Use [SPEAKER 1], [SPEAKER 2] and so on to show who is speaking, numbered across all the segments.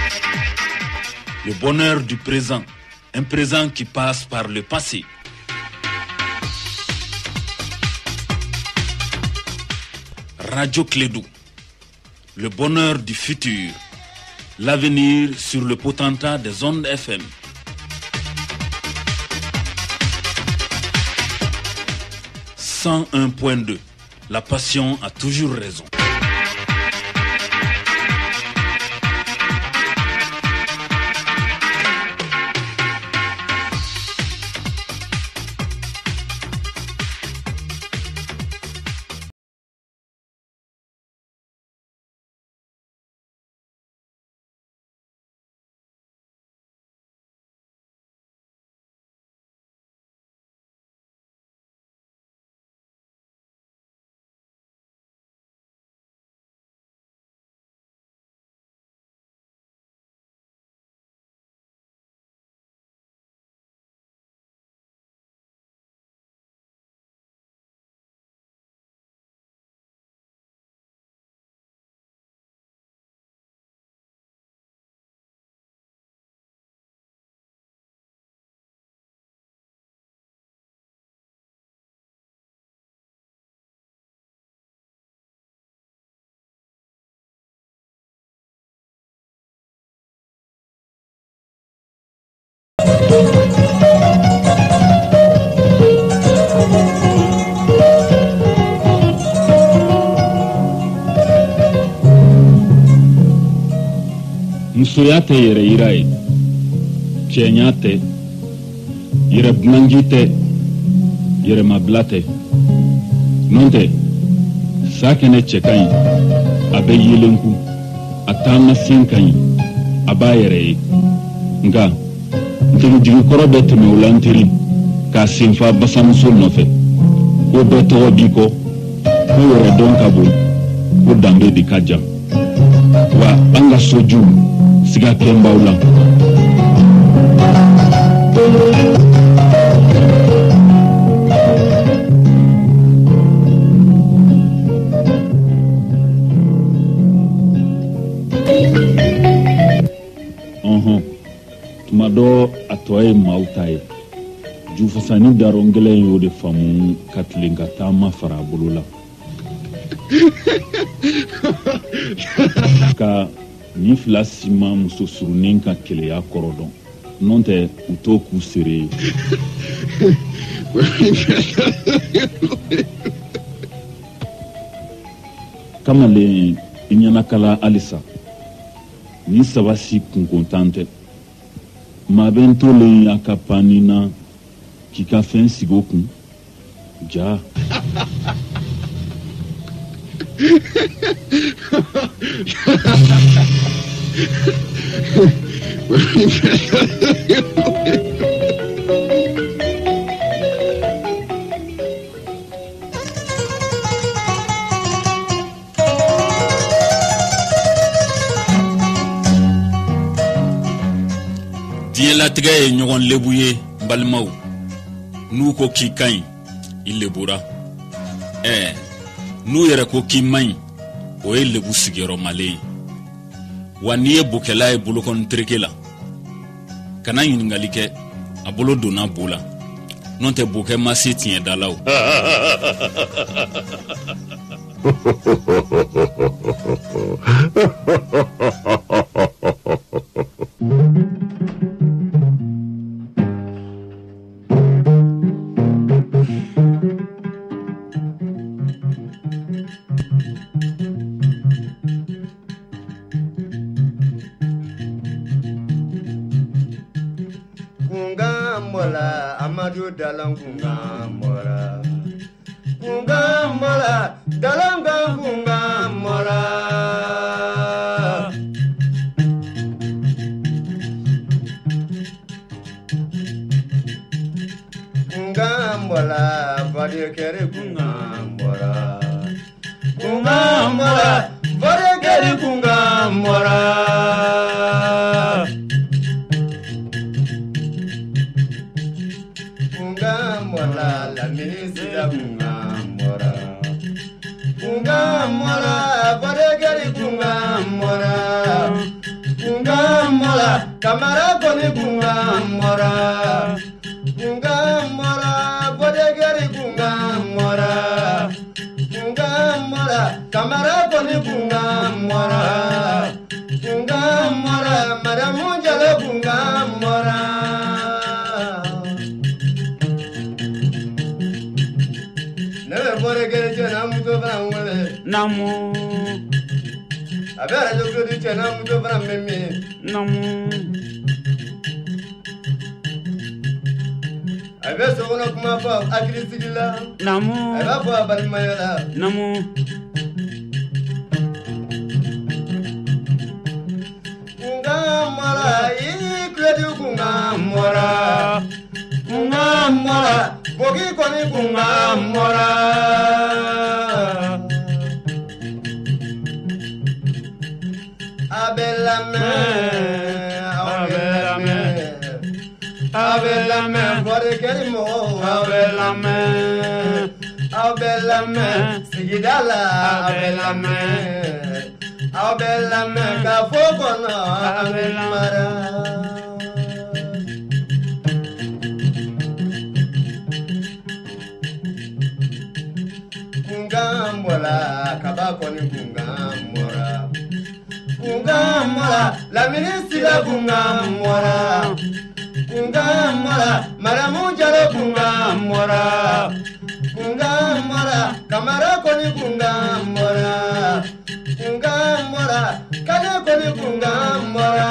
[SPEAKER 1] Le bonheur du présent, un présent qui passe par le passé. Radio Clédou, le bonheur du futur, l'avenir sur le potentat des ondes FM. « 101.2, la passion a toujours raison. »
[SPEAKER 2] Musoya tɛ yɛrɛ yira ye, cɛɲa tɛ, yɛrɛ dunanji tɛ, yɛrɛmabila tɛ. N'o tɛ, sa kɛnɛ cɛ ka ɲi, a bɛ yelen ku, a taama sen ka ɲi, a b'a yɛrɛ ye. Nka ntegijigikɔrɔ bɛ tɛmɛ o la n teri k'a senfa basamuso nɔfɛ, ko bɛɛ tɔgɔ b'i kɔ, ko yɛrɛ dɔn ka bon, ko danbe de ka jan. Wa an ka soju siga kɛnbaw la. Tuma dɔ a tɔ ye maaw ta ye. Jufasani darɔngɛlɛn y'o de faamu ka tilen ka taama fara a bolo la. Ka ni fila si ma muso surunin ka keleya kɔrɔ dɔn, n'o tɛ u t'o k'u sere ye. Kamalen i ɲɛnakala halisa, ni saba si kunkontan tɛ. Maa bɛ n tolen a ka panni na k'i ka fɛn sigi o kun, ja.
[SPEAKER 1] Diɲɛlatigɛ ye ɲɔgɔn lebu ye n balimaw, n'u ko k'i ka ɲi i lebura, n'u yɛrɛ ko k'i man ɲi o ye lebu sigiyɔrɔmalen ye. Wa n'i ye bokɛla ye bolokɔni tereke la, kana ɲininkali kɛ a bolo donna bo la, n'o tɛ bokɛ ma se tiɲɛdala o.
[SPEAKER 3] Kunga mora, mora kamara koni kunga mora bodegeri kunga mora kamara koni kunga mora maramu jale kunga mora nebe bodegeri jena muto vrangole
[SPEAKER 4] namu
[SPEAKER 3] abera jogodi jena muto vrangmemi
[SPEAKER 4] namu
[SPEAKER 3] abe sogona kuma fa akrisigila
[SPEAKER 4] namu
[SPEAKER 3] aba fa balmayala
[SPEAKER 4] namu
[SPEAKER 3] kunga mora ikredi kunga mora bogi koni kunga mora abelame bore kelimo abelame sigidala abelame ka fokono abelmara kungambola kabakoni kungamora la ministra kungamora maramujalo kungamora kamara koni kungamora kane koni kungamora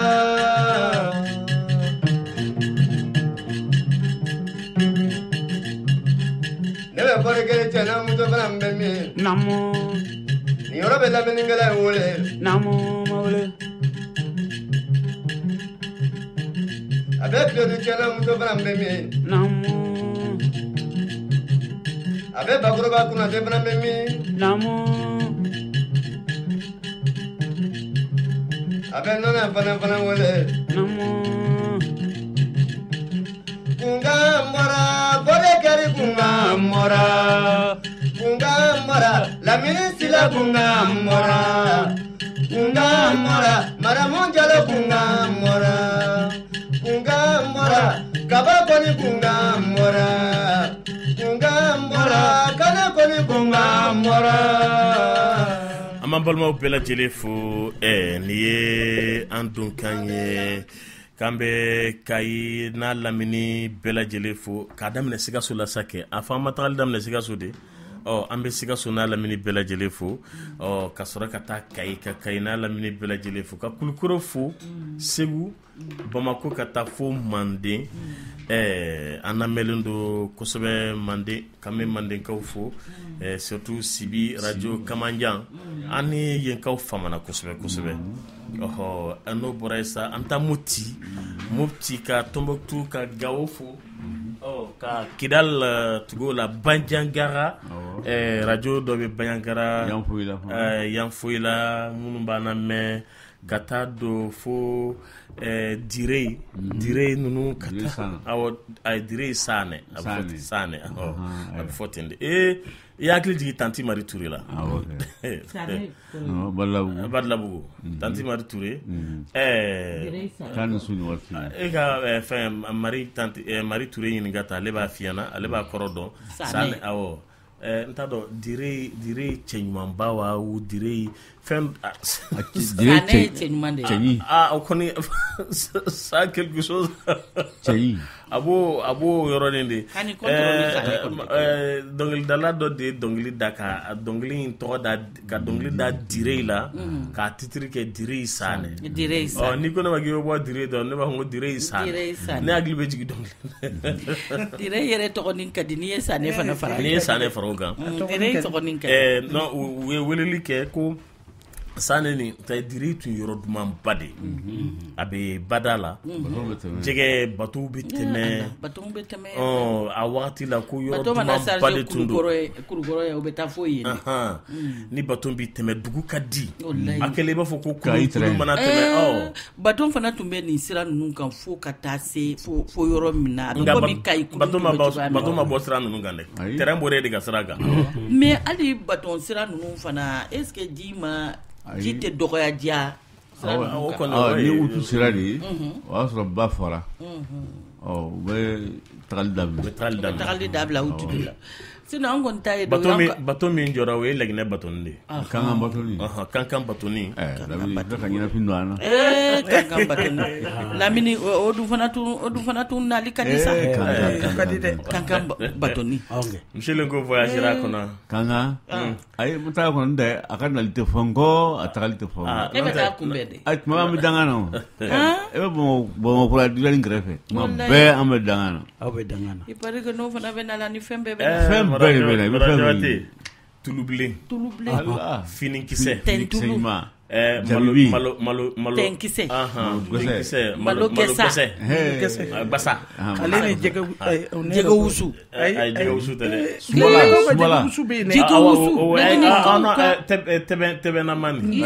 [SPEAKER 3] nebe borgere tena muto brambe mi
[SPEAKER 4] namu
[SPEAKER 3] ni ora bella meningala wole
[SPEAKER 4] namu mawle
[SPEAKER 3] avec le tena muto brambe mi
[SPEAKER 4] namu
[SPEAKER 3] avec bagoroba kuna de brambe mi
[SPEAKER 4] namu
[SPEAKER 3] avec nona fana wole
[SPEAKER 4] namu
[SPEAKER 3] kungamora borgere kungamora la ministra kungamora maramujalo kungamora kabakoni kungamora kana koni kungamora
[SPEAKER 5] Aman balma bela jele fo niye andun kanye kambe kai na lamini bela jele fo kadamne sigaso la sake afa matal damne sigaso de an bɛ Sikaso n'a lamini bɛɛ lajɛlen fo ka sɔrɔ ka taa Kayi n'a lamini bɛɛ lajɛlen fo ka Kulukoro fo Segu Bamako ka taa fo Manden an lamɛnlen don kosɛbɛ Manden kan bɛ Mandenkaw fo surtout Sibi radio Kamanjan an ni yenkaw famana kosɛbɛ kosɛbɛ n'o bɔra yen sa an taa Mopti ka Tombouctou ka Gao fo ka Kidal Togo la Bandiangara radio dɔ bɛ Bandiangara Yanfoyila minnu b'an lamɛn ka taa don fo Dire ninnu ka taa Dire Sane a bɛ fɔ ten de i hakili jigin Tanti Mari Touré la Badlabugu Tanti Mari Touré e ka fɛn Mari Touré ɲininka ta ale b'a fiyana ale b'a kɔrɔ dɔn Sane awɔ n t'a dɔn Dire cɛ ɲumanba wa ou Dire fɛn
[SPEAKER 4] Dire cɛ ɲuman de ye
[SPEAKER 5] o kɔni ça quelque chose a b'o yɔrɔnin de dɔnkilidala dɔ de ye dɔnkili da ka dɔnkili in tɔgɔ da ka dɔnkili da Dire la k'a titiri kɛ Dire Sane n'i ko ne ma k'i bɛ bɔ Dire dɔn ne b'a fɔ ko Dire Sane ne hakili bɛ jigin dɔnkili
[SPEAKER 4] Dire yɛrɛ tɔgɔnin ka di n'i ye Sane fana fara
[SPEAKER 5] o kan
[SPEAKER 4] Dire tɔgɔnin ka di
[SPEAKER 5] non u ye weleli kɛ ko Sane nin Dire tun yɔrɔ dumanba de a bɛ bada la jɛgɛ bateau bɛ tɛmɛ a wagati la ko yɔrɔ dumanba de tun don
[SPEAKER 4] Kulukɔrɔ o bɛ taa fo yen
[SPEAKER 5] ni bateau bɛ tɛmɛ dugu ka di a kɛlen i b'a fɔ ko kulu mana tɛmɛ
[SPEAKER 4] bateau fana tun bɛ nin sira ninnu kan fo ka taa se fo yɔrɔ min na a bɛ komi Kayi
[SPEAKER 5] bateau ma bɔ sira ninnu kan dɛ terrain bɔra de ka sira kan
[SPEAKER 4] mais hali bateau sira ninnu fana est ce que ji tɛ dɔgɔya diya sira ninnu kan.
[SPEAKER 6] Ni utu sera de o y'a sɔrɔ ba fɔra u bɛ
[SPEAKER 4] tagali dabila utu de la sinon an kɔni ta ye
[SPEAKER 5] bato min jɔra o ye laginɛ batoni de
[SPEAKER 6] kankan batoni
[SPEAKER 5] kankan batoni
[SPEAKER 6] Lamini bɛɛ ka ɲɛnafin don an na
[SPEAKER 4] kankan batoni Lamini o dun fana tun nali ka di sa kankan batoni
[SPEAKER 5] monsieur Lenko voyagera kɔnɔ
[SPEAKER 6] kankan ayi n taa kɔni dɛ a ka nali tɛ fɔ n kɔ a tagali tɛ fɔ
[SPEAKER 4] e bɛ taa kunbɛn de
[SPEAKER 6] tuma an bɛ dangan na e bɛ Bamakɔ dilali kɛrɛfɛ tuma bɛɛ an bɛ dangan na
[SPEAKER 7] aw bɛ dangan na
[SPEAKER 4] i pari que n'o fana bɛ na la ni fɛn bɛɛ bɛ na
[SPEAKER 6] fɛn bɛɛ de bɛ na i bɛ fɛn min
[SPEAKER 5] tulubilen finikisɛ
[SPEAKER 4] tentulu
[SPEAKER 6] jabibi
[SPEAKER 5] malo
[SPEAKER 4] tenkisɛ
[SPEAKER 5] malo gɛsɛ basa
[SPEAKER 7] ale ni jɛgɛ
[SPEAKER 4] wusu
[SPEAKER 5] jɛgɛ wusu tɛ dɛ
[SPEAKER 7] sumala wusu bɛ yen
[SPEAKER 4] jɛgɛ wusu
[SPEAKER 5] tɛbɛnama ni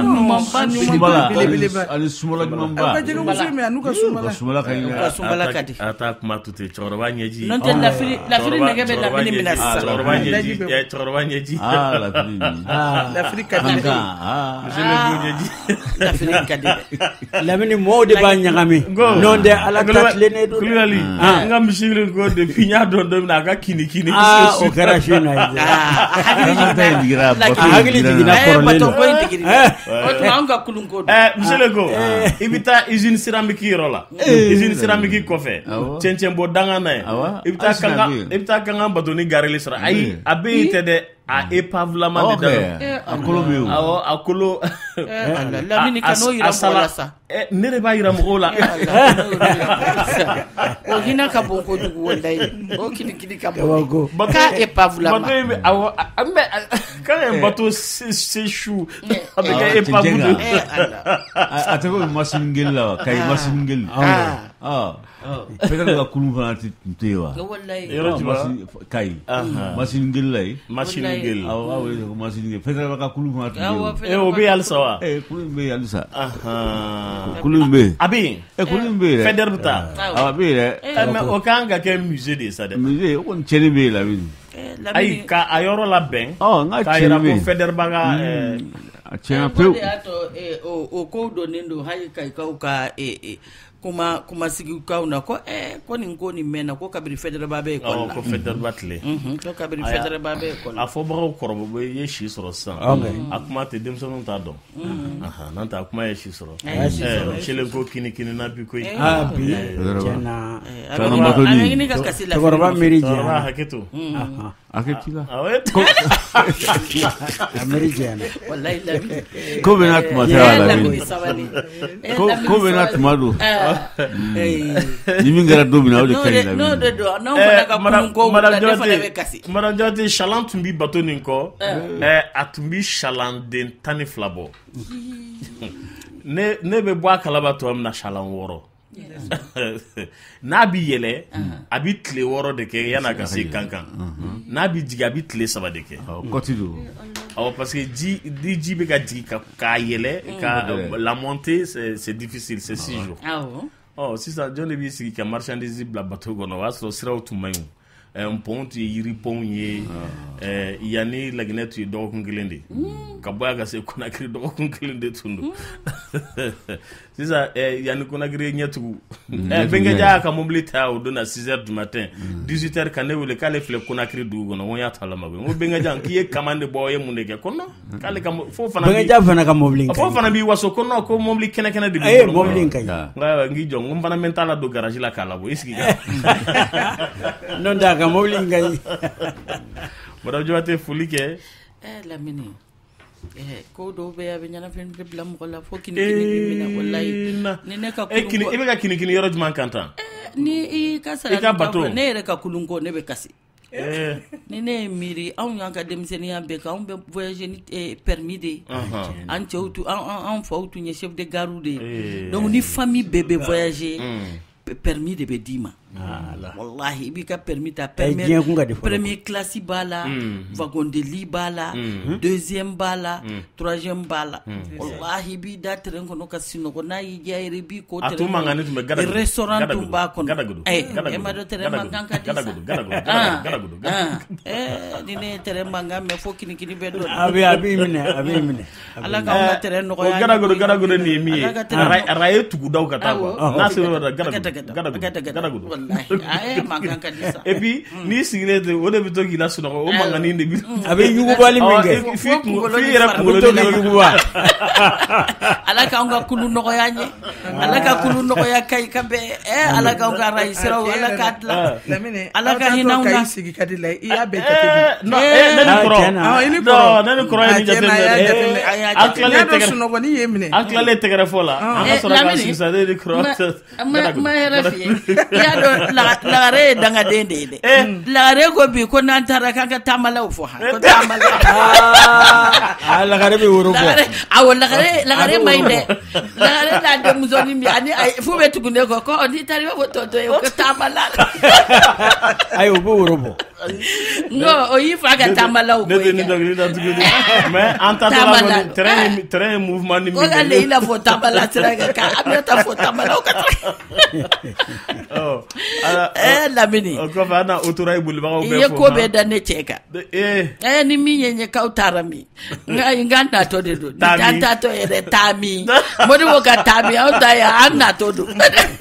[SPEAKER 6] ani sumala ɲumanba
[SPEAKER 7] ka jɛgɛ wusu min a n'u ka
[SPEAKER 6] sumala
[SPEAKER 4] ka di
[SPEAKER 5] a taa kuma to ten cɛkɔrɔba ɲɛji
[SPEAKER 4] n'o tɛ lafiri nɛgɛ bɛ Lamini minɛ sisan
[SPEAKER 5] cɛkɔrɔba ɲɛji
[SPEAKER 7] lafiri ka di
[SPEAKER 4] lafiri ka di
[SPEAKER 7] Lamini mɔɔw de b'a ɲagami n'o tɛ ala ta tilennen don
[SPEAKER 5] Kulibali n ka misiwiri ko depuis n y'a dɔn don min na a ka kini
[SPEAKER 7] o kɛra su na hakili jiginna kɔrɔlen
[SPEAKER 4] bato ko in digiri o tuma an ka kulun ko don
[SPEAKER 5] monsieur Lenko i bɛ taa usine céramique yɔrɔ la usine céramique kɔfɛ cɛncɛn bɔ dangan na ye i bɛ taa kankan batoni garili sɔrɔ ayi a bɛ yen tɛ dɛ a épave lama de da
[SPEAKER 6] a kolo bɛ yen
[SPEAKER 5] a kolo
[SPEAKER 4] Lamini ka n'o yira mɔgɔw la sa
[SPEAKER 5] ne de b'a yira mɔgɔw la
[SPEAKER 4] o hinɛ ka bon kojugu walayi o kilikili ka bon k'a épave lama
[SPEAKER 5] bato in bɛ quand un bateau s'échoue a bɛ kɛ épave de
[SPEAKER 6] a tɛ ko machine geli la wa kayi machine geli peut-être ka kulun fana tɛ yen wa
[SPEAKER 5] yɔrɔ jumɛn
[SPEAKER 6] kayi machine geli la ye
[SPEAKER 5] machine geli
[SPEAKER 6] awɔ wele ko machine geli peut-être ka kulun fana tɛ yen
[SPEAKER 5] o bɛ yen halisa wa
[SPEAKER 6] kulun bɛ yen halisa kulun bɛ yen
[SPEAKER 5] a bɛ yen
[SPEAKER 6] kulun bɛ yen dɛ
[SPEAKER 5] FEDER bɛ taa
[SPEAKER 6] a bɛ yen dɛ
[SPEAKER 5] mais o kan ka kɛ musée de ye sa dɛ
[SPEAKER 6] musée o kɔni cɛnni bɛ yen Lamini
[SPEAKER 5] ayi ka a yɔrɔ labɛn
[SPEAKER 6] n ka
[SPEAKER 5] k'a jira
[SPEAKER 6] cɛnni bɛ
[SPEAKER 5] ko
[SPEAKER 6] yen
[SPEAKER 5] FEDER b'a ka
[SPEAKER 6] a tiɲɛna pewu
[SPEAKER 4] o de y'a to o kow donnen don hali kayikaw ka kuma sigikaw na ko nin ko nin mɛnna ko kabiri FEDER ba bɛ école la
[SPEAKER 5] ko FEDER ba tile
[SPEAKER 4] ko kabiri FEDER ba bɛ école la
[SPEAKER 5] a fɔbagaw kɔrɔbɔ i ye si sɔrɔ sisan a kuma tɛ denmisɛnninw t'a dɔn n'an tɛ a kuma ye si sɔrɔ monsieur Lenko kini na bi koyi
[SPEAKER 7] bi tiɲɛna
[SPEAKER 4] a bɛ ɲini ka kasi la
[SPEAKER 7] cɛkɔrɔba miiri
[SPEAKER 5] cɛkɔrɔba hakɛ to
[SPEAKER 6] hakɛ t'i la
[SPEAKER 7] a miiri jɛna
[SPEAKER 4] walayi Lamini
[SPEAKER 6] ko bɛ n'a tuma tɛ wa Lamini ko bɛ n'a tuma don ni min kɛra don min na o de ka ɲi Lamini
[SPEAKER 4] n'o de don n'anw fana ka kulun ko la ne fana bɛ kasi
[SPEAKER 5] Madame Jawate chaland tun bi bato nin kɔ a tun bi chalanden 12 bɔ ne bɛ bɔ a kalaba tuma min na chaland 6 n'a bi yɛlɛ a bi tile 6 de kɛ yan'a ka se kankan n'a bi jigin a bi tile 3 de kɛ
[SPEAKER 6] kɔti don
[SPEAKER 5] parce que ni ji bɛ ka jigin k'a yɛlɛ ka la montée c'est difficile c'est 6 jours sisan jɔn de b'i sigi ka marchandise bila bateau kɔnɔ o y'a sɔrɔ siraw tun man ɲi pont tun ye yiripɔnw ye yanni Laginɛ tun ye dɔgɔkun 1 de ka bɔ yan ka se Conakry dɔgɔkun 1 de tun don sisan yanni Conakry ɲɛtugu Bengeja y'a ka mobili ta o don na 6h du matin 18h ka ne wele k'ale filɛ Conakry dugu kɔnɔ n ko n y'a ta la ma n ko Bengeja k'i ye kaman de bɔ o ye mun de kɛ ko non k'ale ka fo fana
[SPEAKER 7] Bengeja fana ka mobili
[SPEAKER 5] fo fana b'i waso ko non ko mobili kɛnɛ de
[SPEAKER 7] b'i bolo mobili ka ɲi
[SPEAKER 5] n k'i jɔ n ko n fana bɛ n t'a la don garage la k'a labɔ i sigi
[SPEAKER 7] non tɛ a ka mobili ka ɲi
[SPEAKER 5] Madame Jawate foli kɛ
[SPEAKER 4] Lamini ko dɔw bɛ a bɛ ɲɛnafɛn de bila mɔgɔ la fo kini bɛ minɛ walayi ni ne ka kulun ko
[SPEAKER 5] i bɛ ka kini yɔrɔ jumɛn kan tan
[SPEAKER 4] ni i ka sara bato ne yɛrɛ ka kulun ko ne bɛ kasi ni ne ye miiri anw y'an ka denmisɛnninya bɛɛ kan anw bɛ voyager ni permis de ye an cɛw tun an faw tun ye chef de gare de ye donc ni famille bɛɛ bɛ voyager permis de bɛ d'i ma wallahi i b'i ka permis ta premier classe b'a la wagon de lit b'a la deuxième b'a la troisième b'a la wallahi i b'i da terrain kɔnɔ ka sinɔgɔ n'a y'i diya yɛrɛ i b'i ko terrain restaurant dun b'a kɔnɔ e ma dɔn terrain mankan ka di sa ni ne ye terrain mankan mɛn fo kinikini bɛ dɔn
[SPEAKER 7] a b'i minɛ
[SPEAKER 4] ala k'anw ka terrain nɔgɔya
[SPEAKER 5] gadagodo ni ye min ye araye tugudaw ka taa quoi n'a sera gadagodo
[SPEAKER 4] mankan ka di sa
[SPEAKER 5] et puis n'i sigilen ten o de bɛ to k'i la sunɔgɔ o mankanin de bi
[SPEAKER 7] a bɛ yugubali min kɛ
[SPEAKER 5] f'i yɛrɛ kunkolo de yuguba
[SPEAKER 4] ala k'anw ka kulu nɔgɔya ɲɛ ala ka kulu nɔgɔya kayi ka bɛɛ ala k'anw ka arayi siraw ala k'a dilan ala ka hin'anw na
[SPEAKER 8] sigi ka di la i y'a bɛɛ jate
[SPEAKER 5] ne ni kɔrɔ ye nin jateminɛ an tilalen tɛgɛrɛ sunɔgɔ ni ye minɛ an tilalen tɛgɛrɛ fɔ la an ka sɔrɔ ka sigi sa ne ni kɔrɔ
[SPEAKER 4] ma yɛrɛ f'i ye i y'a dɔn lagare ye dangaden de ye dɛ lagare ko bi ko n'an taara k'an ka taamalaw fɔ ko taamalaw
[SPEAKER 7] lagare bɛ woro bɔ
[SPEAKER 4] awɔ lagare ma ɲi dɛ lagare n'a denmusonin min ani fo bɛ tugu ne kɔ ko n'i taara i b'a fɔ tɔntɔ ye ko taamala
[SPEAKER 7] ayi o bɛ woro bɔ
[SPEAKER 4] ngo o y'i fa ka taamalaw ko
[SPEAKER 5] ye ne dɔnkili da tuguni mais an taatɔla kɔni terrain ye mouvement ni min
[SPEAKER 4] kɛ o la le i la fɔ taamala sira kan ka Aminata fɔ taamalaw ka Lamini
[SPEAKER 5] o kɔfɛ an na autorail bolibagaw bɛɛ fɔ
[SPEAKER 4] i ye ko bɛɛ da ne cɛ kan ni min ye ɲɛkaw taara min nka natɔ de don an tatɔ yɛrɛ taa min Modibo ka taa min anw ta ye an natɔ don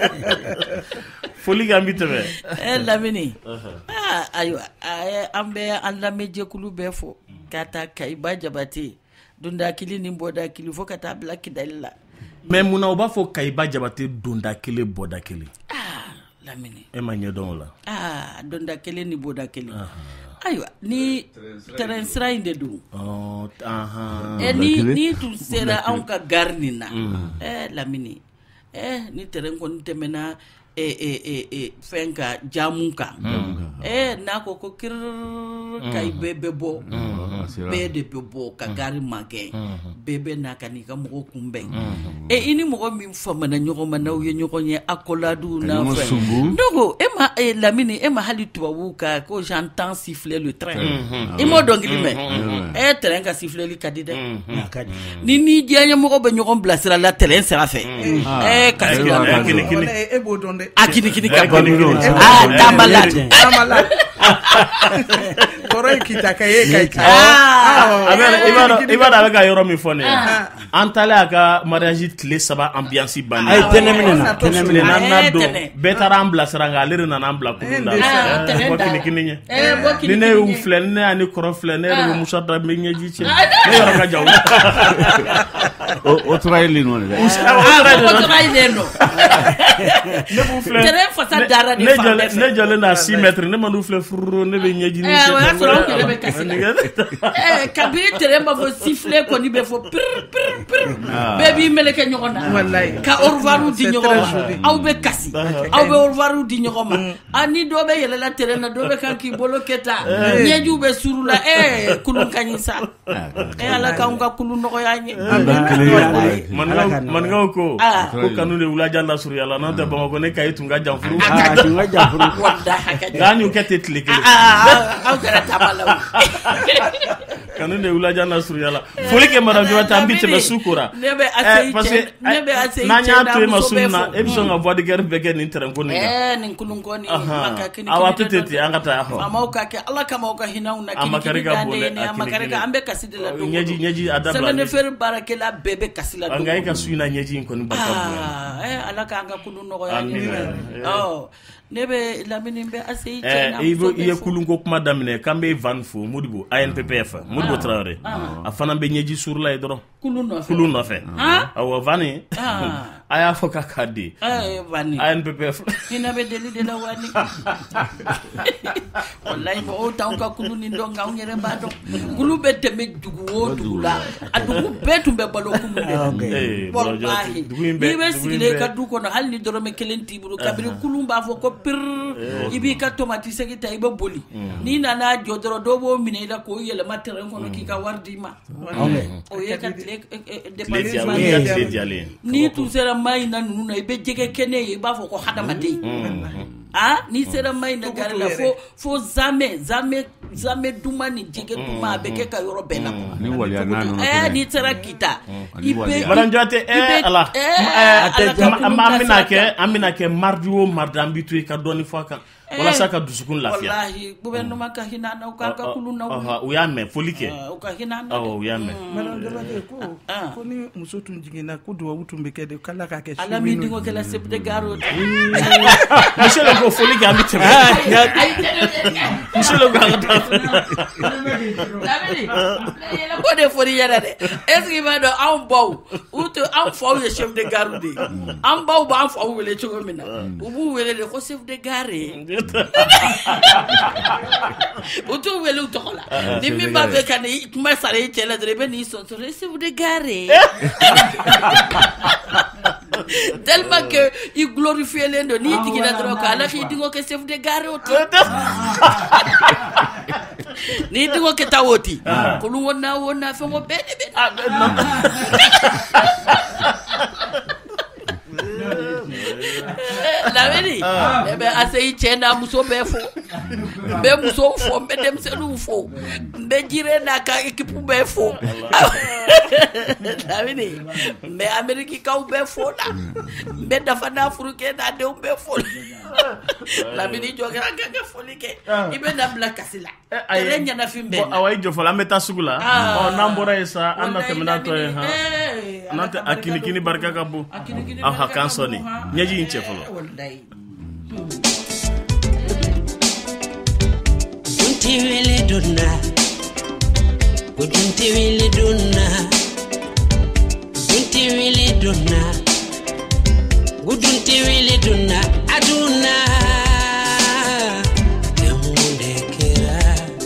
[SPEAKER 5] foli k'an bi tɛmɛ
[SPEAKER 4] Lamini ayiwa an bɛ an lamɛnjɛkulu bɛɛ fɔ ka taa Kayiba Jabate dondakili ni bɔdakili fo ka taa bila Kidali la
[SPEAKER 5] mais munna u b'a fɔ Kayiba Jabate dondakili bɔdakili
[SPEAKER 4] Lamini
[SPEAKER 5] e ma ɲɛdɔn o la
[SPEAKER 4] dondakili ni bɔdakili ayiwa ni terrain sira in de don ni tun sera anw ka gare nin na Lamini ni terrain kɔni tɛmɛna fɛn ka jamu kan n'a ko ko Kayi bɛɛ bɛ bɔ bɛɛ de bɛ bɔ ka gari magɛn bɛɛ bɛ n'a ka n'i ka mɔgɔw kunbɛn i ni mɔgɔ min famana ɲɔgɔn ma n'aw ye ɲɔgɔn ye accolade n'a fɛ donc e ma Lamini e ma hali tubabu ka ko j'entends siffler le train i m'o dɔnkili mɛn train ka siffleli ka di dɛ ni diɲɛ ɲɛmɔgɔ bɛ ɲɔgɔn bilasira la train sira fɛ kasi
[SPEAKER 8] e b'o dɔn dɛ
[SPEAKER 4] akini ka tamala
[SPEAKER 8] kɔrɔ ye kita ka ye ka
[SPEAKER 5] i b'a dɔn a bɛ ka yɔrɔ min fɔ ne ye an taalen a ka mariage tile 3 ambiance banni tɛnɛmina n'a don bɛɛ taara an bilasira nka ale de nana an bila kulun da bɔ kinikini ɲɛ ni ne y'u filɛ ni ne y'a ni kɔrɔ filɛ ne yɛrɛ bɛ musa da n bɛ ɲɛji cɛ ne yɔrɔ ka jan
[SPEAKER 6] o tora ye lino dɛ
[SPEAKER 5] ne b'u filɛ ne jɔlen na 6 mètres ne ma n'u filɛ fururu ne bɛ ɲɛji ni
[SPEAKER 4] o y'a sɔrɔ anw yɛrɛ bɛ kasi la kabini terrain b'a fɔ sifflet kɔni bɛ fɔ pir bɛɛ b'i meleke ɲɔgɔn na ka au revoir di ɲɔgɔn ma aw bɛ kasi aw bɛ au revoir di ɲɔgɔn ma ni dɔ bɛ yɛlɛla terrain na dɔ bɛ kan k'i bolo kɛ tan ɲɛjiw bɛ suru la kulun ka ɲi sa ala k'anw ka kulun nɔgɔya ɲɛ
[SPEAKER 5] maninkaw ko kanu de wulaja lasurunya la n'o tɛ Bamakɔ ne Kayi tun ka jan furu nka an y'u kɛ ten tile kelen
[SPEAKER 4] aw kɛra taamalaw
[SPEAKER 5] kanu de wulaja lasurunya la foli kɛ madame Jabate an bi tɛmɛ su kora parce que n'an y'a to e ma su min na e bɛ sɔn ka voix de guerre bɛɛ kɛ nin terrain ko nin kan
[SPEAKER 4] nin kulun ko nin
[SPEAKER 5] awa to ten ten an ka taa
[SPEAKER 4] faamaw ka kɛ ala kama aw ka hinɛw na
[SPEAKER 5] Amakari ka bon dɛ
[SPEAKER 4] Amakari ka an bɛ kasi de la
[SPEAKER 5] ɲɛji a dabila
[SPEAKER 4] sɛbɛnni baarakɛla bɛɛ bɛ kasi la
[SPEAKER 5] nka e ka su in na ɲɛji in kɔni barika bonya
[SPEAKER 4] ala k'an ka kulun nɔgɔya ne bɛ Lamini bɛ Aseyi
[SPEAKER 5] i ye kulunko kuma daminɛ k'an bɛ Van fo Modibo ANPPF Modibo Traoré a fana bɛ ɲɛji surula ye dɔrɔn kulun nɔfɛ awɔ Vani a y'a fɔ k'a ka di ANPPF
[SPEAKER 4] hinɛ bɛ deli de la wani wallahi mɔgɔw t'anw ka kulun nin dɔn nka anw yɛrɛ b'a dɔn kulun bɛ tɛmɛ dugu o dugu la a dugu bɛɛ tun bɛ balo kulun de wallahi n'i bɛ sigilen i ka du kɔnɔ hali ni dɔrɔmɛ 1 t'i bolo kabini kulun b'a fɔ ko pir i b'i ka tomati segi ta i bɛ boli n'i nana jɔ dɔrɔn dɔw b'o minɛ i la k'o yɛlɛma terrain kɔnɔ k'i ka wari d'i ma o ye ka tile dépense n'i tun sera maa in na ninnu na i bɛ jɛgɛ kɛnɛ ye i b'a fɔ ko hadamaden N'i sera ma in gari la fo zame duma ni jɛgɛ duma a bɛ kɛ ka yɔrɔ bɛɛ la n'i sera kita
[SPEAKER 5] Maranjate ala an bɛna kɛ mardi o mardi an bɛ to i ka dɔɔni fɔ a kan walasa ka dusukun lafiya
[SPEAKER 4] wallahi gouvernement ka hinɛ na u ka kulu na
[SPEAKER 5] u y'a mɛn foli kɛ
[SPEAKER 4] u ka hinɛ na
[SPEAKER 5] u y'a mɛn
[SPEAKER 8] ko ni muso tun jiginna ko duwawu tun bɛ kɛ de k'Ala ka kɛ
[SPEAKER 4] Ala min dingo kɛla chef de gare
[SPEAKER 5] monsieur le ko foli kɛ an bɛ tɛmɛ monsieur le ko an ka taa
[SPEAKER 4] ko de foli yɛrɛ dɛ est ce que b'a dɔn anw baw anw faw ye chef de gare de an baw b'an faw wele cogo min na u b'u wele de ko chef de gare o t'u wele u tɔgɔ la ni min b'a fɛ ka ni kuma sara i cɛ la dɔrɔn i bɛ n'i sɔnsɔrɔ chef de gare tellement que i glorifielen don n'i jiginna dɔrɔn k'Ala k'i dingo kɛ chef de gare o ten n'i dingo kɛ taa o ten kulu wona fɛn o bɛɛ de bɛ Lamini bɛ aseyi cɛ n'a muso bɛɛ fo n bɛ musow fo n bɛ denmisɛnninw fo n bɛ jire n'a ka équipe bɛɛ fo Lamini n bɛ Amerikikaw bɛɛ fo la n bɛ Dafa n'a furukɛ n'a denw bɛɛ fo Lamini jɔ kɛra ka kɛ foli kɛ i bɛ na bila kasi la tere ɲɛnafin bɛɛ
[SPEAKER 5] awa i jɔ fɔlɔ an bɛ taa sugu la n'an bɔra yen sa an na tɛmɛ n'a tɔ ye n'an tɛ a kinikini barika ka bon aw hakan sɔnni ɲɛji in cɛ fɔlɔ
[SPEAKER 9] Gunti wili dunna Gunti wili dunna Gunti wili dunna Gunti wili dunna aduna Kemunde kera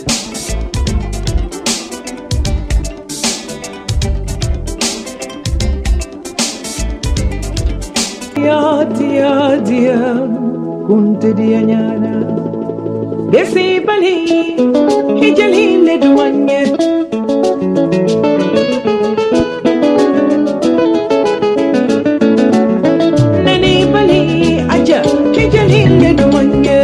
[SPEAKER 10] dia kunte dia nyana desi bali hijali le duanye nani bali aja hijali le duanye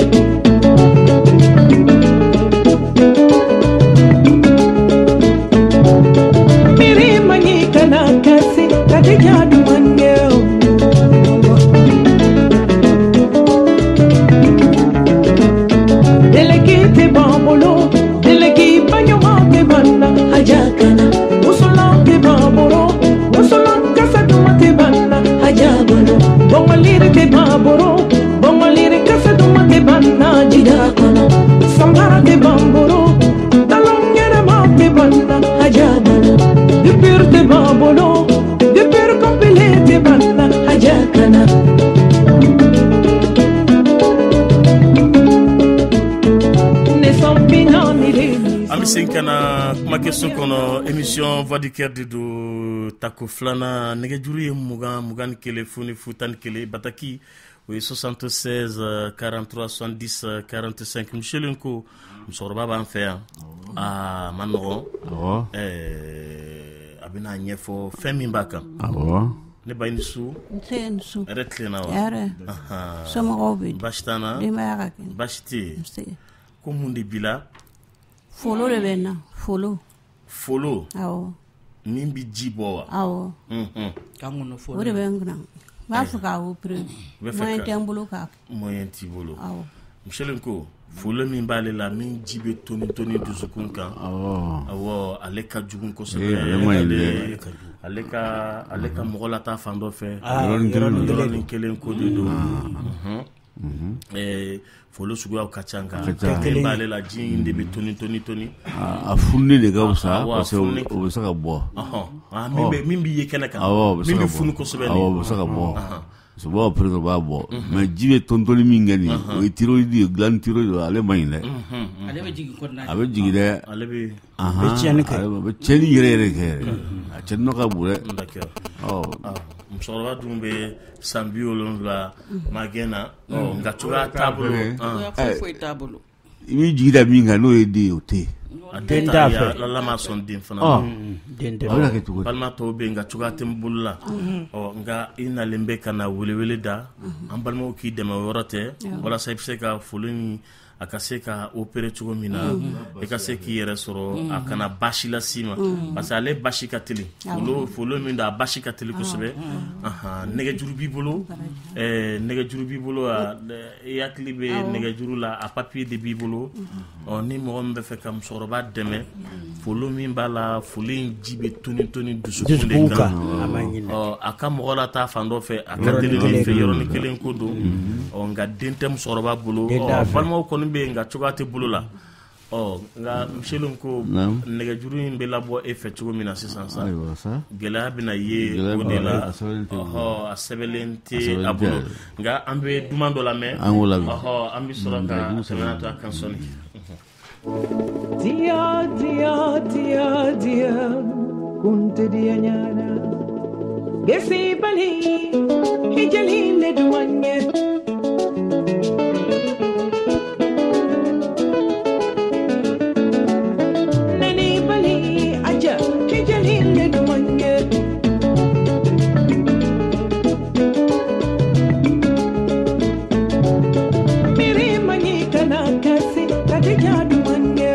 [SPEAKER 10] miri mani kana kasi kadija duanye Delegi banyoma ke banna hajakana musulan ke baboro musulan kasaduma ke banna hajabano bongalire ke baboro bongalire kasaduma ke banna jidakana sambara ke bamboro talongere ma ke banna hajabano dipir ke babolo dipir kompile ke banna hajakana
[SPEAKER 5] an bɛ segin ka na kumakɛso kɔnɔ émission voix du cœur de do tako filanan nɛgɛjuru ye 21 fo ni 11 bataki o ye 76 43 70 45 Michel ko musokɔrɔba b'an fɛ yan a ma nɔgɔn a bɛna ɲɛfɔ fɛn min b'a kan ne ba i ni su yɛrɛ tilenna wa
[SPEAKER 11] somɔgɔw bɛ
[SPEAKER 5] baasi t'an na baasi tɛ yen ko mun de b'i la
[SPEAKER 11] folo de bɛ na
[SPEAKER 5] folo
[SPEAKER 11] awɔ
[SPEAKER 5] min bɛ ji bɔ wa
[SPEAKER 11] awɔ o de bɛ n kunna n b'a fɛ k'a opérer moyen tɛ n bolo k'a
[SPEAKER 5] moyen t'i bolo
[SPEAKER 11] awɔ
[SPEAKER 5] Michel ko folo min b'ale la min ji bɛ toni dusukun kan awɔ ale ka jugu kosɛbɛ ale ka mɔgɔ la taa fan dɔ fɛ yɔrɔnin kelen ko de don folo suguyaw ka ca nka kelen b'ale la ji in de bɛ toni
[SPEAKER 6] a fununen de ka wusa parce que o bɛ se ka bɔ
[SPEAKER 5] min b'i ye kɛnɛ kan min bɛ funu kosɛbɛ
[SPEAKER 6] o bɛ se ka bɔ souvent après o b'a bɔ mais ji bɛ tɔntɔnni min kɛ nin o ye thyroïde ye dilanni thyroïde ale man ɲi dɛ
[SPEAKER 4] ale bɛ jigin kɔnɔna
[SPEAKER 6] a bɛ jigin dɛ
[SPEAKER 5] ale bɛ
[SPEAKER 6] tiɲɛni kɛ a bɛ tiɲɛni yɛrɛ kɛ a tiɲɛni nɔ ka bon dɛ
[SPEAKER 5] musokɔrɔba dun bɛ san 70 magɛn na nka cogoya t'a bolo
[SPEAKER 4] foyi t'a bolo
[SPEAKER 6] i b'i jigi da min kan n'o ye den ye o tɛ yen
[SPEAKER 5] a den t'a fɛ ala ma sɔn den fana
[SPEAKER 7] den tɛ
[SPEAKER 5] balima tɔw bɛ yen nka cogoya tɛ n bolo la nka i nalen bɛ ka na welewele da an balimaw k'i dɛmɛ o yɔrɔ tɛ walasa i bɛ se ka foli ni a ka se ka opérer cogo min na i ka se k'i yɛrɛ sɔrɔ a kana basi las'i ma parce que ale basi ka teli folo min da a basi ka teli kosɛbɛ nɛgɛjuru b'i bolo nɛgɛjuru b'i bolo i hakili bɛ nɛgɛjuru la a papier de b'i bolo ni mɔgɔ min bɛ fɛ ka musokɔrɔba dɛmɛ folo min b'a la foli in ji bɛ toni dusukun de kan a ka mɔgɔ la taa fan dɔ fɛ a ka teli min fɛ yɔrɔnin kelen ko don nka den tɛ musokɔrɔba bolo balimaw kɔni bɛ yen nka cogoya tɛ bolo la nka Michel ko nɛgɛjuru in bɛ labɔ e fɛ cogo min na sisan sa gɛlɛya bɛna ye o de la a sɛbɛnlen tɛ a bolo nka an bɛ duman dɔ lamɛn an bɛ sɔrɔ ka tɛmɛ to a kan sɔnni.
[SPEAKER 10] Dia kunte dia nyana gesi bali hijali le duanye nani bali aja hijali le duanye miri mani kana kasi kadija duanye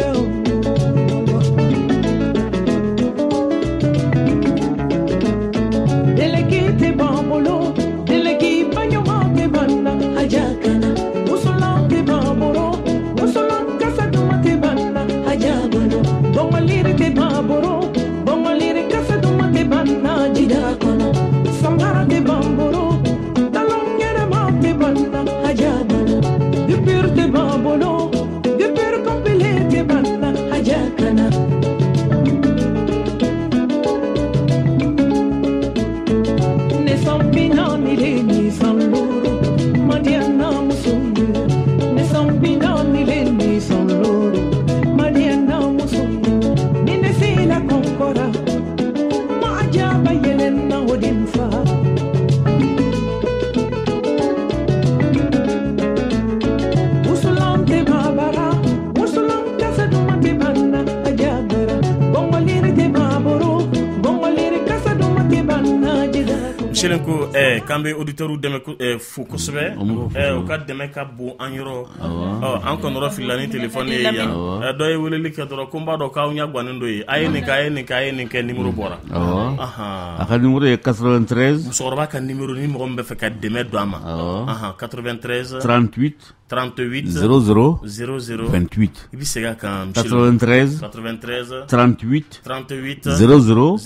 [SPEAKER 5] ko k'an bɛ auditeurs dɛmɛ fo kosɛbɛ u ka dɛmɛ ka bon an yɔrɔ an kɔni yɔrɔ filila ni téléphone ye yan dɔ ye weleli kɛ dɔrɔn ko n b'a dɔn k'aw ɲɛ gannen dɔ ye a ye nin kɛ numéro bɔra
[SPEAKER 6] a ka numéro ye 93
[SPEAKER 5] musokɔrɔba ka numéro ni mɔgɔ min bɛ fɛ ka dɛmɛ don a ma 93
[SPEAKER 6] 38 00 28
[SPEAKER 5] i bɛ segin a kan
[SPEAKER 6] 93 38 00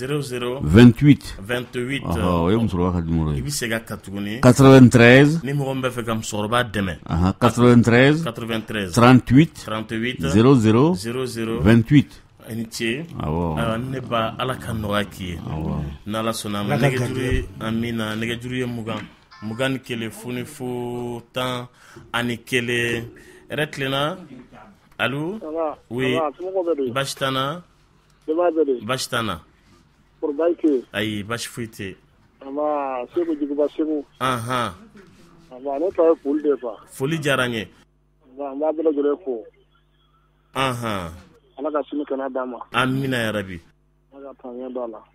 [SPEAKER 6] 28 o ye musokɔrɔba ka numéro ye
[SPEAKER 5] i bɛ segin a kan tuguni
[SPEAKER 6] 93
[SPEAKER 5] ni mɔgɔ min bɛ fɛ ka musokɔrɔba dɛmɛ
[SPEAKER 6] 93 38 00 28
[SPEAKER 5] i ni ce ne ba ala ka nɔgɔya k'i ye n'ala sɔnna a ma nɛgɛjuru ye 20 ni kelen foni fo 10 ani kelen yɛrɛ tilenna allo oui baasi t'an na baasi t'an na ayi baasi foyi tɛ foli diyara n ye
[SPEAKER 12] ala ka sini kana d'a ma
[SPEAKER 5] amina yarabi
[SPEAKER 12] ala ka ɲɛ d'a la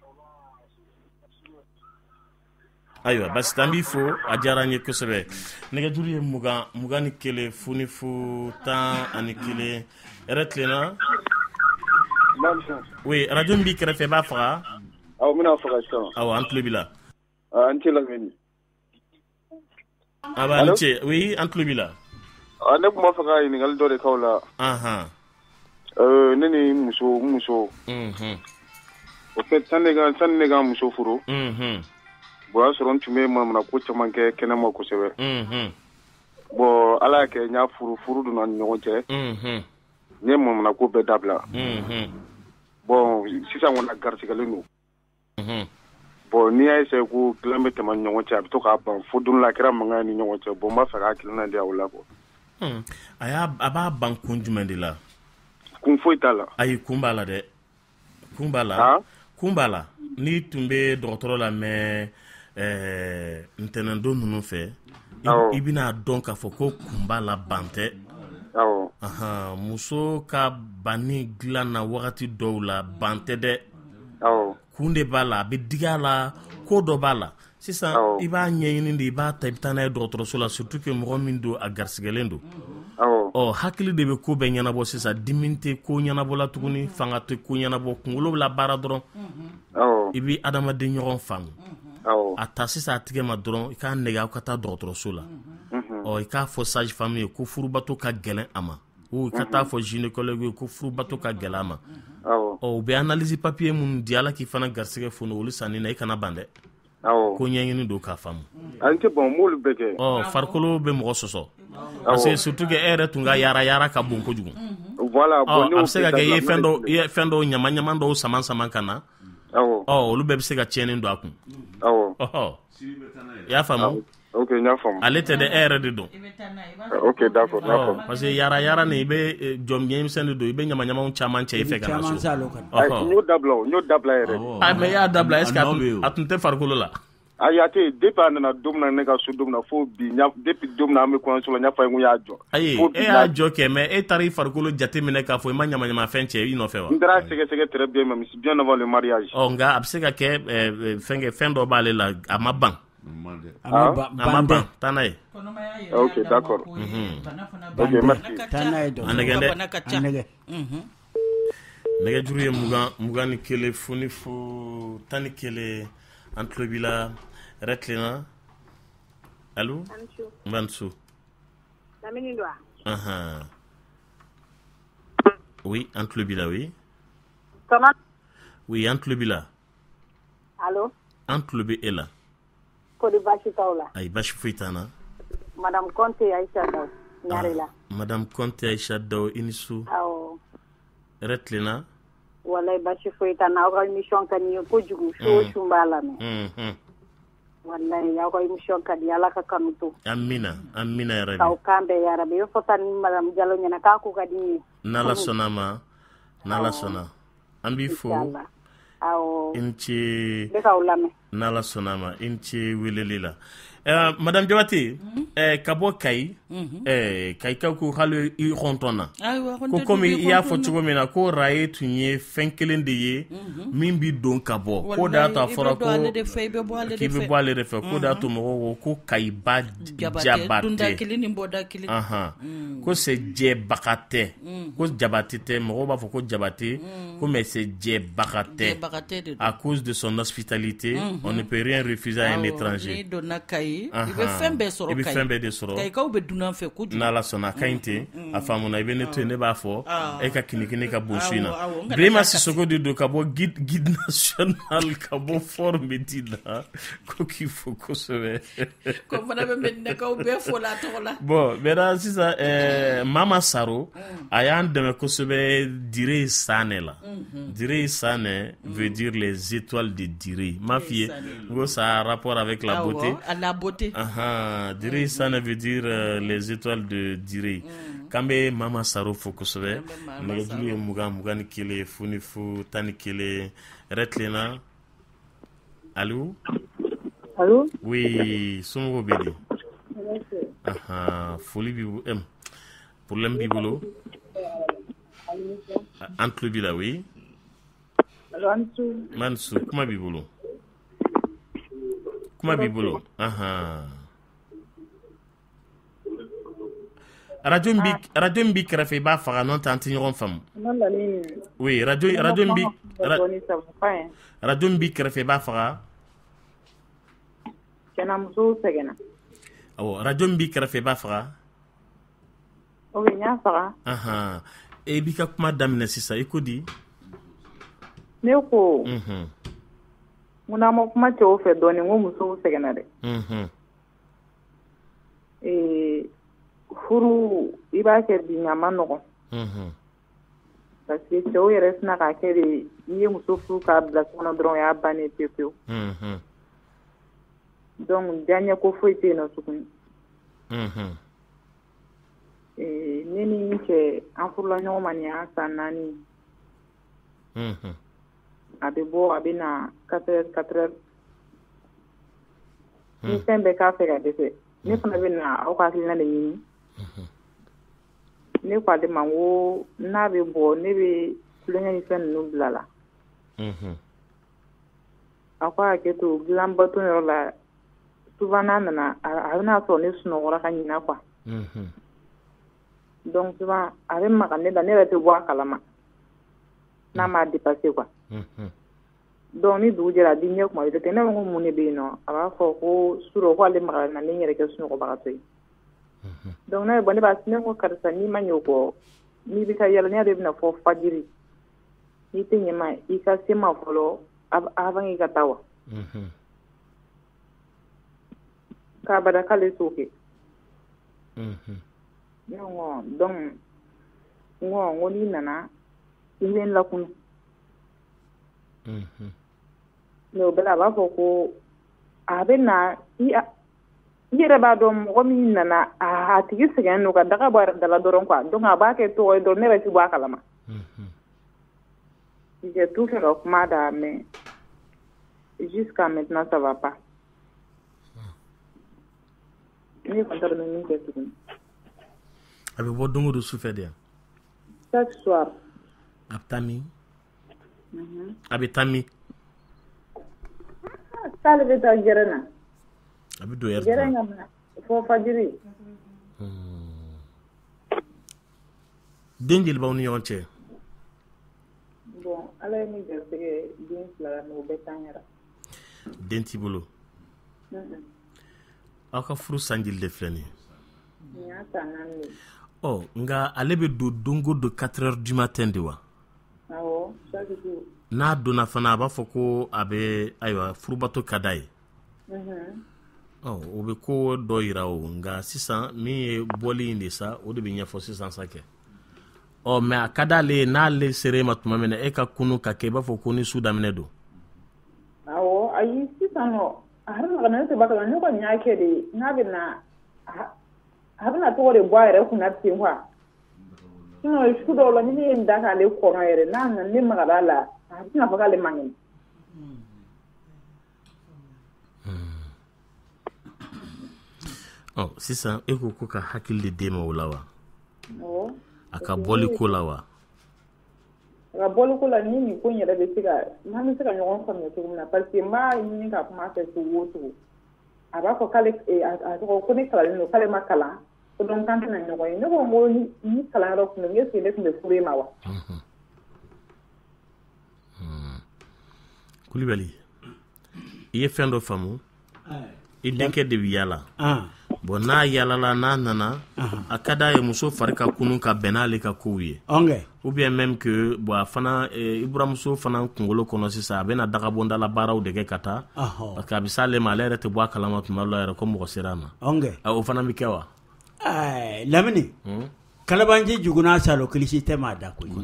[SPEAKER 5] ayiwa basi an b'i fo a diyara n ye kosɛbɛ nɛgɛjuru ye 20 ni kelen foni fo 10 ani kelen yɛrɛ tilenna oui radio min b'i kɛrɛfɛ b'a faga
[SPEAKER 12] awɔ n bɛna faga sisan
[SPEAKER 5] awɔ an tulo b'i la
[SPEAKER 12] an tɛ lamɛnni
[SPEAKER 5] aba ni ce oui an tulo b'i la
[SPEAKER 12] ne tun b'a fɛ ka ɲininkali dɔ de k'aw la ne ni muso o fait sani ne ka muso furu bon o y'a sɔrɔ n tun bɛ manamana ko caman kɛ kɛnɛma kosɛbɛ bon ala y'a kɛ n y'a furu donna ni ɲɔgɔn cɛ n ye manamana ko bɛɛ dabila bon sisan kɔni a garisigɛlen don bon n'i y'a essayé ko dilan bɛ tɛmɛ ni ɲɔgɔn cɛ a bɛ to k'a ban fo don la a kɛra mankan ni ɲɔgɔn cɛ bon n b'a fɛ k'a hakilina di aw la quoi
[SPEAKER 5] a b'a ban kun jumɛn de la
[SPEAKER 12] kun foyi t'a la
[SPEAKER 5] ayi kun b'a la dɛ kun b'a la n'i tun bɛ dɔgɔtɔrɔ la mɛ ntɛnɛndon ninnu fɛ i bɛna dɔn k'a fɔ ko kun b'a la ban tɛ muso ka banni dilan na wagati dɔw la ban tɛ dɛ kun de b'a la a bɛ digi a la ko dɔ b'a la sisan i b'a ɲɛɲini de i b'a ta i bɛ taa n'a ye dɔgɔtɔrɔso la surtout que mɔgɔ min don a garisigɛlen don hakili de bɛ ko bɛɛ ɲɛnabɔ sisan dimi tɛ ko ɲɛnabɔ la tuguni fanga tɛ ko ɲɛnabɔ kunkolo bɛ labaara dɔrɔn i bɛ adamaden ɲɔgɔn faamu a ta sisan a tigɛ ma dɔrɔn i k'a nɛgɛ aw ka taa dɔgɔtɔrɔso la i k'a fɔ sage femme ye ko furubato ka gɛlɛn a ma i ka taa fɔ gynécologue ye ko furubato ka gɛlɛn a ma u bɛ analyse papier minnu di ala k'i fana garisigɛ funu olu sanni na i kana ban dɛ ko ɲɛɲini don k'a faamu farikolo bɛ mɔgɔ sɔsɔ parce que surtout que e yɛrɛ tun ka yaara ka bon kojugu a bɛ se ka kɛ i ye fɛn dɔw ɲama dɔw sama ka na olu bɛɛ bɛ se ka tiɲɛni don a kun i y'a faamu ale tɛ dɛ e yɛrɛ de don parce que yaara ni i bɛ jɔnmisɛn de don i bɛ ɲamaw caman cɛ i fɛ ka na so mais i y'a dabila est ce que a tun tɛ farikolo la
[SPEAKER 12] a tɛ depuis a nana don min na ne ka so don min na fo bi depuis don min na an bɛ kɔɲɔso la n y'a fɔ a ye n ko y'a jɔ
[SPEAKER 5] ayi e y'a jɔ kɛ mais e taara i farikolo jate minɛ k'a fɔ i ma ɲamafɛn cɛ i nɔfɛ wa
[SPEAKER 12] n taara sɛgɛsɛgɛ très bien mais bien avant le mariage
[SPEAKER 5] nka a bɛ se ka kɛ fɛn dɔ b'ale la a ma ban a ma ban taa n'a ye
[SPEAKER 12] ok d'accord ok merci
[SPEAKER 5] nɛgɛjuru ye 21 foni fo 11 an tulo b'i la yɛrɛ tilenna allo Mansu
[SPEAKER 13] lamini do
[SPEAKER 5] oui an tulo b'i la oui
[SPEAKER 13] comment
[SPEAKER 5] oui an tulo b'i la
[SPEAKER 13] allo
[SPEAKER 5] an tulo bɛ e la
[SPEAKER 13] ko di baasi t'aw la
[SPEAKER 5] ayi baasi foyi t'an na
[SPEAKER 13] madame Conte Aïcha Daw ñaari la
[SPEAKER 5] madame Conte Aïcha Daw i ni su
[SPEAKER 13] awɔ
[SPEAKER 5] yɛrɛ tilenna
[SPEAKER 13] wallahi baasi foyi t'an na aw ka émission ka di n ye kojugu su o su n b'a lamɛn wallahi aw ka émission ka di ala ka kanu to
[SPEAKER 5] amina yarabi
[SPEAKER 13] k'aw kan bɛɛ yarabi i fɔ ta ni madame Diallo ɲɛna k'a ko ka di n ye
[SPEAKER 5] n'ala sɔnna ma n'ala sɔnna an b'i fo
[SPEAKER 13] awɔ
[SPEAKER 5] i ni ce
[SPEAKER 13] n bɛ k'aw lamɛn
[SPEAKER 5] n'ala sɔnna ma i ni ce weleli la madame Jabate ka bɔ Kayi Kayikaw ko hali i hɔntɔnna ko komi i y'a fɔ cogo min na ko raye tun ye fɛn kelen de ye min bi don ka bɔ ko de y'a to a fɔra ko k'i bɛ bɔ ale de fɛ ko de y'a to mɔgɔw ko Kayiba Jabate ko c'est jɛbaga tɛ ko Jabate tɛ mɔgɔw b'a fɔ ko Jabate ko mais c'est jɛbaga tɛ à cause de son hospitalité on ne peut rien refuser à un étranger
[SPEAKER 4] i bɛ fɛn bɛɛ sɔrɔ Kayikaw bɛ dunan fɛ kojugu
[SPEAKER 5] n'ala sɔnna a ka ɲi ten a faamuna i bɛ ne to yen ne b'a fɔ e ka kinikini ka bon su in na Birima Sisoko de don ka bɔ guide national ka bɔ Fort Medina ko k'i fo kosɛbɛ
[SPEAKER 4] ko fana bɛ Medinakaw bɛɛ fo la tɔgɔ la
[SPEAKER 5] bon maintenant sisan Mama Saro a y'an dɛmɛ kosɛbɛ Dire Sane la Dire Sane veut dire les étoiles de Dire m'a f'i ye ko ça a rapport avec la beauté Dire Sane veut dire les étoiles de Dire Kambe Mama Saro fo kosɛbɛ nɛgɛjuru ye 20 ni kelen foni fo 11 retlena allo oui somɔgɔw bɛ di foli b'i bolo problème b'i bolo an tulo b'i la oui Mansu kuma b'i bolo radio bi kɛrɛfɛ i b'a faga n'o tɛ an tɛ ɲɔgɔn faamu oui radio bi kɛrɛfɛ i b'a faga
[SPEAKER 13] cɛnamusow sɛgɛnna
[SPEAKER 5] awɔ radio bi kɛrɛfɛ i b'a faga
[SPEAKER 13] o n y'a faga
[SPEAKER 5] e b'i ka kuma daminɛ sisan i ko di
[SPEAKER 13] ne ko munna ma kuma cɛw fɛ dɔɔnin ko musow sɛgɛnna dɛ furu i b'a kɛ bi ɲa ma nɔgɔn parce que cɛw yɛrɛ sina k'a kɛ de n'i ye muso furu k'a bila kɔnɔ dɔrɔn o y'a bannen pewu pewu donc diyaɲɛ ko foyi tɛ yen nɔ tuguni ne ni n cɛ an furula ɲɔgɔn ma nin y'an san 4 a bɛ bɔ a bɛ na 4 heures ni fɛn bɛɛ k'a fɛ ka dɛsɛ ne fana bɛ na aw ka hakilina de ɲini ne ko ale ma ko n'a bɛ bɔ ne bɛ tulonkɛ ni fɛn ninnu bila la a ko a kɛ to dilan bato yɔrɔ la souvent n'a nana a bɛna sɔrɔ ne sunɔgɔra ka ɲina quoi donc souvent a bɛ maga ne la ne yɛrɛ tɛ bɔ a kalama n'a m'a dépassé quoi donc ni dugu jɛra a di ɲɛ kuma bɛ tɛ ne ko mun de bɛ yen nɔ a b'a fɔ ko surɔ ko ale maga na ne yɛrɛ kɛ sunɔgɔbagatɔ ye donc ne bɔ ne b'a ne ko karisa n'i ma ɲɛ o kɔ n'i bɛ ka yɛlɛ ne yɛrɛ bɛna fɔ fajiri n'i tɛ ɲɛma i ka se ma fɔlɔ avant i ka taa wa k'a bada k'ale t'o kɛ ne ko donc n ko n'i nana i bɛ n lakunu mais o bɛɛ la a b'a fɔ ko a bɛ na i yɛrɛ b'a dɔn mɔgɔ min nana a tigi sɛgɛn don ka daga bɔ a yɛrɛ dala dɔrɔn quoi donc a b'a kɛ tɔgɔ ye dɔrɔn ne yɛrɛ tɛ bɔ a kalama j'ai tout fait ka kuma da mais jusqu'à maintenant ça va pas ne kɔni t'a dɔn min kɛ tuguni
[SPEAKER 5] a bɛ bɔ don o don su fɛ de yan
[SPEAKER 13] chaque soir
[SPEAKER 5] a bɛ taa min a bɛ taa min
[SPEAKER 13] k'ale bɛ taa gɛrɛn na
[SPEAKER 5] a bɛ don yɛrɛ
[SPEAKER 13] gɛrɛn ka na fɔ fajiri
[SPEAKER 5] den jeli b'aw ni ɲɔgɔn cɛ
[SPEAKER 13] bon ala ye ne garisɛgɛ den 2 la mais o bɛɛ t'an yɛrɛ
[SPEAKER 5] den t'i bolo aw ka furu sanjili de filɛ nin ye
[SPEAKER 13] nin y'a san 4 de
[SPEAKER 5] ɔ nka ale bɛ don don o don 4 heures du matin de wa
[SPEAKER 13] awɔ chaque jour
[SPEAKER 5] n'a donna fana a b'a fɔ ko a bɛ ayiwa furubato ka d'a ye o bɛ ko dɔ yira o nka sisan min ye bɔli in de sa o de bɛ ɲɛfɔ sisan sa kɛ mais a ka d'ale ye n'ale sera e ma tuma min na e ka kunu ka kɛ i b'a fɔ ko ni su daminɛ don
[SPEAKER 13] awɔ ayi sisan nɔ a yɛrɛ nana ne tɛ ba kalama ne kɔni y'a kɛ de n'a bɛ na a bɛna tɔgɔ de bɔ a yɛrɛ kunna ten quoi sinon su dɔw la ni ne ye n da k'ale kɔnɔ yɛrɛ n'a nana ne magara a la a bɛna fɔ k'ale man kɛnɛ
[SPEAKER 5] sisan e ko ka hakili de d'e ma o la wa a ka bɔli ko la wa
[SPEAKER 13] a ka bɔli ko la ni nin ko in yɛrɛ bɛ se ka n'an bɛ se ka ɲɔgɔn faamuya cogo min na parce que n b'a ɲini ka kuma fɛ cogo o cogo a b'a fɔ k'ale a tɔgɔ ko ne kalanlen don k'ale ma kalan ko donc k'an tɛna ɲɔgɔn ye ne ko n ko ni kalanyɔrɔ tun bɛ est ce que ne tun bɛ furu e ma wa
[SPEAKER 5] Kulibali i ye fɛn dɔ faamu i denkɛ de bɛ yaala bon n'a yaalala n'a nana a ka d'a ye muso fari ka kunun ka bɛn n'ale ka kow ye ou bien même que bon a fana i buramuso fana kunkolo kɔnɔ sisan a bɛna dagabɔndala baaraw de kɛ ka taa parce que a bɛ s'ale ma ale yɛrɛ tɛ bɔ a kalama tuma dɔ la yɛrɛ ko mɔgɔ sera a ma o fana bɛ kɛ wa
[SPEAKER 7] Lamini kalabanji juguna salo kilisi tɛ maa da koyi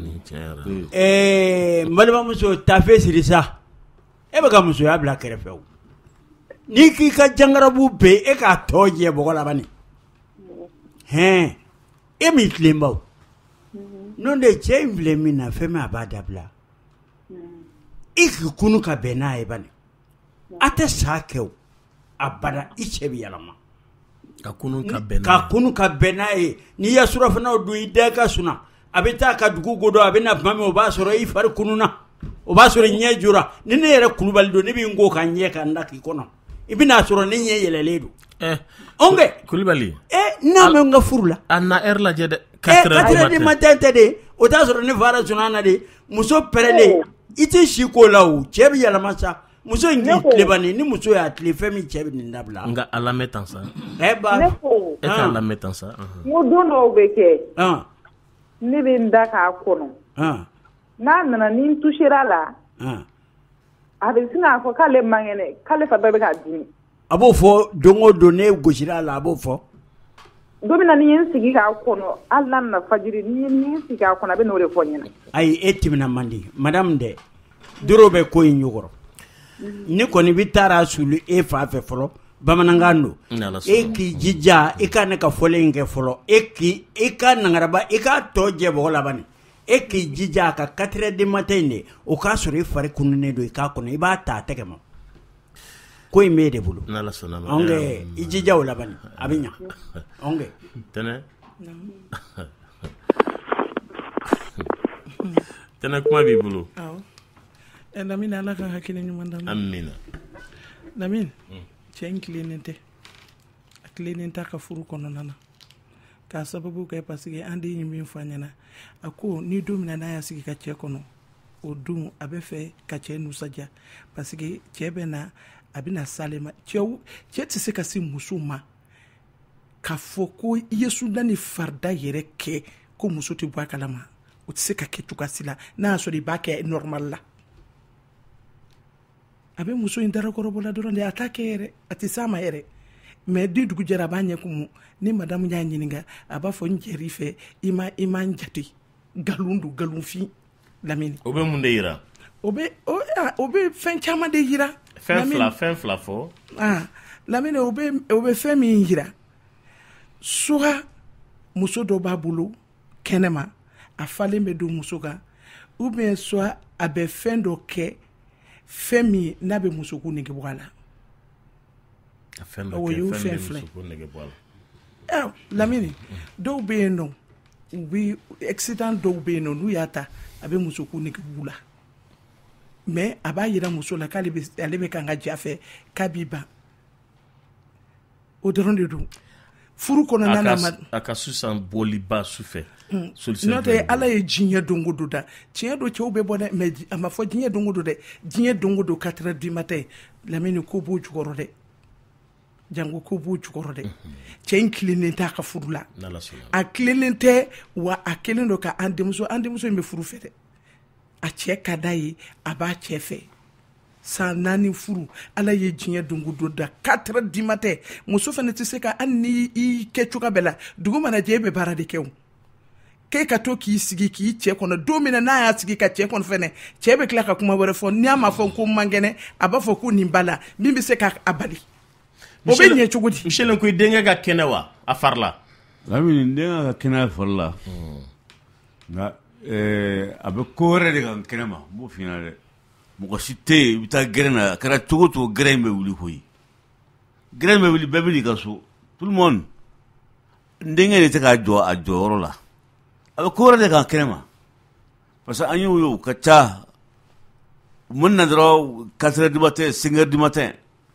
[SPEAKER 7] n balimamuso tafe siri sa e bɛ ka musoya bila kɛrɛfɛ o n'i k'i ka jangarabu bɛ e k'a tɔ jɛ bɔgɔ la bani e min tilenbaw n'o de cɛ in filɛ min na fɛn min a b'a dabila i k'i kunu ka bɛn n'a ye bani a tɛ sa kɛ o a bada i cɛ bɛ yɛlɛma
[SPEAKER 5] ka kunu ka
[SPEAKER 7] bɛn n'a ye n'i ya surafanaw dun i da ka sunna a bɛ taa ka dugu godɔ a bɛ na tuma min o b'a sɔrɔ i fari kununa o b'a sɔrɔ ɲɛ jora ni ne yɛrɛ kulubali don ne bɛ n ko ka ɲɛ ka n da k'i kɔnɔ i bɛna sɔrɔ ne ɲɛ yɛlɛlen don
[SPEAKER 5] Kulibali
[SPEAKER 7] n'a mɛ n ka furu la
[SPEAKER 5] a na heure lajɛ dɛ
[SPEAKER 7] 4 heures du matin tɛ de o t'a sɔrɔ ne fara sunna na de muso pɛrɛlen i tɛ si ko la o cɛ bɛ yɛlɛma sa muso in k'i tile bani ni muso y'a tile fɛn min cɛ bɛ nin dabila
[SPEAKER 5] nka a lamɛn tan sa
[SPEAKER 13] ne ko
[SPEAKER 5] e k'a lamɛn tan sa
[SPEAKER 13] n ko don dɔw bɛ kɛ ne bɛ n da k'a kɔnɔ n'a nana ni n touchera la a bɛ sin k'a fɔ k'ale man kɛnɛ k'ale fa bɛɛ bɛ k'a dimi
[SPEAKER 7] a b'o fɔ don o don ne gosira a la a b'o fɔ
[SPEAKER 13] don min na ni ye n sigi k'a kɔnɔ hali n'a nana fajiri ni ye n sigi k'a kɔnɔ a bɛ n'o de fɔ n ɲɛna
[SPEAKER 7] ayi e timina man di madame dɛ doro bɛ ko in ɲɔgɔrɔ ne kɔni bɛ taara suli e fa fɛ fɔlɔ bamanankan don e k'i jija i ka ne ka fɔlen in kɛ fɔlɔ e ka nangaraba i ka tɔ jɛ bɔgɔ laban e k'i jija a ka 4 heures du matin de o k'a sɔrɔ i fari kununnen don i k'a kɔnɔ i b'a ta a tɛgɛ ma ko in b'e de bolo i jija o laban a bɛ ɲa
[SPEAKER 5] tɛnɛ tana kuma b'i bolo
[SPEAKER 8] Lamine ala ka hakili ɲuman d'an ma
[SPEAKER 5] amina
[SPEAKER 8] Lamine cɛ in tilennen tɛ a tilennen t'a ka furu kɔnɔna na k'a sababu kɛ parce que an de ye min fɔ a ɲɛna a ko ni don min n'a y'a sigi ka cɛ kɔnɔ o don a bɛ fɛ ka cɛ nusaja parce que cɛ bɛ na a bɛna sale ma cɛ tɛ se ka se muso ma k'a fɔ ko i ye suda ni farida yɛrɛ kɛ ko muso tɛ bɔ a kalama o tɛ se ka kɛ cogoya si la n'a y'a sɔrɔ i b'a kɛ normal la a bɛ muso in darakɔrɔbɔla dɔrɔn de a t'a kɛ yɛrɛ a tɛ s'a ma yɛrɛ mais di dugu jɛra a b'a ɲɛ kumu ni madamu y'a ɲininka a b'a fɔ n jɛr'i fɛ i ma n jate galon don galonfin Lamine
[SPEAKER 5] o bɛ mun de yira
[SPEAKER 8] o bɛ fɛn caman de yira
[SPEAKER 5] fɛn fila fɔ
[SPEAKER 8] Lamine o bɛ fɛn min yira soit muso dɔ b'a bolo kɛnɛma a falen bɛ don muso kan ou bien soit a bɛ fɛn dɔ kɛ fɛn min n'a bɛ muso ko nege bɔ a la o y'o fɛn fila Lamine dɔw bɛ yen nɔ u bɛ accident dɔw bɛ yen nɔ n'u y'a ta a bɛ muso ko nege b'u la mais a b'a yira muso la k'ale bɛ kan ka ja fɛ k'a b'i ban o dɔrɔn de don furu kɔnɔna na
[SPEAKER 5] a ka sisan boliba su fɛ
[SPEAKER 8] n'o tɛ ala ye diɲɛ don o don da tiɲɛ don cɛw bɛ bɔ dɛ mais a ma fɔ diɲɛ don o don dɛ diɲɛ don o don 4 heures du matin Lamine ko b'o jukɔrɔ dɛ jango ko b'o jukɔrɔ dɛ cɛ in tilennen tɛ a ka furu la a tilennen tɛ wa a kelen don ka an denmuso in bɛ furu fɛ dɛ a cɛ ka d'a ye a b'a cɛ fɛ san 4 furu ala ye diɲɛ don o don da 4 heures du matin muso fana tɛ se ka hali ni i kɛ cogoya bɛɛ la dugu mana jɛ e bɛ baara de kɛ o k'e ka to k'i sigi k'i cɛ kɔnɔ don min na n'a y'a sigi ka cɛ kɔnɔ fɛnɛ cɛ bɛ tila ka kuma wɛrɛ fɔ n'i y'a ma fɔ ko man kɛnɛ a b'a fɔ ko nin b'a la min bɛ se k'a bali o bɛ ɲɛ cogo di
[SPEAKER 5] Michel ko i denkɛ ka kɛnɛ wa a farila
[SPEAKER 6] Lamine n denkɛ ka kɛnɛ a farila nka a bɛ ko wɛrɛ de kan kɛnɛ ma n b'o f'i ɲɛna dɛ mɔgɔ si tɛ yen i bɛ taa gɛrɛn na a kɛra cogo o cogo gɛrɛn bɛ wuli koyi gɛrɛn bɛ wuli bɛɛ bɛ n'i ka so tout le monde n denkɛ de tɛ k'a jɔ a jɔyɔrɔ la a bɛ ko wɛrɛ de kan kɛnɛ ma parce que an y'o ye o ka ca u mana na dɔrɔn 4 heures du matin 5 heures du matin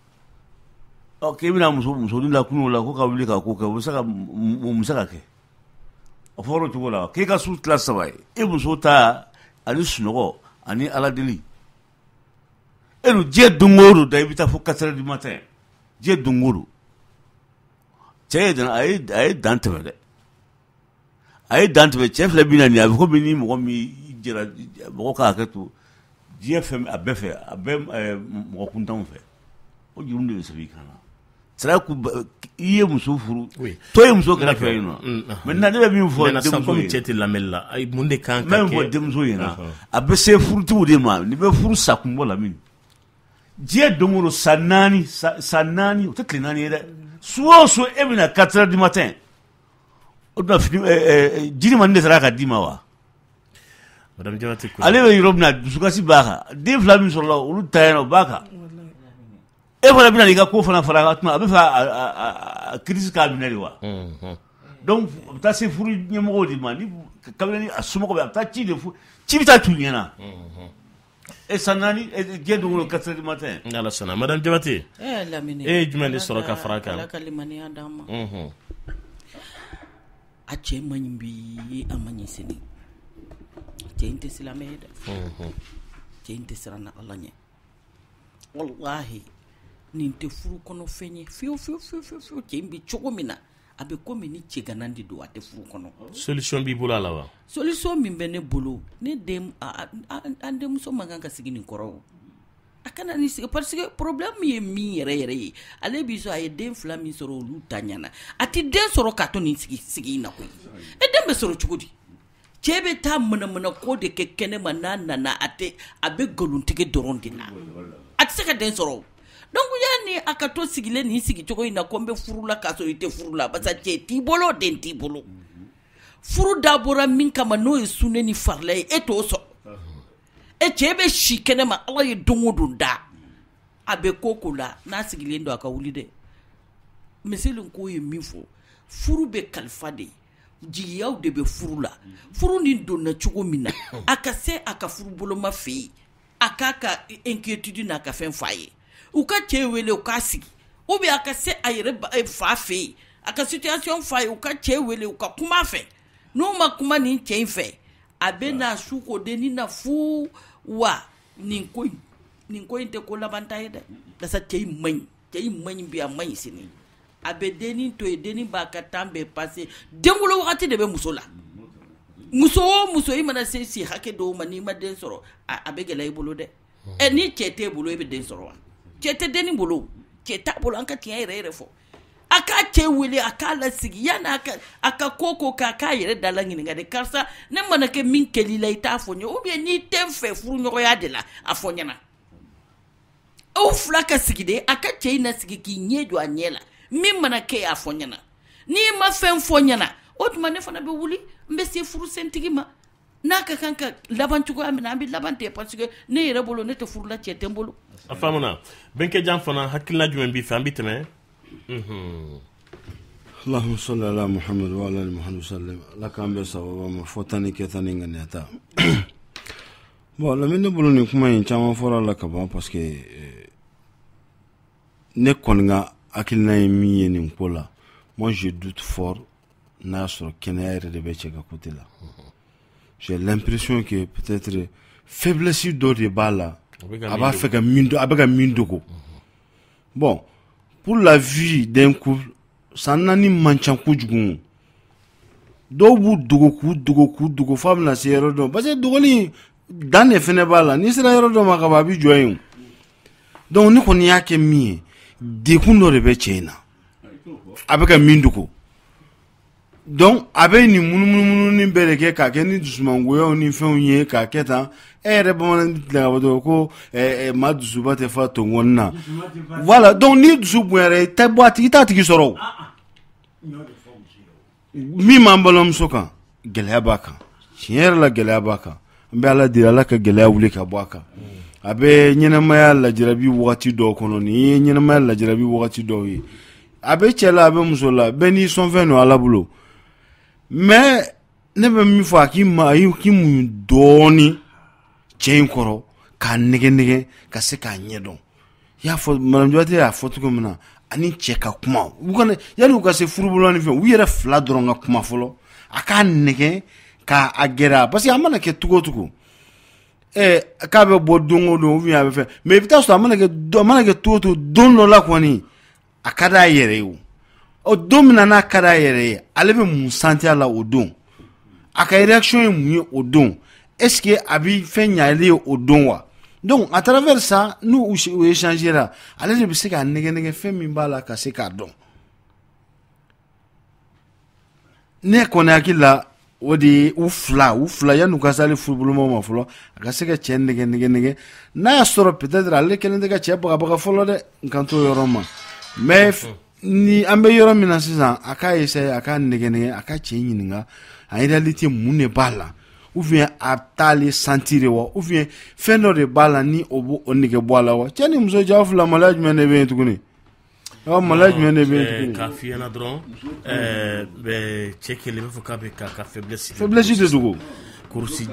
[SPEAKER 6] k'i bɛna musonin la kunun la ko ka wuli ka ko kɛ o bɛ se ka kɛ a fɔra o cogo la k'e ka su tila 3 ye e muso ta ani sunɔgɔ ani ala deli e dun diɲɛ don o don da i bɛ taa fo 4 heures du matin diɲɛ don o don cɛ a ye dan tɛmɛ dɛ a ye dan tɛmɛ cɛ filɛ min na nin a bɛ komi ni mɔgɔ min jɛra mɔgɔ ka hakɛ to diɲɛ fɛn a bɛɛ fɛ a bɛɛ mɔgɔ kuntanw fɛ o juru de bɛ sɛbɛn i kan na sira i ye muso furu to ye muso kɛrɛfɛ yen nɔ maintenant ne bɛ min fɔ denmuso ye
[SPEAKER 5] cɛ tɛ lamɛnni la mun de kan ka kɛ
[SPEAKER 6] n bɛ min fɔ denmuso ɲɛna a bɛ se furutigiw de ma ni bɛ furu sa kun bɔ Lamine diɲɛ don o don san 4 o tɛ tile 4 ye dɛ su o su e bɛna 4 heures du matin o tuma jiri ma nin de sera ka d'i ma wa
[SPEAKER 5] Madame Jabate
[SPEAKER 6] ale bɛ yɔrɔ min na dusukasi b'a kan den 2 min sɔrɔla olu ta yen nɔ o b'a kan e fana bɛna n'i ka ko fana fara a tuma a bɛ fɛ a crise k'a minɛ de wa donc a bɛ taa se furu ɲɛmɔgɔw de ma ni kabini a somɔgɔw bɛ a bɛ taa ci bɛ taa t'u ɲɛna e san 4 diɲɛ don o don 4 heures du matin
[SPEAKER 5] ni Ala sɔnna Madame Jabate
[SPEAKER 4] Lamine
[SPEAKER 5] e ye jumɛn de sɔrɔ ka fara a kan
[SPEAKER 4] Ala ka limaniya d'an ma a cɛ man ɲi bi a man ɲi sini cɛ in tɛ silamɛ ye dɛ cɛ in tɛ siran na Ala ɲɛ wallahi nin tɛ furu kɔnɔ fɛn ye fiyewu cɛ in bɛ cogo min na a bɛ komi ni cɛ ganan de don a tɛ furu kɔnɔ
[SPEAKER 5] solution b'i bolo a la wa
[SPEAKER 4] solution min bɛ ne bolo ne den an denmuso man kan ka sigi nin kɔrɔ o a kana ni sigi parce que problème ye min yɛrɛ ye ale b'i sɔn a ye den 2 min sɔrɔ olu ta ɲana a tɛ den sɔrɔ ka to nin sigi in na koyi e den bɛ sɔrɔ cogo di cɛ bɛ taa manamana ko de kɛ kɛnɛ ma n'a nana a bɛ nkalontigɛ dɔrɔn de la a tɛ se ka den sɔrɔ donc yanni a ka to sigilen nin sigi cogo in na ko n bɛ furu la k'a sɔrɔ i tɛ furu la parce que cɛ t'i bolo den t'i bolo furu dabɔra min kama n'o ye sunɛ ni farila ye e t'o sɔrɔ e cɛ bɛ si kɛnɛ ma Ala ye don o don da a bɛ ko la n'a sigilen don a ka wuli dɛ miseli ko ye min fɔ furu bɛ kalifa de jigiyaw de bɛ furu la furu ni donna cogo min na a ka se a ka furu boloma fɛ yen a k'a ka inquiétude n'a ka fɛn f'a ye u ka cɛ wele u k'a sigi ou bien a ka se a yɛrɛ fa fɛ yen a ka situation f'a ye u ka cɛ wele u ka kuma fɛ n'u ma kuma nin cɛ in fɛ a bɛ na su ko denni na fu wa nin ko in tɛ ko laban ta ye dɛ parce que cɛ in man ɲi bi a man ɲi sini a bɛ denni to yen denni b'a ka temps bɛɛ passer denwolo wagati de bɛ muso la muso o muso i mana se si hakɛ dɔw ma n'i ma den sɔrɔ a bɛ gɛlɛya i bolo dɛ ni cɛ t'e bolo e bɛ den sɔrɔ wa cɛ tɛ denni bolo cɛ t'a bolo an ka tiɲɛ yɛrɛ fɔ a k'a cɛ wele a k'a lasigi yanni a ka ko k'a yɛrɛ da la ɲininka de karisa ne mana kɛ min kɛl'i la i t'a fɔ n ye ou bien n'i tɛ n fɛ furuɲɔgɔnya de la a fɔ n ɲɛna aw fila ka sigi de a ka cɛ in na sigi k'i ɲɛ jɔ a ɲɛ la min mana kɛ a fɔ n ɲɛna n'i ma fɛn fɔ n ɲɛna o tuma ne fana bɛ wuli n bɛ se furusentigi ma n'a ka kan ka laban cogoya min na an bɛ laban tɛ parce que ne yɛrɛ bolo ne tɛ furula cɛ tɛ n bolo.
[SPEAKER 5] a faamuna Benkɛ Jan fana hakilina jumɛn b'i fɛ an bɛ tɛmɛ.
[SPEAKER 14] Allahumma salli ala Muhammad wa ala ali Muhammad sallam ala k'an bɛ sababa ma fɔ tan ni kɛ tan ni ŋaniyata bon lamɛn ne bolo nin kuma in caman fɔra la ka ban parce que ne kɔni ka hakilina ye min ye nin ko la moi je doute fort n'a sɔrɔ kɛnɛya yɛrɛ de bɛ cɛ ka côté la j'ai l'impression que peut-être faiblesse dɔ de b'a la a b'a fɛ ka min dogo bon pour la vie d'un couple ça nani man ca kojugu dɔw b'u dogo f'a bɛna se yɔrɔ dɔ parce que dogoli dan de fɛnɛ b'a la n'i sera yɔrɔ dɔ ma ka ban a bɛ jɔ yen donc ne kɔni y'a kɛ min ye dekun dɔ de bɛ cɛ in na a bɛ ka min dogo donc a bɛ nin munumunu bɛɛ de kɛ k'a kɛ ni dusumangoyaw ni fɛnw ye k'a kɛ tan e yɛrɛ bamanan tila ka bɔ ko maa dusuba tɛ fa tɔnkɔni na voilà donc ni dusu bonyara i t'a tigi sɔrɔ min m'an balimamuso kan gɛlɛya b'a kan tiɲɛ yɛrɛ la gɛlɛya b'a kan an bɛ ala deli ala ka gɛlɛya wuli ka bɔ a kan a bɛ ɲɛnamaya lajarabi wagati dɔw kɔnɔ nin ye ɲɛnamaya lajarabi wagati dɔw ye a bɛ cɛ la a bɛ muso la bɛɛ n'i sɔnfɛn don ala bolo mais ne bɛ min fɔ a k'i muɲu dɔɔni cɛ in kɔrɔ k'a nɛgɛ ka se k'a ɲɛdɔn i y'a fɔ madame Jawate y'a fɔ cogo min na ani cɛ ka kuma yanni u ka se furubolo ni fɛn u yɛrɛ fila dɔrɔn ka kuma fɔlɔ a k'a nɛgɛ k'a gɛrɛ parce que a mana kɛ cogo o cogo k'a bɛ bɔ don o don ou bien a bɛ fɛn mais i bɛ taa sɔrɔ a mana kɛ cogo o cogo don dɔ la kɔni a ka d'a yɛrɛ ye o don min na n'a ka d'a yɛrɛ ye ale bɛ mun santi a la o don a ka réaction ye mun ye o don est-ce que a bɛ fɛn ɲalen ye o don wa donc à travers ça nous u échangera ale de bɛ se k'a nɛgɛ fɛn min b'a la ka se k'a dɔn ne kɔni hakili la o de u fila yanni u ka se ale furuboloma ma fɔlɔ a ka se ka cɛ nɛgɛ n'a y'a sɔrɔ peut-être ale kelen tɛ ka cɛ bagabaga fɔlɔ dɛ n kan t'o yɔrɔ ma mais ni an bɛ yɔrɔ min na sisan a k'a essayer a k'a nɛgɛ a ka cɛ ɲininka en réalité mun de b'a la ou bien a t'ale sentir wa ou bien fɛn dɔ de b'a la ni o b'o nɛgɛ bɔ a la wa cɛ ni muso ja fila maloya jumɛn de bɛ yen tuguni maloya jumɛn de bɛ yen tuguni
[SPEAKER 5] k'a f'i ɲɛna dɔrɔn cɛ kelen b'a fɔ k'a bɛ k'a ka faiblesse
[SPEAKER 14] de dogo
[SPEAKER 5] kurusi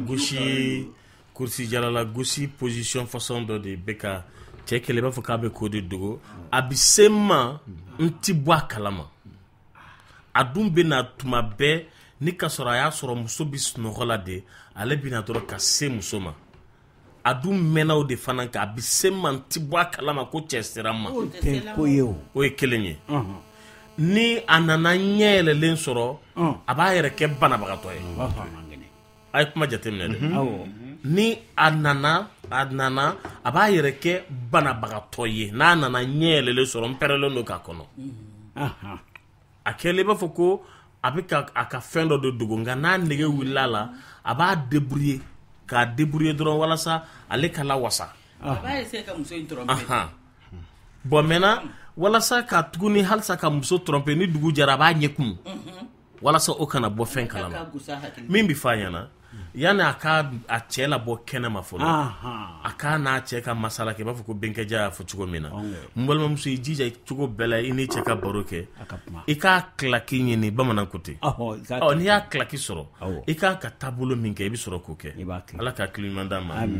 [SPEAKER 5] jalala gosi position façon dɔ de bɛ ka cɛ kelen b'a fɔ k'a bɛ k'o de dogo a bɛ se n ma n ti bɔ a kalama a dun bɛ na tuma bɛɛ ni ka sɔrɔ a y'a sɔrɔ muso bɛ sunɔgɔ la de ale bɛ na dɔrɔn ka se muso ma a dun mɛnna o de fana kan a bɛ se n ma n ti bɔ a kalama ko cɛ sera n ma o ye kelen ye ni a nana ɲɛ yɛlɛlen sɔrɔ a b'a yɛrɛ kɛ banabagatɔ ye a ye kuma jateminɛ dɛ ni a nana a b'a yɛrɛ kɛ banabagatɔ ye n'a nana ɲɛ yɛlɛlen sɔrɔ n pɛrɛlen don k'a kɔnɔ a kɛlen b'a fɔ ko a bɛ a ka fɛn dɔ de dogo nka n'a nɛgɛ wulila la a b'a débrouiller k'a débrouiller dɔrɔn walasa ale ka lawasa
[SPEAKER 4] a b'a essayer ka muso in tromper
[SPEAKER 5] bon maintenant walasa ka tuguni halisa ka muso tromper ni dugu jɛra a b'a ɲɛ kumu walasa o kana bɔ fɛn kalama min bi fa ɲɛna yani a cɛ la bɔ kɛnɛ ma fɔlɔ a ka n'a cɛ ka masala kɛ i b'a fɔ ko benkɛja y'a fɔ cogo min na n balimamuso i jija cogo bɛɛ la i n'i cɛ ka baro kɛ i k'a kilaki ɲini bamanan ko ten n'i y'a kilaki sɔrɔ i k'a ka taabolo min kɛ i bɛ sɔrɔ k'o kɛ ala ka hakili ɲuman d'a ma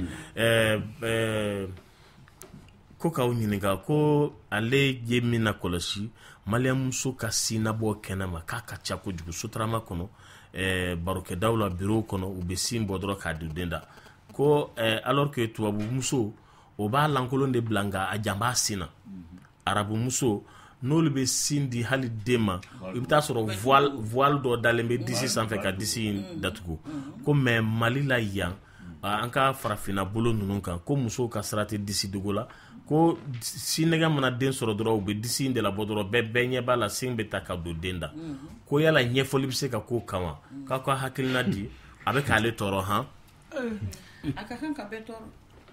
[SPEAKER 5] ko k'aw ɲininka ko ale ye min na kɔlɔsi maliyɛnmuso ka sinabɔ kɛnɛ ma k'a ka ca kojugu sotarama kɔnɔ barokɛdaw la bureau kɔnɔ u bɛ sin bɔ dɔrɔn k'a di den da ko alors que tubabumuso o b'a lankolon de bila nka a janb'a sin na arabumuso n'olu bɛ sin di hali den ma i bɛ taa sɔrɔ voile dɔ dalen bɛ disi sanfɛ ka disi in datugu ko mais Mali la yan an ka farafinna bolo ninnu kan ko musow ka sira tɛ disi dogo la ko sin nɛgɛ mana den sɔrɔ dɔrɔn u bɛ disi in de labɔ dɔrɔn bɛɛ ɲɛ b'a la sin bɛ ta ka don den da ko yala ɲɛfɔli bɛ se ka k'o kama k'a ka hakilina di a bɛ k'ale tɔɔrɔ han
[SPEAKER 4] a ka kan ka bɛɛ tɔɔrɔ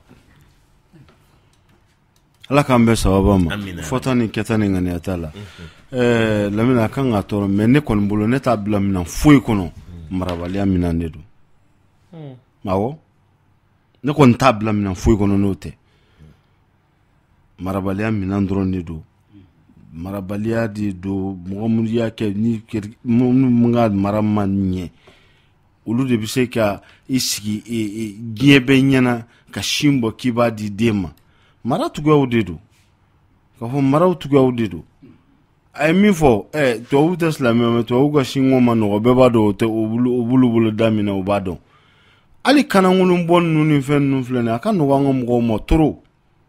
[SPEAKER 14] ala k'an bɛ sababa ma fɔta ni kɛta ni ŋaniya t'a la Lamini a kan ka tɔɔrɔ mais ne kɔni bolo ne t'a bila minan foyi kɔnɔ marabaliya minan de don awɔ ne kɔni t'a bila minan foyi kɔnɔ n'o tɛ marabaliya minan dɔrɔn de don marabaliya de don mɔgɔ minnu y'a kɛ ni mun ka mara man ɲɛ olu de bɛ se ka i sigi diɲɛ bɛɛ ɲɛna ka sin bɔ k'i b'a di den ma mara tuguyaw de don k'a fɔ maraw tuguyaw de don a ye min fɔ tubabuw tɛ silamɛ mais tubabuw ka sinko ma nɔgɔ bɛɛ b'a dɔn o b'olu bolo da min na o b'a dɔn hali kanaŋolon bɔ ninnu ni fɛn ninnu filɛ nin a ka nɔgɔ an ka mɔgɔw ma trop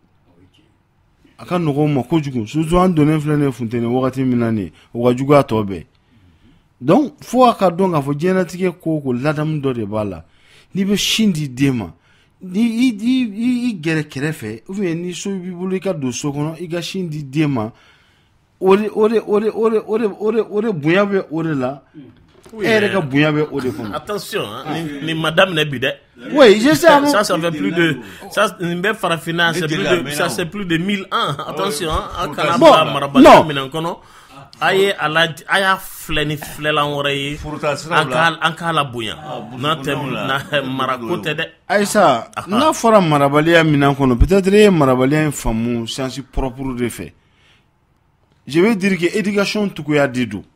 [SPEAKER 14] a ka nɔgɔ ma kojugu surtout an donnen filɛ nin funteni wagati min na nin o ka jugu a tɔ bɛɛ donc fo a ka dɔn k'a fɔ diɲɛlatigɛ ko ladamu dɔ de b'a la n'i bɛ sin di den ma ni i gɛrɛ kɛrɛfɛ ou bien ni so b'i bolo i ka don so kɔnɔ i ka sin di den ma o de bonya bɛ o de la e yɛrɛ ka bonya bɛ o de kɔnɔ.
[SPEAKER 5] Attention ni madame ne bi dɛ.
[SPEAKER 14] Oui, je sais.
[SPEAKER 5] Ça fait plus de ça nimbe farafina c'est plus de 1000 ans. Attention an kana ba marabali minan kɔnɔ. Aye aya fleni flelan wɛrɛ ye an k'a la bonya n'a tɛ marako tɛ dɛ.
[SPEAKER 14] Aïssa n'a fɔra marabaliya minan kɔnɔ peut-être e ye marabaliya in faamu sens propre de fɛ. Je veux dire que éducation tukuya de don.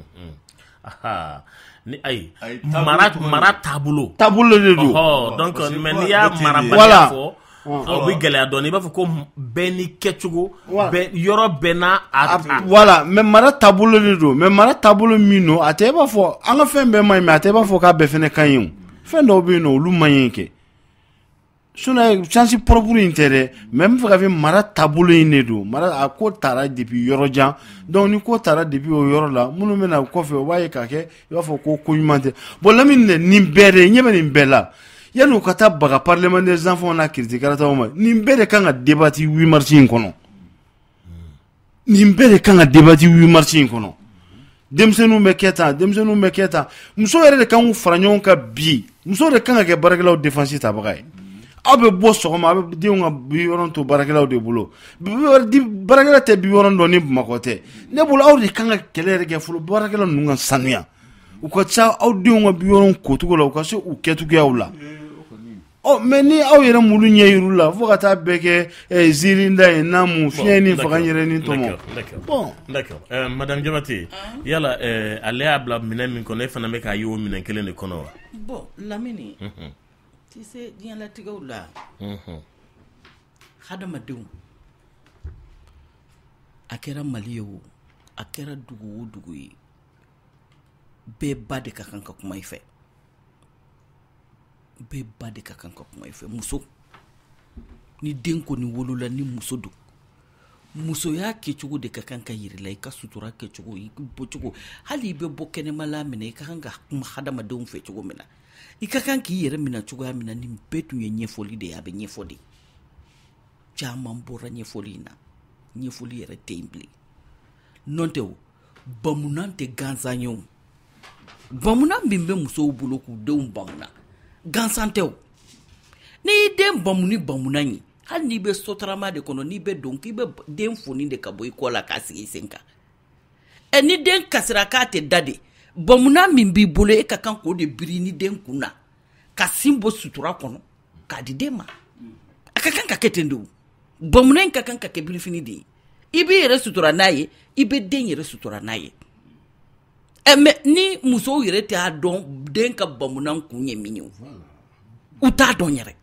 [SPEAKER 5] Ni ayi mara taabolo
[SPEAKER 14] de don.
[SPEAKER 5] Donc mais n'i y'a marabaliya fɔ o bɛ gɛlɛya dɔɔnin i b'a fɔ ko bɛɛ ni kɛcogo yɔrɔ bɛɛ n'a
[SPEAKER 14] voilà mais mara taabolo de don mais mara taabolo min don a tɛ i b'a fɔ an ka fɛn bɛɛ man ɲi mais a tɛ i b'a fɔ k'a bɛɛ fɛnɛ ka ɲi o fɛn dɔw bɛ yen nɔ olu man ɲi kɛ sinon chance propre in tɛ dɛ mais n bɛ fɛ ka fɔ mara taabolo in de don mara a ko taara depuis yɔrɔ jan donc ni ko taara depuis o yɔrɔ la minnu bɛ na kɔfɛ o b'a ye k'a kɛ i b'a fɔ ko ɲuman tɛ bon Lamini dɛ nin bɛɛ de ɲɛ bɛ nin bɛɛ la yanni u ka taa baga parlement des enfants na kiritikarataw ma nin bɛɛ de kan ka débati 8 mars in kɔnɔ nin bɛɛ de kan ka débati 8 mars in kɔnɔ denmisɛnninw bɛ kɛ tan muso yɛrɛ de kan k'u fara ɲɔgɔn kan bi muso de kan ka kɛ baarakɛlaw défense tabaga ye aw bɛ bɔ sɔgɔma a bɛ denw ka biwɔrɔn to baarakɛlaw de bolo baarakɛla tɛ biwɔrɔn dɔn ni Bamakɔ tɛ ne bolo aw de kan ka kɛlɛ yɛrɛ kɛ fɔlɔ baarakɛla ninnu ka sanuya u ka ca aw denw ka biwɔrɔn kocogo la u ka se u kɛcogoyaw la mais ni aw yɛrɛ mulu ɲɛ yiru la fo ka taa bɛɛ kɛ zirinda ye namu fiɲɛ ni faga yɛrɛ ni tɔmɔ
[SPEAKER 5] bon d'accord madame Diabaté yala ale y'a bila minɛn min kɔnɔ e fana bɛ k'a ye o minɛn kelen de kɔnɔ wa
[SPEAKER 4] bon Lamini ti se diɲɛlatigɛw la hadamadenw a kɛra Mali ye o a kɛra dugu o dugu ye bɛɛ ba de ka kan ka kuma i fɛ bɛɛ ba de ka kan ka kuma i fɛ muso ni den kɔni wolola ni muso don musoya kɛcogo de ka kan ka yirila i ka sutura kɛcogo i bɔcogo hali i bɛ bɔ kɛnɛma la minɛ i ka kan ka kuma hadamadenw fɛ cogo min na i ka kan k'i yɛrɛ minɛ cogoya min na nin bɛɛ tun ye ɲɛfɔli de ye a bɛ ɲɛfɔ de caman bɔra ɲɛfɔli in na ɲɛfɔli yɛrɛ tɛ yen bilen n'o tɛ o bamunan tɛ gansan ye o bamunan min bɛ musow bolo k'u denw bamuna gansan tɛ o n'i den bamuni bamunan ye hali n'i bɛ sotarama de kɔnɔ n'i bɛ don k'i bɛ den foni de ka bɔ i kɔ la k'a sigi i sen kan ni den kasira k'a tɛ da de Bamuna min b'i bolo e ka kan k'o de biri ni den kun na ka sin bɔ sutura kɔnɔ k'a di den ma a ka kan ka kɛ ten de o bamuna in ka kan ka kɛ birifini de ye i b'i yɛrɛ sutura n'a ye i bɛ den yɛrɛ sutura n'a ye mais ni musow yɛrɛ t'a dɔn den ka bamuna kun ye min ye u t'a dɔn yɛrɛ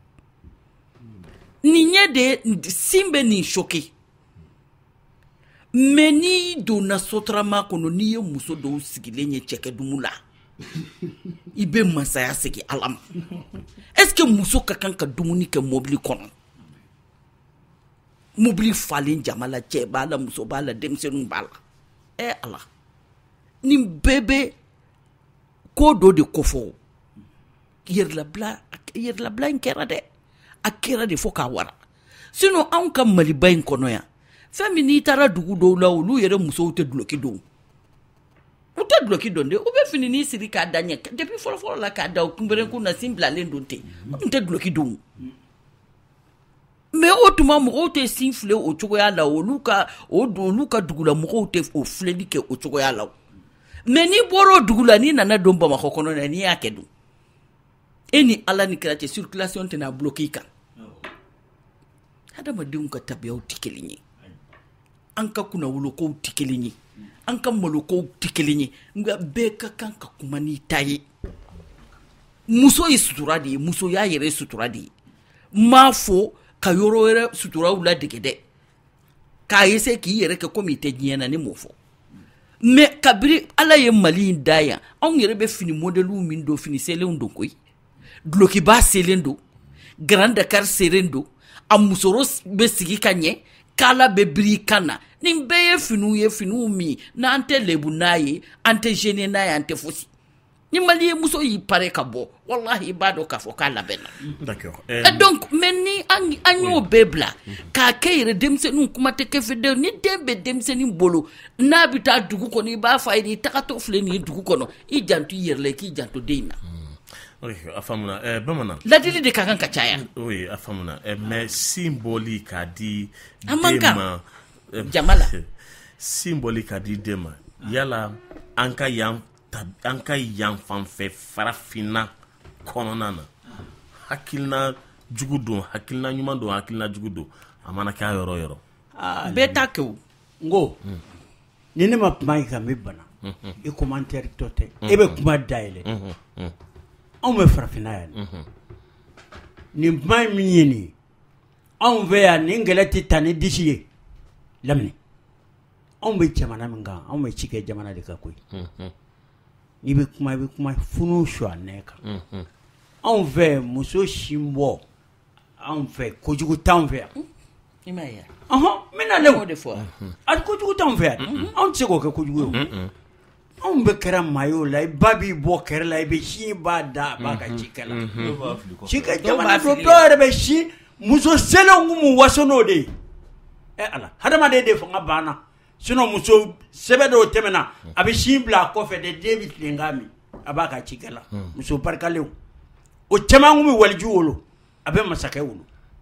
[SPEAKER 4] nin ye de sin bɛ nin choquer mais ni donna sotarama kɔnɔ n'i ye muso dɔw sigilen ye cɛkɛdumu la i bɛ masaya segin ala ma est ce que muso ka kan ka dumuni kɛ mobili kɔnɔ mobili falen jama la cɛ b'a la muso b'a la denmisɛnninw b'a la ala nin bɛɛ bɛ ko dɔ de kofɔ yɛrɛlabila in kɛra dɛ a kɛra de fo k'a wara sinon anw ka maliba in kɔnɔ yan fɛn min n'i taara dugu dɔw la olu yɛrɛ musow tɛ duloki don u tɛ duloki don de u bɛ fini ni siri k'a da ɲɛ depuis fɔlɔfɔlɔ la k'a da o kunberenkun na sin bilalen don ten u tun tɛ duloki don mais o tuma mɔgɔw tɛ sin filɛ o cogoya la olu ka dugula mɔgɔw tɛ o filɛli kɛ o cogoya la mais n'i bɔra o dugu la n'i nana don Bamakɔ kɔnɔ na n'i y'a kɛ dun e ni ala ni kira cɛ circulation tɛna bloquer i kan adamadenw ka tabiyaw tɛ kelen ye an ka kunnawolokow tɛ kelen ye an ka malokow tɛ kelen ye nka bɛɛ ka kan ka kuma n'i ta ye muso ye sutura de ye muso y'a yɛrɛ sutura de ye m'a fɔ ka yɔrɔ wɛrɛ suturaw ladege dɛ k'a essayer k'i yɛrɛ kɛ komi i tɛ diɲɛ na ne m'o fɔ mais kabiri ala ye Mali in da yan anw yɛrɛ bɛ fini modèlew min don fini selenw don koyi dulokiba selen don Grand Dakar seren don a musɔrɔ bɛ sigi ka ɲɛ kala bɛ biri kan na nin bɛɛ ye finiw min n'an tɛ lebu n'a ye an tɛ gêner n'a ye an tɛ fosi ni Mali ye muso y'i pare ka bɔ wallahi i b'a dɔn k'a fɔ k'a labɛnna
[SPEAKER 5] d'accord
[SPEAKER 4] donc mais ni an y'o bɛɛ bila k'a kɛ yɛrɛ denmisɛnninw kuma tɛ kɛ fɛn ni den bɛ denmisɛnnin bolo n'a bɛ taa dugu kɔnɔ i b'a fɔ a ye i tagatɔ filɛ nin ye dugu kɔnɔ i janto i yɛrɛ la i k'i janto den in na
[SPEAKER 5] a faamuna bamanan
[SPEAKER 4] ladili de ka kan ka caya
[SPEAKER 5] oui a faamuna mais symbole k'a di
[SPEAKER 4] den ma jama la
[SPEAKER 5] symbole k'a di den ma yala an ka yan fanfɛ farafinna kɔnɔna na hakilina jugu don hakilina ɲuman don hakilina jugu don a mana kɛ a yɔrɔ yɔrɔ
[SPEAKER 4] bɛɛ t'a kɛ o
[SPEAKER 7] n ko ni ne ma kuma yi kan n bɛ bana i commentaire tɔ tɛ e bɛ kuma dayɛlɛ anw bɛ farafinna yan nin kuma in min ye nin ye anw fɛ yan nin kɛlɛ tɛ ta ni disi ye lamini anw bɛ jamana min kan anw bɛ ci kɛ jamana de kan koyi i bɛ kuma funu su a nɛ kan anw fɛ muso sin bɔ anw fɛ kojugu t'anw fɛ yan
[SPEAKER 4] i m'a ye
[SPEAKER 7] n bɛna le o
[SPEAKER 4] de fɔ
[SPEAKER 7] a kojugu t'anw fɛ yan anw tɛ se k'o kɛ kojugu ye o anw bɛ kɛra maa ye o la i ba b'i bɔ kɛrɛ la i bɛ sin b'a da a b'a ka cikɛ la cikɛ jamana don dɔw yɛrɛ bɛ sin muso selenw kun mu waso n'o de ye ala hadamaden de fanga banna sinon muso sɛbɛ dɔw tɛmɛna a bɛ sin bila a kɔfɛ de den bɛ tilen k'a min a b'a ka cikɛ la muso barikalenw o caman kun bɛ waliju wolo a bɛ masakɛ wolo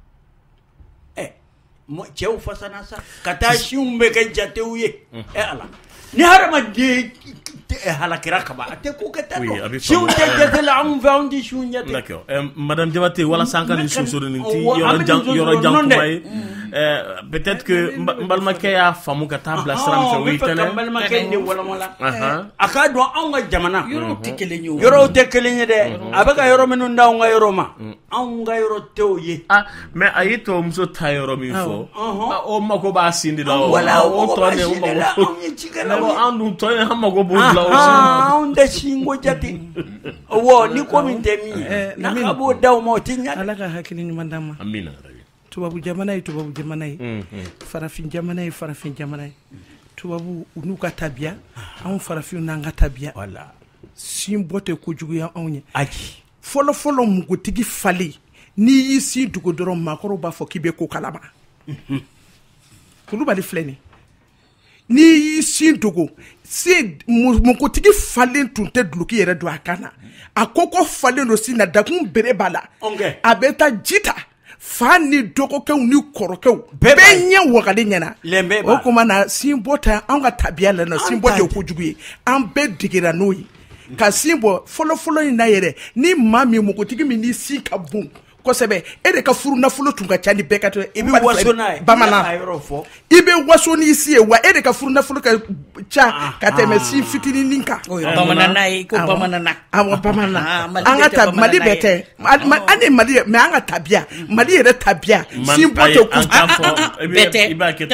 [SPEAKER 7] cɛw fasana sa ka taa sinw bɛ kɛ jatew ye ala ni hadamaden halakira kaba a tɛ ko kɛ tan dɔn sinw tɛ jate la anw fɛ anw tɛ sinw ɲɛ ten
[SPEAKER 5] d'accord madame Diabaté walasa an ka nin soso nin ti yɔrɔ jan kuma ye peut-être que n balimakɛ y'a faamu ka taa bila sira min fɛ o y'i tɛnɛ
[SPEAKER 7] n balimakɛ de walamala a k'a dɔn anw ka jamana
[SPEAKER 4] yɔrɔw tɛ kelen ye o
[SPEAKER 7] yɔrɔw tɛ kelen ye dɛ a bɛ ka yɔrɔ minnu da anw ka yɔrɔ ma anw ka yɔrɔ tɛ o ye
[SPEAKER 5] mais a ye tubabumuso ta yɔrɔ min fɔ o mago b'a sin de la o
[SPEAKER 7] tɔ de o mago anw ye cikɛlaw ye
[SPEAKER 5] an dun tɔ ye an mago b'o la o
[SPEAKER 7] anw tɛ sinko jate awɔ ni ko min tɛ min ye n'a ka b'o d'aw ma o tɛ ɲa
[SPEAKER 8] ala ka hakili ɲuman d'an ma
[SPEAKER 5] amina
[SPEAKER 8] tubabu jamana ye tubabu jamana ye farafin jamana ye farafin jamana ye tubabu u n'u ka tabiya anw farafinw n'an ka tabiya sin bɔ tɛ kojugu ye anw ye fɔlɔfɔlɔ mugutigi falen n'i y'i sin dugu dɔrɔn maakɔrɔw b'a fɔ k'i bɛ ko kalama kulubali filɛ nin n'i y'i sin dogo mugutigi falen tun tɛ duloki yɛrɛ don a kan na a kɔkɔ falen don sin na dakun bere b'a la a bɛ taa ji ta fa ni dɔgɔkɛw ni kɔrɔkɛw bɛɛ ɲɛ wagale ɲɛna o kuma na sinbɔ ta an ka tabiya la na sinbɔ tɛ kojugu ye an bɛɛ degera n'o ye ka sinbɔ fɔlɔfɔlɔ in na yɛrɛ ni maa min mɔgɔtigi min ni sin ka bon kosɛbɛ e de ka furu nafolo tun ka ca ni bɛɛ ka to i bɛ waso n'a ye bamanan i bɛ waso n'i si ye wa e de ka furu nafolo ka ca ka tɛmɛ si fitinin kan
[SPEAKER 4] bamanan n'a ye ko bamanan
[SPEAKER 8] awɔ bamanan an ka tabi Mali bɛɛ tɛ an ni Mali mais an ka tabiya Mali yɛrɛ tabiya sinbɔ tɛ kojugu
[SPEAKER 5] bɛɛ tɛ i b'a kɛ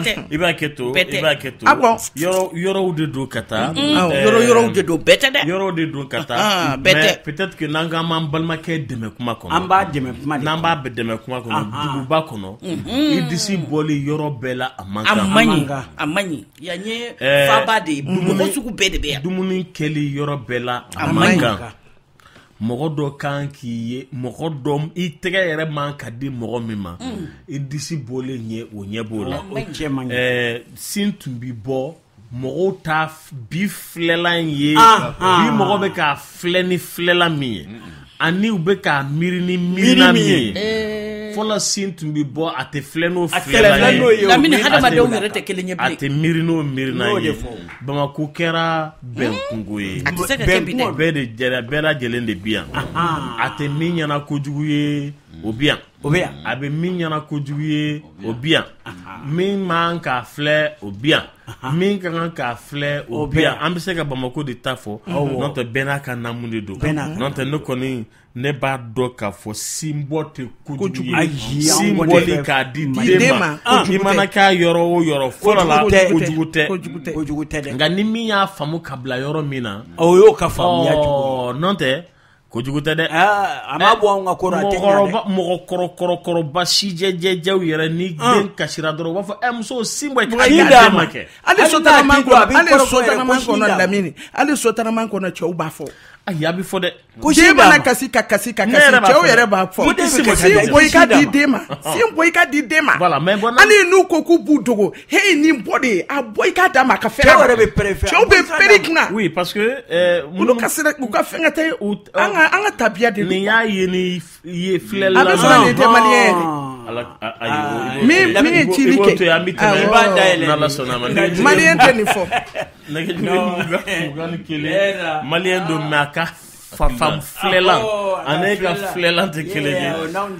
[SPEAKER 5] to yɔrɔw de don ka taa
[SPEAKER 4] yɔrɔw de don bɛɛ tɛ dɛ
[SPEAKER 5] yɔrɔw de don ka taa mais peut-être que n'an k'an m'an balimakɛ dɛmɛ kuma kɔnɔ an b'a dɛmɛ n'an b'a dɛmɛ kuma kɔnɔ duguba kɔnɔ i disi bɔli yɔrɔ bɛɛ la a man
[SPEAKER 4] ɲi yan ye faba de ye mɔgɔ sugu bɛɛ de bɛ yan
[SPEAKER 5] dumuni kɛli yɔrɔ bɛɛ la a man kan mɔgɔ dɔ kan k'i ye mɔgɔ dɔ i tɛgɛ yɛrɛ man ka di mɔgɔ min ma i disi bɔlen ɲɛ o ɲɛ b'o la sin tun bi bɔ mɔgɔw ta bi filɛlan ye bi mɔgɔ bɛ ka filɛ ni filɛla min ye ani u bɛ ka miiri ni miirina min ye fɔlɔ sin tun bi bɔ a tɛ filɛ n'o filɛla ye
[SPEAKER 4] lamini hadamadenw yɛrɛ tɛ kelen ye bilen
[SPEAKER 5] a tɛ miiri n'o miirina ye Bamako kɛra bɛnkungo ye
[SPEAKER 4] a tɛ se ka kɛ bi dɛ
[SPEAKER 5] bɛɛ lajɛlen de bi yan a tɛ min ɲɛna kojugu ye o bi yan a bɛ min ɲɛna kojugu ye o bi yan min man k'a filɛ o bi yan min ka kan k'a filɛ o bi yan an bɛ se ka Bamako de ta fɔ n'o tɛ bɛɛ n'a ka namu de don n'o tɛ ne kɔni ne b'a dɔn k'a fɔ sinbɔ tɛ kojugu ye sinbɔli k'a di den ma i mana k'a yɔrɔ o yɔrɔ fɔlɔ la kojugu tɛ dɛ nka ni min y'a faamu ka bila yɔrɔ min na
[SPEAKER 7] o y'o ka faamuya jugu
[SPEAKER 5] n'o tɛ kojugu tɛ dɛ
[SPEAKER 7] a ma bɔ an ka ko
[SPEAKER 5] mɔgɔkɔrɔba sijɛjɛjɛw yɛrɛ ni den kasira dɔrɔn u b'a fɔ muso sinbɔ
[SPEAKER 8] d'a ma kɛ hali sotarama kɔnɔ Lamini hali sotarama kɔnɔ cɛw b'a fɔ
[SPEAKER 5] ayi a bɛ fɔ dɛ
[SPEAKER 8] ko den mana kasi cɛw yɛrɛ b'a fɔ sin bɔ i ka di den ma sin bɔ i ka di den ma hali n'u ko k'u b'u dogo he nin bɔ de ye a bɔ i ka d'a ma ka fɛn
[SPEAKER 7] cɛw yɛrɛ bɛ pɛrɛn
[SPEAKER 8] cɛw bɛ pɛrɛn kunna
[SPEAKER 5] oui parce que
[SPEAKER 8] olu kasira u ka fɛn ka tɛ an ka tabiya de
[SPEAKER 5] nin y'a ye ni ye filɛla
[SPEAKER 8] a bɛ sɔrɔ nin tɛ maliyɛn ye min ye cili kɛ
[SPEAKER 5] i b'a dayɛlɛ
[SPEAKER 8] maliyɛn tɛ nin fɔ
[SPEAKER 5] nɛgɛjuru kelen maliyɛn don mɛ a ka fam filɛlan ani ka filɛlan tɛ kelen ye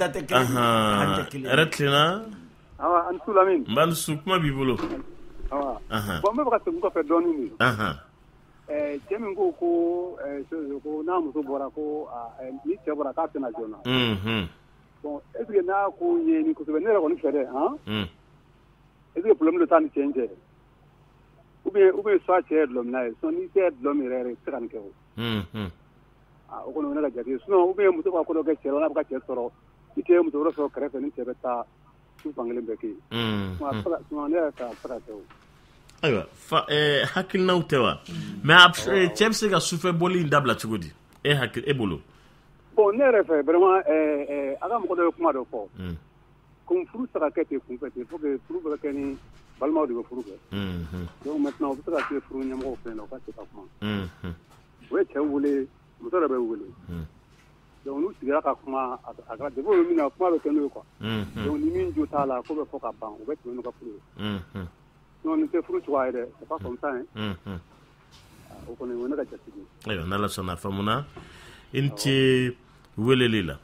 [SPEAKER 5] yɛrɛ tilenna
[SPEAKER 12] an tu Lamini
[SPEAKER 5] n b'a su kuma b'i bolo
[SPEAKER 12] bon n bɛ fɛ ka segin kɔfɛ dɔɔnin de cɛ min ko ko n'a muso bɔra ko ni cɛ bɔra k'a tɛna joona bon est-ce que n'a ko ye ni kosɛbɛ ne yɛrɛ kɔni fɛ dɛ est-ce que problème de taa ni cɛ in cɛ ou bien soit cɛ ye dulɔ min na ye ni cɛ ye dulɔ min yɛrɛ i tɛ se ka nin kɛ o kɔni ne ka jate sinon ou bien muso b'a ko dɔ kɛ cɛ la n'a bɛ ka cɛ sɔrɔ i tɛ muso wɛrɛ sɔrɔ kɛrɛfɛ ni cɛ bɛ taa su fankelen bɛɛ kɛ yen sinon ne yɛrɛ ka se ka kɛ o
[SPEAKER 5] ayiwa hakilinaw tɛ wa mais cɛ bɛ se ka sufɛ bɔli in dabila cogo di e bolo
[SPEAKER 12] bon ne yɛrɛ fɛ vraiment a ka mɔgɔ dɔ ye kuma dɔ fɔ comme furu tɛ se ka kɛ ten kunfɛ ten il faut que furu bɛ kɛ ni balimaw de bɛ furu kɛ donc maintenant o bɛ se ka se furu ɲɛmɔgɔw fɛ yen o ka se ka kuma o ye cɛ wele muso yɛrɛ bɛ wele donc n'u sigira ka kuma a kɛra depuis o min na kuma bɛ kɛ n'o ye quoi donc ni min jo t'a la ko bɛ fɔ ka ban o bɛ tɛmɛ n'u ka furu ye sinon nin tɛ furu cogoya ye dɛ c'est pas comme ça hein o kɔni o ne ka jate ye
[SPEAKER 5] ayiwa n'Ala sɔnna a faamuna i ni ce weleli la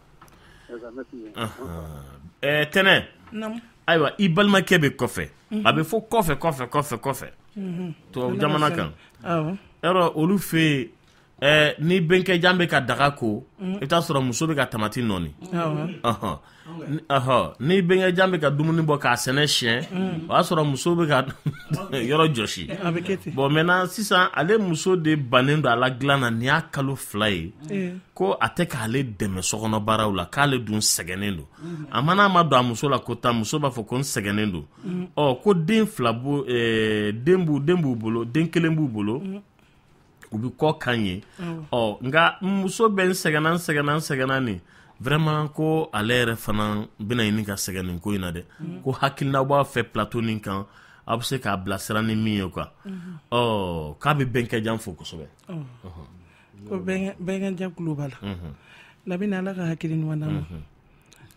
[SPEAKER 5] tɛnɛ ayiwa i balimakɛ bɛ kɔfɛ a bɛ fɔ kɔfɛ tubabu jamana kan yɔrɔ olu fɛ yen ni bɛnkɛjan bɛ ka daga ko i bɛ taa sɔrɔ muso bɛ ka tamati nɔɔni ni bɛnkɛjan bɛ ka dumuni bɔ k'a sɛnɛ siyɛn o y'a sɔrɔ muso bɛ ka yɔrɔ jɔsi bon maintenant sisan ale muso de bannen don a la dilan na nin y'a kalo 2 ye ko a tɛ k'ale dɛmɛ sokɔnɔ baaraw la k'ale dun sɛgɛnnen don a mana ma don a muso la ko tan muso b'a fɔ ko n sɛgɛnnen don ko den 2 den b'u bolo den 1 b'u bolo u bɛ kɔ kan ye nka muso bɛ n sɛgɛnna nin vraiment ko ale yɛrɛ fana bɛna ɲini ka sɛgɛn nin ko in na dɛ ko hakilina b'a fɛ plateau nin kan a bɛ se k'a bilasira ni min ye quoi k'a bɛ bɛnkɛjan fo kosɛbɛ
[SPEAKER 8] ko bɛnkɛjan kulo b'a la Lamini Ala ka hakili ɲuman d'a ma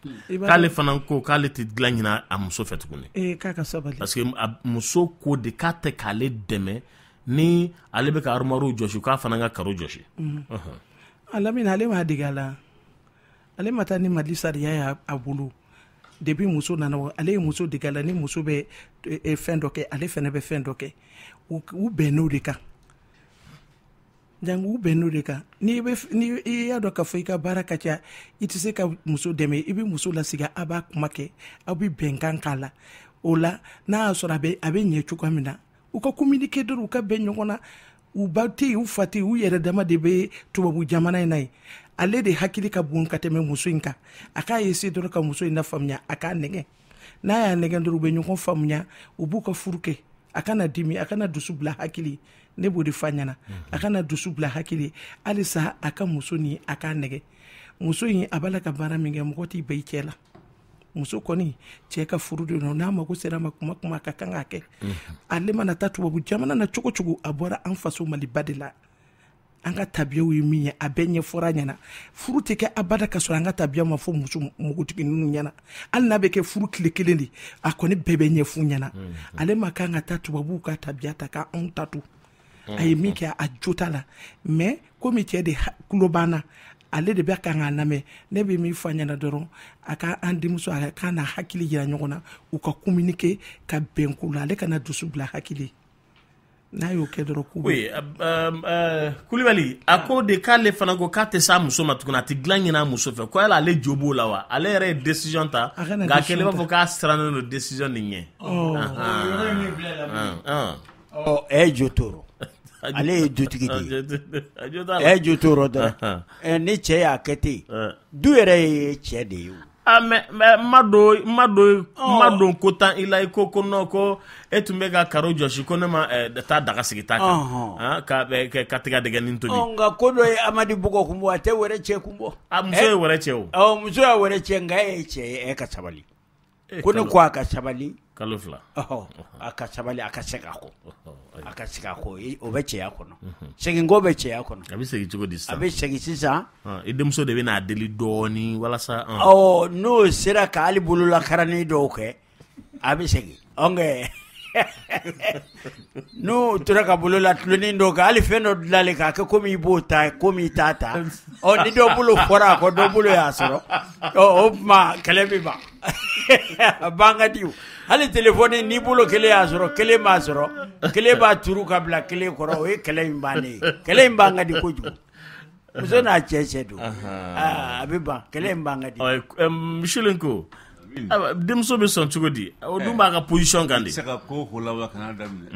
[SPEAKER 5] k'ale fana ko k'ale tɛ dilan ɲina a muso fɛ tuguni
[SPEAKER 8] k'a ka sabali
[SPEAKER 5] parce que muso ko de k'a tɛ k'ale dɛmɛ ni ale bɛ ka armoire jɔsi k'a fana ka karo jɔsi
[SPEAKER 8] Lamini ale m'a dege a la ale ma taa ni Mali sariya y'a bolo depuis muso nana ale ye muso dege a la ni muso bɛ fɛn dɔ kɛ ale fana bɛ fɛn dɔ kɛ u bɛnn'o de kan jango u bɛnn'o de kan ni y'a dɔn k'a fɔ i ka baara ka ca i tɛ se ka muso dɛmɛ i bɛ muso lasigi a b'a kuma kɛ aw bɛ bɛnkan k'a la o la n'a y'a sɔrɔ a bɛ ɲɛ cogoya min na u ka communiquer dɔrɔn u ka bɛn ɲɔgɔn na u ba tɛ yen u fa tɛ yen u yɛrɛ dama de bɛ tubabu jamana in na ye ale de hakili ka bon ka tɛmɛ muso in kan a k'a essayer dɔrɔn ka muso in lafaamuya a k'a nɛgɛn n'a y'a nɛgɛn dɔrɔn u bɛ ɲɔgɔn faamuya u b'u ka furu kɛ a kana dimi a kana dusu bila hakili ne b'o de fa ɲɛna a kana dusu bila hakili halisa a ka muso ni a k'a nɛgɛ muso in a b'a la ka baara min kɛ mɔgɔ t'i bɛɛ i cɛ la muso kɔni cɛ ka furu de n'a mago sera ma kuma a ka kan k'a kɛ ale mana taa tubabu jamana na cogo cogo a bɔra an faso Maliba de la an ka tabiyaw ye min ye a bɛɛ ɲɛfɔra ɲɛna furu tɛ kɛ abada ka sɔrɔ an ka tabiya ma fɔ muso mugutigi ninnu ɲɛna hali n'a bɛ kɛ furu tile kelen de a kɔni bɛɛ bɛ ɲɛfu ɲɛna ale ma kan ka taa tubabuw ka tabiya ta k'anw tatu a ye min kɛ a jo t'a la mais komi cɛ de kulo banna ale de bɛ kan k'a lamɛn ne bɛ min fɔ ɲɛna dɔrɔn a ka an denmuso a ka na hakili jira ɲɔgɔn na u ka communiquer ka bɛn ko la ale kana dusu bila hakili n'a y'o kɛ dɔrɔn k'u
[SPEAKER 5] oui Kulibali a ko de k'ale fana ko k'a tɛ s'a muso ma tuguni a tɛ dilan ɲini a muso fɛ ko yala ale jo b'o la wa ale yɛrɛ ye décision ta nka kɛlen b'a fɔ k'a sirannen don décision nin ɲɛ
[SPEAKER 7] jo tɔɔrɔ ale ye jotigi de ye jo tɔɔrɔ dɔrɔn ni cɛ y'a kɛ ten du yɛrɛ ye cɛ de ye
[SPEAKER 5] mais ma don ko tan i la i ko non ko e tun bɛ ka karo jɔsi ko ne ma taa daga sigi ta kan ka tigɛ dɛgɛnin tobi
[SPEAKER 7] nka ko dɔ ye Amadi Bɔgɔ kun bɔ a tɛ wɛrɛ cɛ kun bɔ
[SPEAKER 5] muso ye wɛrɛ cɛ
[SPEAKER 7] o muso y'a wɛrɛ cɛ nka e ye cɛ ye e ka sabali ko ne ko a ka sabali
[SPEAKER 5] kalo 2
[SPEAKER 7] a ka sabali a ka segin a kɔ a ka segin a kɔ o bɛ cɛya kɔnɔ segin ko bɛ cɛya kɔnɔ
[SPEAKER 5] a bɛ segin cogo di sisan
[SPEAKER 7] a bɛ segin sisan
[SPEAKER 5] i denmuso de bɛ n'a deli dɔɔni walasa
[SPEAKER 7] n'o sera ka hali bololakarani dɔw kɛ a bɛ segin n'o tora ka bolola tulonin dɔw kɛ hali fɛn dɔ dilanlen k'a kɛ komi i b'o ta komi i t'a ta ni dɔ bolo fɔra a kɔ dɔ bolo y'a sɔrɔ o tuma kɛlɛ bɛ ban a ban ka di hali telefɔni n'i bolo kelen y'a sɔrɔ kelen b'a sɔrɔ kelen b'a turu ka bila kelen kɔrɔ o ye kɛlɛ in bannen ye kɛlɛ in ban ka di kojugu muso n'a cɛ don a bɛ ban kɛlɛ in ban ka di
[SPEAKER 5] Micheline ko denmuso bɛ sɔn cogo di o dun b'a ka position kan de
[SPEAKER 6] se ka ko ko la kana daminɛ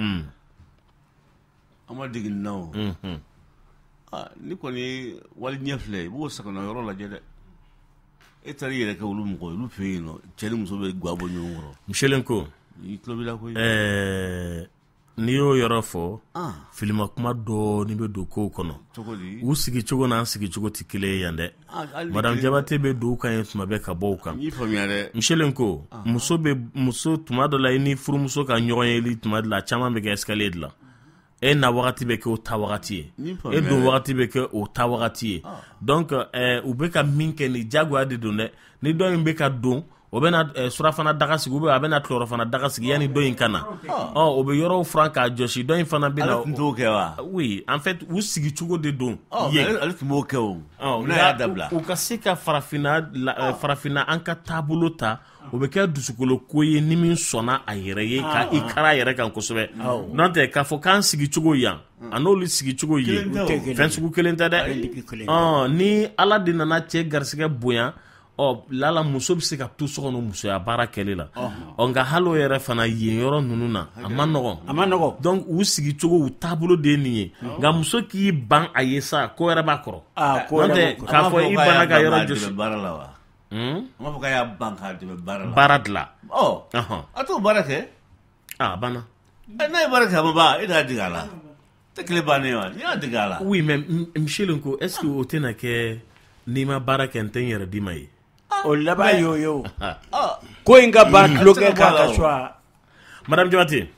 [SPEAKER 6] an ma dege nin na o ni kɔni wali ɲɛ filɛ i b'o sagona yɔrɔ lajɛ dɛ e taara i yɛrɛ kɛ olu mɔgɔ olu fɛ yen nɔ cɛ ni muso bɛ ga bɔ ɲɔgɔn kɔrɔ
[SPEAKER 5] Micheline ko
[SPEAKER 6] i tulo b'i la koyi
[SPEAKER 5] n'i y'o yɔrɔ fɔ filima kuma dɔɔni bɛ don kow kɔnɔ u sigi cogo n'an sigi cogo tɛ kelen ye yan dɛ Madame Jabate bɛ don u kan ye tuma bɛɛ ka bɔ u kan Micheline ko muso tuma dɔ la i ni furumuso ka ɲɔgɔn ye tuma dɔ la caman bɛ kɛ escalier de la e na wagati bɛ kɛ o ta wagati ye e don wagati bɛ kɛ o ta wagati ye donc u bɛ ka min kɛ ni jagoya de don dɛ ni dɔ in bɛ ka don o bɛ na surafana daga sigi ou bien a bɛ na tilorɔfana daga sigi yanni dɔ in ka na o bɛ yɔrɔw furan k'a jɔsi dɔ in fana bɛ na
[SPEAKER 6] ale tun t'o kɛ wa
[SPEAKER 5] oui en fait u sigi cogo de don
[SPEAKER 6] ale tun b'o kɛ o n'a y'a dabila
[SPEAKER 5] u ka se ka farafinna an ka taabolo ta o bɛ kɛ dusukolo ko ye ni min sɔnna a yɛrɛ ye ka i kara yɛrɛ kan kosɛbɛ n'o tɛ k'a fɔ k'an sigi cogo yan a n'olu sigi cogo ye fɛn sugu kelen tɛ dɛ ni Ala de nana cɛ garisigɛ bonya lala muso bɛ se ka to so kɔnɔ musoya baara kɛli la nka hali o yɛrɛ fana yen yɔrɔ ninnu na a ma nɔgɔn donc u sigi cogo u taabolo de ye nin ye nka muso k'i ban a ye sa ko wɛrɛ b'a kɔrɔ n'o tɛ k'a fɔ i banna ka yɔrɔ jɔsi
[SPEAKER 6] baara la wa an b'a fɔ k'a y'a ban k'a dɛmɛ baara la
[SPEAKER 5] baara dilan
[SPEAKER 6] a t'o baara kɛ
[SPEAKER 5] a banna
[SPEAKER 6] n'a ye baara kɛ a ma ban e t'a dege a la tɛ tile bannen wa n'i y'a dege a la
[SPEAKER 5] oui mais Micheline ko est-ce que o tɛna kɛ n'i ma baara kɛ n tɛ n yɛrɛ d'i ma ye
[SPEAKER 7] o laban yo ko in ka ban tulokɛ k'a ka choix
[SPEAKER 5] Madame Jabate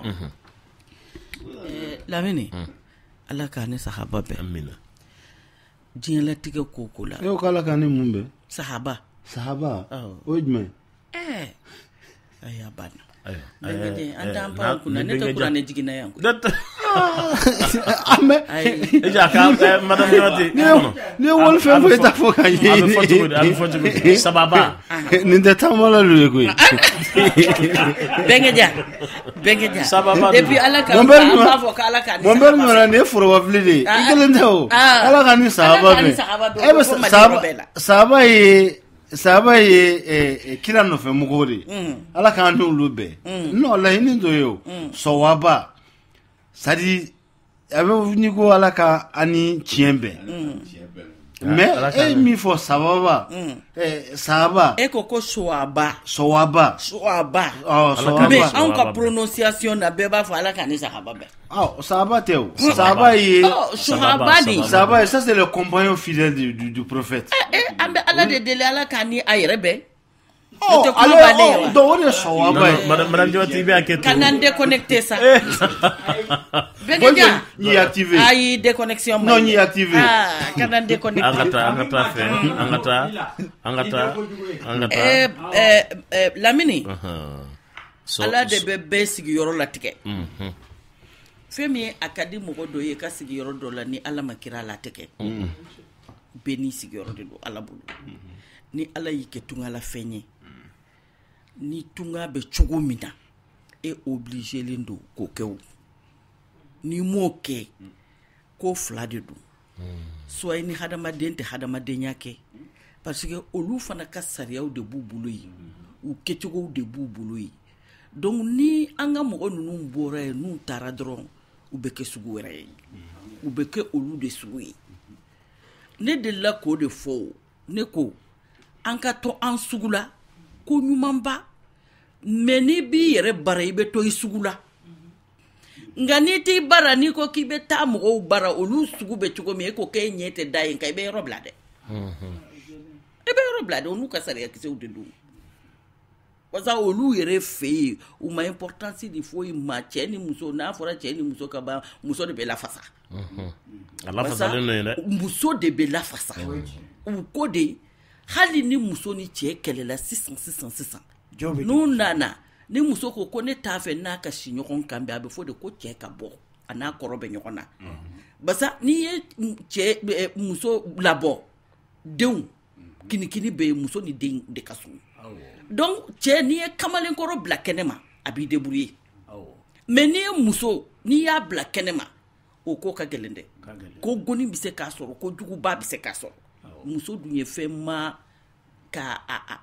[SPEAKER 4] Lamini Ala k'a ni sahaba bɛɛ
[SPEAKER 5] amina
[SPEAKER 4] diɲɛlatigɛ ko la
[SPEAKER 14] e ko Ala k'a ni mun bɛɛ
[SPEAKER 4] sahaba
[SPEAKER 14] sahaba o jumɛn
[SPEAKER 4] aya bana bengede anda ampa kuna neto kurane jigina yangu
[SPEAKER 14] ame
[SPEAKER 5] eja ka madam Jawati
[SPEAKER 14] ne wol fe fo ta fo kan yi
[SPEAKER 5] abi fotu sababa
[SPEAKER 14] ninde tamala lu ko
[SPEAKER 4] bengeja
[SPEAKER 5] sababa
[SPEAKER 4] depuis alaka amba fo kala kan
[SPEAKER 14] mon ber ngora ne furo wa flide ikelende o alaka ni sahaba be sahaba ye kila no fe mugori ala kan no lube no la hini do yo sawaba sadi abe ni ko ala ka ani chiembe mais mi fo sababa sahaba
[SPEAKER 4] koko sawaba
[SPEAKER 14] mais
[SPEAKER 4] on ka prononciation na beba fa ala kan ni sahaba be
[SPEAKER 14] sahaba teo sahaba ye
[SPEAKER 4] sahaba
[SPEAKER 14] ça c'est le compagnon fidèle du prophète
[SPEAKER 4] ambe ala de dele ala kan ni ayrebe
[SPEAKER 14] donc on est sawaba
[SPEAKER 5] madame Jawati be aketo
[SPEAKER 4] kanan déconnecter ça
[SPEAKER 14] bengeja ni activer
[SPEAKER 4] ay déconnexion
[SPEAKER 14] non ni activer
[SPEAKER 4] kanan déconnecter
[SPEAKER 5] angata
[SPEAKER 4] lamini ala de bebe sigi yoro latike femi akadi mogo do ye ka sigi yoro do la ni ala makira latike beni sigi yoro do ala bulu ni ala yike tunga la fenye ni tunga be chogo mina e obligé lendo ko kew ni moke ko flade do so ni hadama dente hadama denyake parce que olu fana ka sariyaw de bubulu yi ou kechogo de bubulu yi donc ni anga mogo nunu mbora e nu tara dron ou beke sugu were ou beke olu de sugu ne de la ko de fo ne ko anka to an sugula ko nyumamba meni bi yere bara ibe to isugula ngani ti bara ni ko kibe ta mo bara olu sugu be chugo me ko ke nyete dai kai be roblade ebe roblade onu ka sare yakise udedu wasa olu yere fe ou ma importance di fo ma cheni muso na fora cheni muso ka ba muso de be la fasa
[SPEAKER 5] la fasa le
[SPEAKER 4] muso de be la fasa ou ko de hali ni muso ni che kelela 600 no nana ni muso ko ne ta fe na ka shi nyokon kambe abe fo de ko che ka bo ana korobe nyokona basa ni ye che muso labo deun kini be muso ni de kasu donc che ni e kamalen koro bla kenema abi debrouiller mais ni muso ni ya bla kenema o ko ka gelende ko goni bi se ka soro ko jugu ba bi se ka soro muso dunye fe ma ka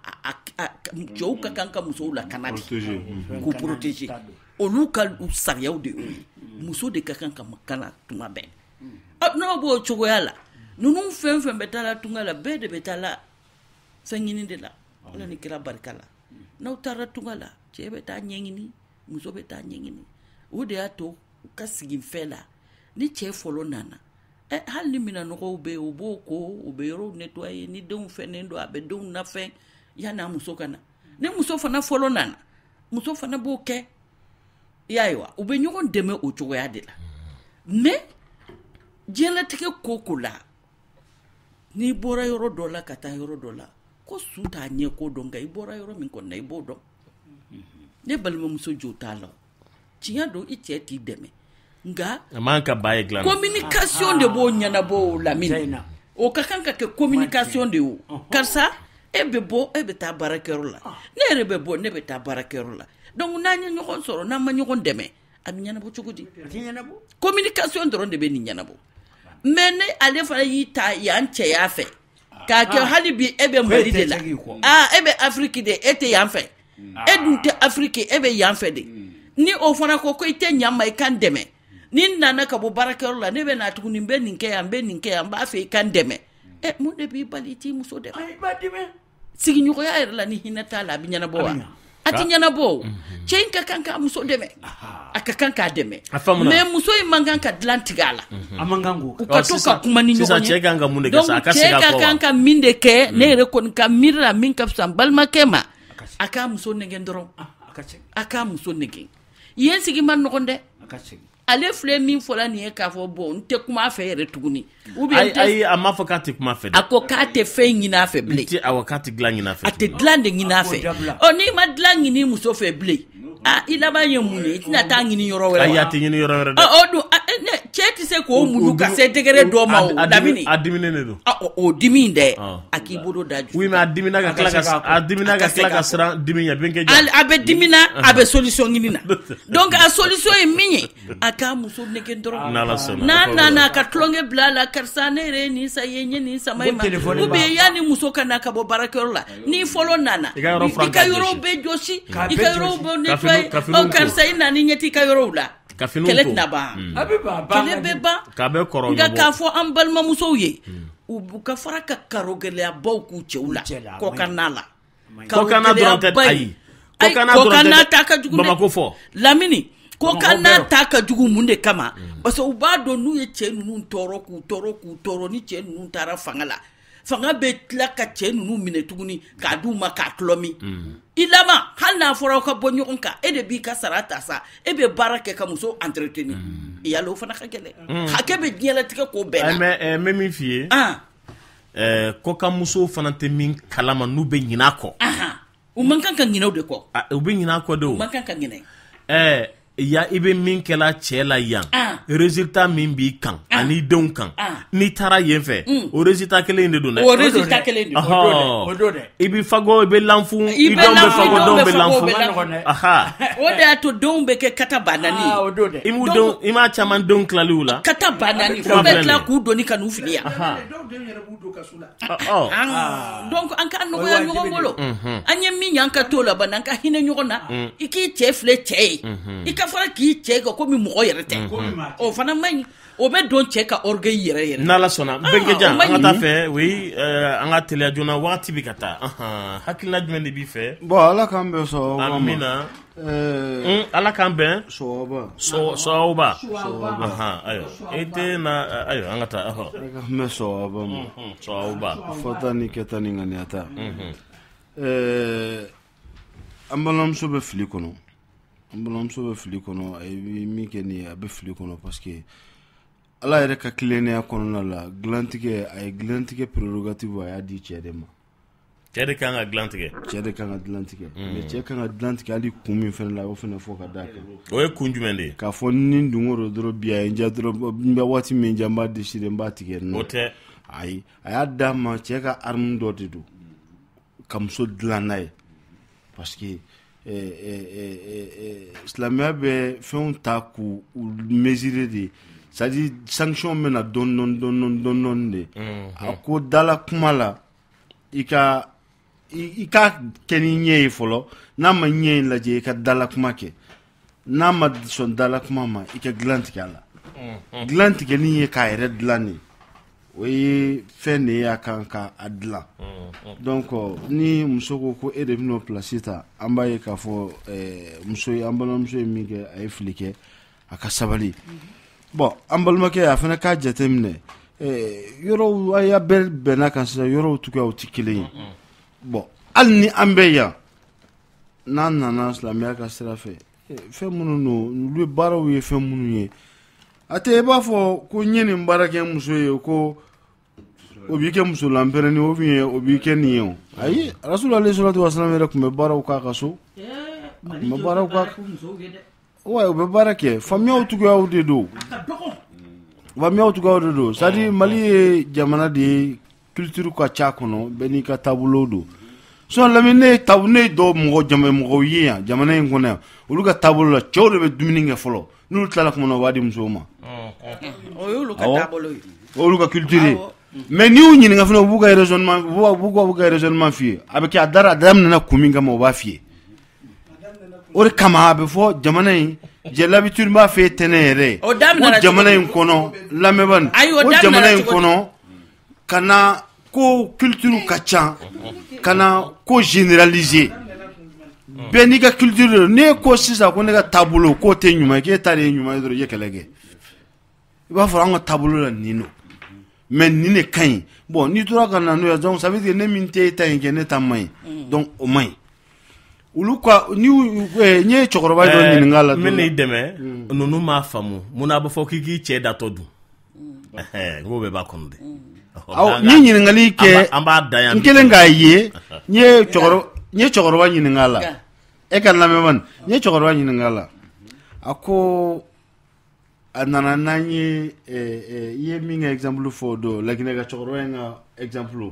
[SPEAKER 4] jow ka kanka muso la kanadi ko protéger olu ka sariyaw de muso de ka kanka makana tuma be no bo chogo yala nunu fen betala tunga la be de betala sangini de la ala ni kira barkala no tara tunga la chebe ta nyengini muso be ta nyengini o de ato ka sigin fela ni che folo nana hal ni mina no ko be oboko obero nettoyer ni don fenendo abe don na fen yana muso kana ne muso fana folo nana muso fana boke yaiwa ube nyogon deme o chogo ya de la mais jela tike kokula ni bora yoro dola kata yoro dola ko suta nye ko donga ibora yoro min ko na ibodo ne balma muso jota la tiya do itieti deme nga
[SPEAKER 5] manka baye glan
[SPEAKER 4] communication de bo nyana bo lamine o kakanka ke communication de o karsa ebe bo ebe ta barakero la ne rebe bo ne be ta barakero la donc nanya nyokon soro na ma nyokon deme am nyana bo chugudi nyana bo communication de ronde be ni nyana bo mene ale fara yita yanche yafe ka ke halibi ebe mali de la ebe afrique de ete yanfe edunte afrique ebe yanfe de ni o fana ko ko ite nyama ikan deme ni nana ka bo barakero la ne be na tukuni be ninke ya mba fe ikan deme mo de bi baliti muso de ba deme sigi nyuko ya la ni hinata la bi nyana bo ati nyana bo chenka kanka muso deme akakanka deme me muso imanganka atlantigala
[SPEAKER 7] amangango
[SPEAKER 4] ukatoka kumani nyoko
[SPEAKER 5] sisa cheka nga munde kasa akasiga
[SPEAKER 4] ko kanka minde ke ne re kon ka mirra min kapsam balma kema aka muso negen doron aka muso negen yen sigi man no konde ale filɛ min fɔla nin ye k'a fɔ bon n tɛ kuma a fɛ yɛrɛ tuguni ou bien
[SPEAKER 5] ayi a m'a fɔ k'a tɛ kuma fɛ dɛ
[SPEAKER 4] a ko k'a tɛ fɛn ɲini a fɛ bilen
[SPEAKER 5] k'a tɛ dilan ɲini a fɛ
[SPEAKER 4] a tɛ dilan de ɲini a fɛ n'i ma dilan ɲini muso fɛ bilen i laban ye mun ye i tɛna taa ɲini yɔrɔ wɛrɛ
[SPEAKER 5] ayi a tɛ ɲini yɔrɔ wɛrɛ dɛ
[SPEAKER 4] o dun cɛ tɛ se k'o muɲu ka se degré dɔ ma o Lamini
[SPEAKER 5] a diminen de don
[SPEAKER 4] o dimi dɛ a k'i bolo da ju
[SPEAKER 5] oui mais a dimina ka tila ka siran dimi ɲɛ benkɛ ja
[SPEAKER 4] a bɛ dimina a bɛ solution ɲini na donc a solution ye min ye a k'a muso nege dɔrɔn n'a nana ka tulonkɛ bila a la karisa ne yɛrɛ ye nin san ye n ye nin sama i ma ou bien yanni muso ka na ka bɔ baarakɛyɔrɔ la ni fɔlɔ nana i ka yɔrɔw bɛ jɔsi i ka yɔrɔw bɛ nettoyer karisa i nana i ɲɛ t'i ka yɔrɔw la kɛlɛ tɛna ban kɛlɛ bɛ ban nka k'a fɔ an balimamusow ye u ka fara ka karo gɛlɛyabaw k'u cɛw la kɔkanna la
[SPEAKER 5] kɔkanna dɔrɔn tɛ ayi
[SPEAKER 4] kɔkanna ta ka jugu
[SPEAKER 5] Bamako fɔ
[SPEAKER 4] Lamini kɔkanna ta ka jugu mun de kama parce que u b'a dɔn n'u ye cɛ ninnu tɔɔrɔ k'u tɔɔrɔ ni cɛ ninnu taara fanga la fanga bɛ tila ka cɛ ninnu minɛ tuguni k'a d'u ma k'a tulɔmi i laban hali n'a fɔra ka bɔ ɲɔgɔn kan e de b'i ka sara ta sa e bɛ baara kɛ ka muso entretenir yala o fana ka gɛlɛn hakɛ bɛ diɲɛlatigɛ ko bɛɛ la
[SPEAKER 5] mais n bɛ min f'i ye kɔkanmusow fana tɛ min kalama n'u bɛ ɲinɛ a kɔ
[SPEAKER 4] u man kan ka ɲinɛ o de kɔ
[SPEAKER 5] u bɛ ɲinɛ a kɔ de o
[SPEAKER 4] u man kan ka ɲinɛ
[SPEAKER 5] i bɛ min kɛla cɛ la yan résultat min b'i kan ani denw kan n'i taara yen fɛ o résultat kelen de don dɛ
[SPEAKER 4] o résultat kelen de
[SPEAKER 5] o do dɛ i bɛ fago i bɛ lanfu i denw bɛ fago denw bɛ lanfu
[SPEAKER 4] o de y'a to denw bɛ kɛ kata banani
[SPEAKER 7] o do dɛ
[SPEAKER 5] i m'a caman denw tilali la
[SPEAKER 4] kata banani fo bɛ tila k'u doni ka n'u fili yan donc an ka nɔgɔya ɲɔgɔn bolo an ye min y'an ka to la bani an ka hinɛ ɲɔgɔn na i k'i cɛ filɛ cɛ ye i ka fara k'i cɛ kan komi mɔgɔ yɛrɛ tɛ o fana man ɲi o bɛ don cɛ ka orgueil yɛrɛ
[SPEAKER 5] n'Ala sɔnna Benkejan an ka taa fɛ oui an ka teliya joona wagati bɛ ka taa hakilina jumɛn de b'i fɛ
[SPEAKER 14] bon Ala k'an bɛn sɔgɔma
[SPEAKER 5] amina Ala k'an bɛn sɔgɔma ayiwa i tɛ na ayiwa an ka taa
[SPEAKER 14] n bɛ sɔgɔma ma
[SPEAKER 5] sɔgɔma
[SPEAKER 14] fɔta ni kɛta ni ŋaniyata an balimamuso bɛ fili kɔnɔ a ye min kɛ nin ye a bɛ fili kɔnɔ parce que Ala yɛrɛ ka tilennenya kɔnɔna la dilantigɛ a ye dilantigɛ prérogative a y'a di cɛ de ma
[SPEAKER 5] cɛ de kan ka dilantigɛ
[SPEAKER 14] mais cɛ kan ka dilantigɛ hali kun min fɛnɛ la a y'o fɛnɛ fɔ ka d'a kan
[SPEAKER 5] o ye kun jumɛn de ye
[SPEAKER 14] k'a fɔ ni dungo dɔrɔn bi a ye n ja dɔrɔn n bɛ waati min ja n b'a décider n b'a tigɛ
[SPEAKER 5] o tɛ
[SPEAKER 14] ayi a y'a d'a ma cɛ ka arme dɔ de don ka muso dilan n'a ye parce que silamɛya bɛ fɛnw ta k'u mesurer de c'est-à-dire sanction bɛ na dɔɔni de a ko dala kuma la i ka kɛ ni ɲɛ ye fɔlɔ n'a ma ɲɛ in lajɛ i ka dala kuma kɛ n'a ma sɔn dala kuma ma i ka dilan tigɛ a la dilan tigɛli ye k'a yɛrɛ dilan de o ye fɛn de ye a kan ka a dilan donc ni muso ko e de bɛn'o place ta an b'a ye k'a fɔ muso ye an balimamuso ye min kɛ a ye fili kɛ a ka sabali bon an balimakɛ a fana k'a jateminɛ yɔrɔw a y'a bɛɛ bɛnna kan sisan yɔrɔw cogoyaw tɛ kelen ye bon hali ni an bɛ yan n'an nana silamɛya ka sira fɛ fɛn minnu don olu baaraw ye fɛn minnu ye a tɛ i b'a fɔ ko n ye nin baara kɛ muso ye ko o b'i kɛ muso lanpɛrɛnni ou bien o b'i kɛ nin ye o ayi Rasul alayhi salatu wasalam yɛrɛ tun bɛ baaraw k'a ka so a tun bɛ baaraw k'a wa u bɛ baara kɛ faamuyaw cogoyaw de don c'est-à-dire Mali ye jamana de ye culture ka ca kɔnɔ bɛɛ n'i ka taabolo don sinon Lamini ne ye dɔw mɔgɔw ye yan jamana in kɔnɔ yan olu ka taabolo la cɛw de bɛ dumuni kɛ fɔlɔ n'olu tilala kuma na u b'a di musow ma olu ka culture ye mais n'i y'u ɲininka fana u b'u ka raisonnement f'i ye a bɛ kɛ a daminɛna kun min kama u b'a f'i ye o de kama a bɛ fɔ jamana in l'habitude b'a fɛ tɛnɛ yɛrɛ o jamana in kɔnɔ lamɛnbani o jamana in kɔnɔ ka na ko culture ka ca ka na ko généraliser bɛɛ n'i ka culture de ne ko sisan ko ne ka taabolo k'o tɛ ɲuman ye k'e ta de ye ɲuman ye dɔrɔn i ye kɛlɛ kɛ i b'a fɔ an ka taabolo la nin don mais nin de ka ɲi bon n'i tora ka na n'o ye donc ça veut dire ne min tɛ e ta in kɛ ne ta man ɲi donc o man ɲi olu ka ni nye chokoroba do ɲininka la
[SPEAKER 5] min ni dɛmɛ nunu m'a faamu munna a bɛ fɔ k'i cɛ datɔ dun ngo bɛɛ b'a kɔnɔ de
[SPEAKER 14] ni ɲininkali kɛ
[SPEAKER 5] an b'a da yan
[SPEAKER 14] n kelen k'a ye nye chokoroba ɲininka la e ka lamɛn nye chokoroba ɲininka la a ko a nana n'an ye i ye min ka exemple fɔ do Laginɛ ka chokoroba in ka exemple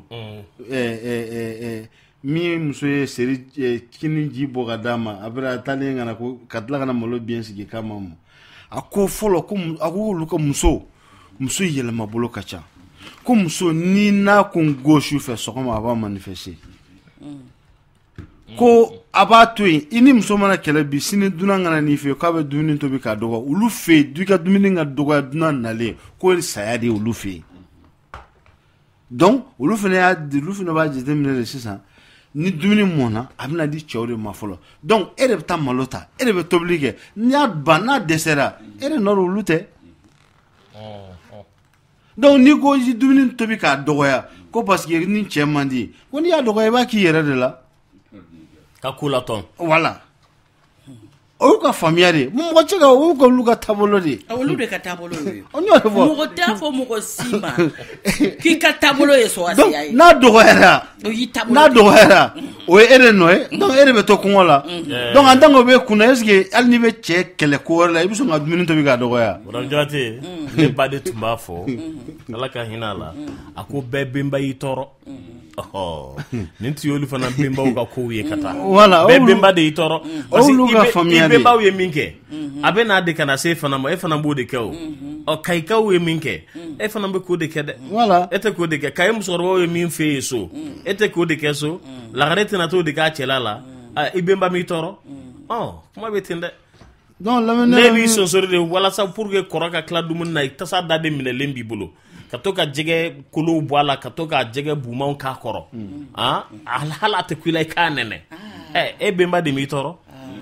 [SPEAKER 14] min muso ye seri kini ji bɔ ka d'a ma a bɛra taalen kana ko ka tila kana malo bien sigi kama ma a ko fɔlɔ ko a ko olu ka muso yɛlɛma bolo ka ca ko muso ni n'a kun gauche fɛ sɔgɔma a b'a manifester ko a b'a to yen i ni muso mana kɛlɛ bi sini dunan kana n'i fɛ k'a bɛ dumuni tobi k'a dɔgɔ olu fɛ yen du ka dumuni ka dɔgɔya dunan nalen ko saya de olu fɛ yen donc olu fana b'a jateminɛ de sisan ni dumuni mɔna a bɛna di cɛw de ma fɔlɔ donc e de bɛ taa malo ta e de bɛ tobili kɛ n'a dɛsɛra e de nɔ olu tɛ donc n'i ko i dumuni tobi k'a dɔgɔya ko parce que ni cɛ man di ko n'i y'a dɔgɔya i b'a k'i yɛrɛ de la
[SPEAKER 5] ka ko latɔn
[SPEAKER 14] voilà o ka faamuya de mɔgɔ cɛ ka o ka olu ka taabolo de
[SPEAKER 4] olu de ka taabolo ye
[SPEAKER 14] o y'o de fɔ
[SPEAKER 4] mɔgɔ t'a fɔ mɔgɔ si ma k'i ka taabolo ye sɔgɔsiya ye
[SPEAKER 14] n'a dɔgɔyara o ye e de nɔ ye donc e de bɛ to kɔngɔ la donc en tant que o bɛ kunna est ce que hali n'i bɛ cɛ kɛlɛ ko wɛrɛ la i bɛ sɔn ka dumuni tobi k'a dɔgɔya
[SPEAKER 5] Madame Jabate ne ba de tun b'a fɔ Ala ka hinɛ a la a ko bɛɛ benba y'i tɔɔrɔ nin tun y'olu fana benbaw ka kow ye ka taa bɛɛ benba de y'i tɔɔrɔ parce que i benbaw ye min kɛ a bɛ n'a de ka na se e fana ma e fana b'o de kɛ o kayikaw ye min kɛ e fana bɛ k'o de kɛ dɛ e tɛ k'o de kɛ kayi musokɔrɔbaw ye min f'e ye so e tɛ k'o de kɛ so lagare tɛna t'o de k'a cɛla la i benba m'i tɔɔrɔ kuma bɛ ten dɛ ne b'i sonsori de walasa pour que kɔrɔ ka tila dumuni na i tasa da de minɛlen b'i bolo ka to ka jɛgɛ kolow bɔ a la ka to ka jɛgɛ bumanw k'a kɔrɔ hali a tɛ ku i la i k'a nɛnɛ e benba de m'i tɔɔrɔ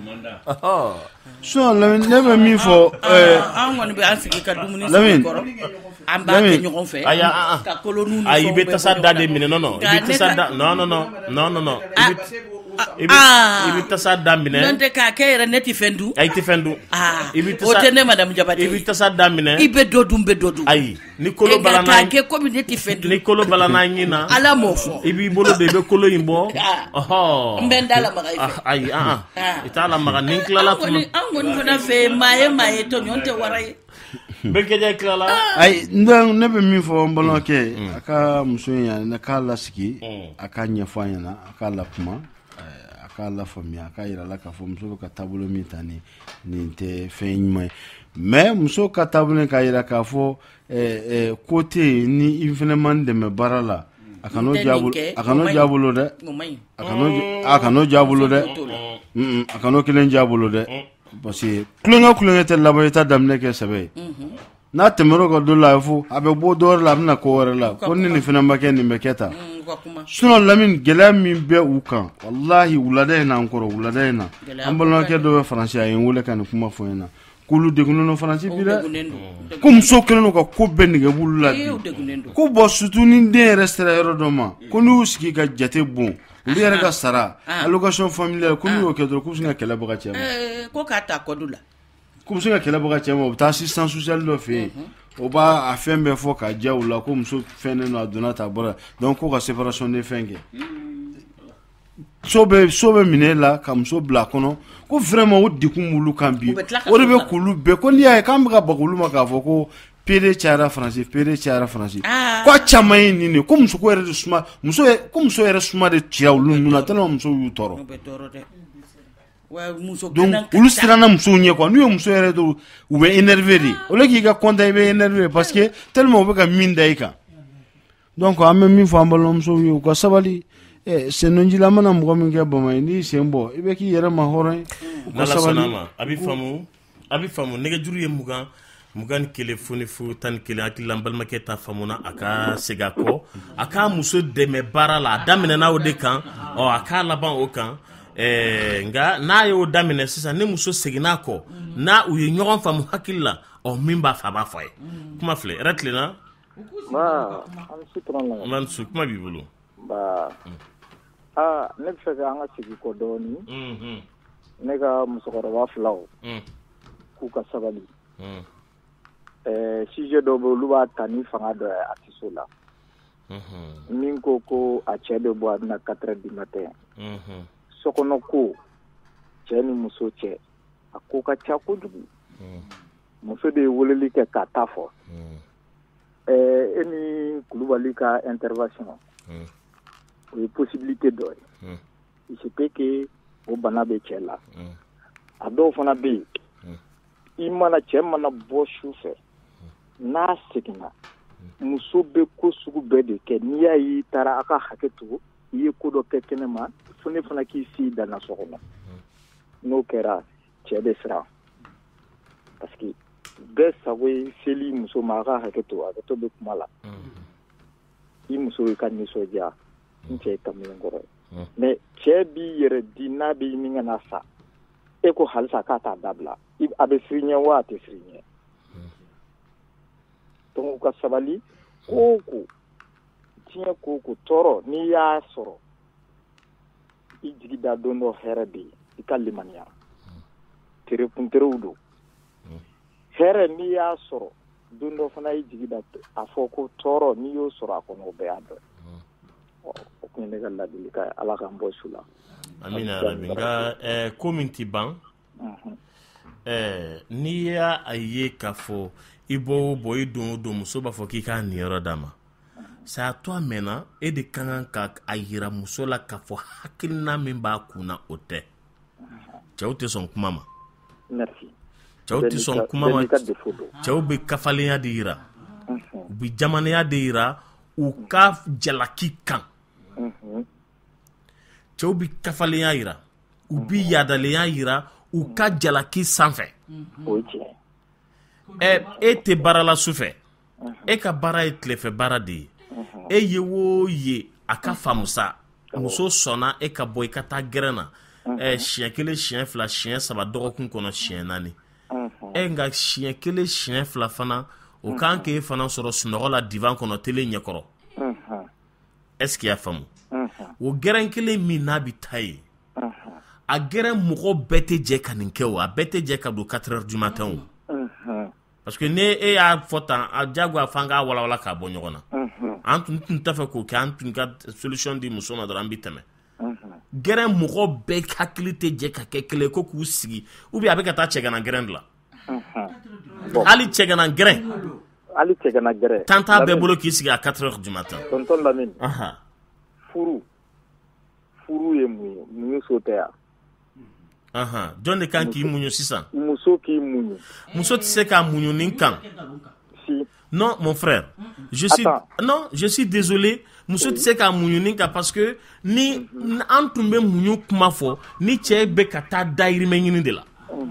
[SPEAKER 14] ne bɛ min fɔ
[SPEAKER 4] an kɔni bɛ an sigi ka dumuni sigi kɔrɔ an b'a kɛ ɲɔgɔn fɛ ka kolonninw
[SPEAKER 5] i bɛ tasa da de minɛ non i bɛ tasa da non i bɛ tasa da minɛ
[SPEAKER 4] n'o tɛ k'a kɛ yɛrɛ ne tɛ fɛn dun
[SPEAKER 5] ayi tɛ fɛn dun
[SPEAKER 4] o tɛ ne Madame Jabate
[SPEAKER 5] i bɛ tasa da minɛ
[SPEAKER 4] i bɛ dɔ dun
[SPEAKER 5] ayi ni kolo balana
[SPEAKER 4] k'a kɛ komi ne tɛ fɛn dun
[SPEAKER 5] ni kolo balana ɲin na
[SPEAKER 4] Ala m'o fɔ
[SPEAKER 5] i b'i bolo de i bɛ kolo in bɔ
[SPEAKER 4] n bɛ n da lamaga i fɛ
[SPEAKER 5] ayi i t'a lamaga ni n tilala tuma
[SPEAKER 4] an kɔni fana fɛ maa ye tɔɲɔn tɛ wara ye
[SPEAKER 5] Berkeja tilala
[SPEAKER 14] ayi ne bɛ min fɔ n balimakɛ a ka muso in yan k'a lasigi a ka ɲɛfɔ a ɲɛna a k'a lakuma a k'a lafaamuya a k'a yira la k'a fɔ muso bɛ ka taabolo min ta nin tɛ fɛn ɲuman ye mais muso ka taabolo k'a yira k'a fɔ ko tɛ yen ni i fana man dɛmɛ baara la a kan'o diya a bolo dɛ a kan'o diya a bolo dɛ a kan'o kelen diya a bolo dɛ parce que kulonkɛ tɛ laban i ta daminɛ kɛ sɛbɛ ye n'a tɛmɛr'o ka dɔ la a fo a bɛ bɔ dɔ wɛrɛ la a bɛna ko wɛrɛ la ko ni nin fana ma kɛ nin bɛ kɛ tan sinon Lamine gɛlɛya min bɛ u kan walahi wulada in na an kɔrɔ wulada in na an balimakɛ dɔ bɛ Faransi a ye n wele ka nin kuma fɔ n ɲɛna k'olu degunnen don Faransi bi dɛ ko muso kɛlen don ka ko bɛɛ nɛgɛ bulu la bi ko bɔn surtout ni den yɛrɛ sera yɔrɔ dɔ ma ko n'u y'u sigi ka jate bon olu yɛrɛ ka sara allocation familiale ko n'u y'o kɛ dɔrɔn k'u bɛ sin ka kɛlɛ bɔ ka cɛ ma
[SPEAKER 4] ko k'a ta kɔdu la
[SPEAKER 14] k'u bɛ sin ka kɛlɛ bɔ ka cɛ ma u bɛ taa assistance sociale dɔ fɛ yen o b'a a fɛn bɛɛ fɔ k'a diya u la ko muso fɛnnen don a donna ta bɔra donc ko ka séparation de fɛn kɛ so bɛ minɛ la ka muso bila kɔnɔ ko vraiment o dekun b'olu kan bi o de bɛ k'olu bɛɛ ko n'i y'a ye k'an bɛ ka baga olu ma k'a fɔ ko PD cayara Faransi ko a caman ye nin de ko muso yɛrɛ de suma muso yɛrɛ suma de cira olu nun na tellement muso y'u tɔɔrɔ donc olu siranna musow ɲɛ quoi n'u ye muso yɛrɛ to u bɛ énervé de au lieu k'i ka content i bɛ énervé parce que tellement u bɛ ka min da i kan donc an bɛ min fɔ an balimamusow ye u ka sabali senonjila mana mɔgɔ min kɛ bama ye n'i sen bɔ i bɛ k'i yɛrɛ ma hɔrɔn ye u ka sabali
[SPEAKER 5] a bɛ faamu nɛgɛjuru ye 21 foni fu 11 hakili an balimakɛ ta faamuna a ka segin a kɔ a k'a muso dɛmɛ baara la a daminɛna o de kan a k'a laban o kan nka n'a y'o daminɛ sisan ni muso seginna kɔ n'a u ye ɲɔgɔn faamu hakili la min b'a fɛ a b'a fɔ a ye kuma filɛ yɛrɛ tilenna Mansu kuma b'i bolo
[SPEAKER 15] ne bɛ fɛ ka an ka sigi kɔ dɔɔni ne ka musokɔrɔba filaw k'u ka sabali sujet dɔw bɛ olu b'a ta ni fanga dɔ ye a tɛ s'o la min ko a cɛ bɛ bɔ a bɛna 4 heures du matin sokɔnɔ ko cɛ ni muso cɛ a ko ka ca kojugu muso de ye weleli kɛ k'a ta fɔ e ni Kulubali ka intervention o ye possibilité dɔ ye il se peut que o bana bɛ cɛ la a dɔw fana bɛ yen cɛ mana bɔ su fɛ n'a seginna muso bɛ ko sugu bɛɛ de kɛ n'i y'a ye i taara a ka hakɛ to i ye ko dɔ kɛ kɛnɛ ma fo ne fana k'i si danna so kɔnɔ n'o kɛra cɛ bɛ siran parce que bɛɛ sago ye seli muso ma a ka hakɛ to bɛ kuma la i muso i ka nisɔndiya n cɛ ye kamalen kɔrɔ ye mais cɛ b'i yɛrɛ di n'a bɛ min ka na sa e ko halisa k'a t'a dabila a bɛ siri ɲɛ wa a tɛ siri ɲɛ donc u ka sabali ko diɲɛ ko tɔɔrɔ n'i y'a sɔrɔ i jigi da don dɔ hɛrɛ bɛ yen i ka limaniya terekunterew don hɛrɛ n'i y'a sɔrɔ don dɔ fana i jigi da a fɔ ko tɔɔrɔ n'i y'o sɔrɔ a kɔnɔ o bɛɛ y'a dɔ o kun ye ne ka ladilikan ye ala k'an bɔ su la
[SPEAKER 5] amina rabi nka ko min ti ban n'i y'a ye k'a fɔ i bɔ i don o don muso b'a fɔ k'i k'a niyɔrɔ d'a ma c'est à toi maintenant e de kan ka a yira muso la k'a fɔ hakilina min b'a kun na o tɛ cɛw tɛ sɔn kuma ma cɛw tɛ sɔn kuma ma cɛw bɛ kafalenya de yira u bɛ jamanaya de yira u ka jalaki kan cɛw bɛ kafalenya yira u bɛ yadalenya yira u ka jalaki sanfɛ e tɛ baara la sufɛ e ka baara ye tilefɛ baara de ye e ye o ye a ka faamu sa muso sɔnna e ka bɔ i ka taa gɛrɛn na siɲɛ 1 siɲɛ 2 siɲɛ 3 dɔgɔkun kɔnɔ siɲɛ 4 nka siɲɛ 1 siɲɛ 2 fana o kan k'e fana sɔrɔ sunɔgɔ la divan kɔnɔ tele ɲɛkɔrɔ est-ce qu'il y a faamu o gɛrɛn kelen min n'a bɛ taa ye a gɛrɛn mɔgɔ bɛɛ tɛ jɛ ka nin kɛ o a bɛɛ tɛ jɛ ka don 4 heures du matin o parce que ne e y'a fɔ tan a jagoya f'an k'a walawala k'a bɔ ɲɔgɔn na an tun t'a fɛ k'o kɛ an tun ka solution di muso ma dɔrɔn an bɛ tɛmɛ gɛrɛn mɔgɔ bɛɛ hakili tɛ jɛ ka kɛ kelen ko k'u sigi ou bien a bɛ ka taa cɛgana gɛrɛn de la hali cɛgana gɛrɛn tan t'a bɛɛ bolo k'i sigi à 4 heures du matin
[SPEAKER 15] tonton Lamine furu ye mun ye so tɛ yan
[SPEAKER 5] jɔn de kan k'i muɲu sisan
[SPEAKER 15] muso k'i muɲu
[SPEAKER 5] muso tɛ se k'a muɲu nin kan non mon frère je suis désolé muso tɛ se k'a muɲu nin kan parce que ni an tun bɛ muɲu kuma fɔ ni cɛ bɛ ka taa dayirimɛ ɲini de la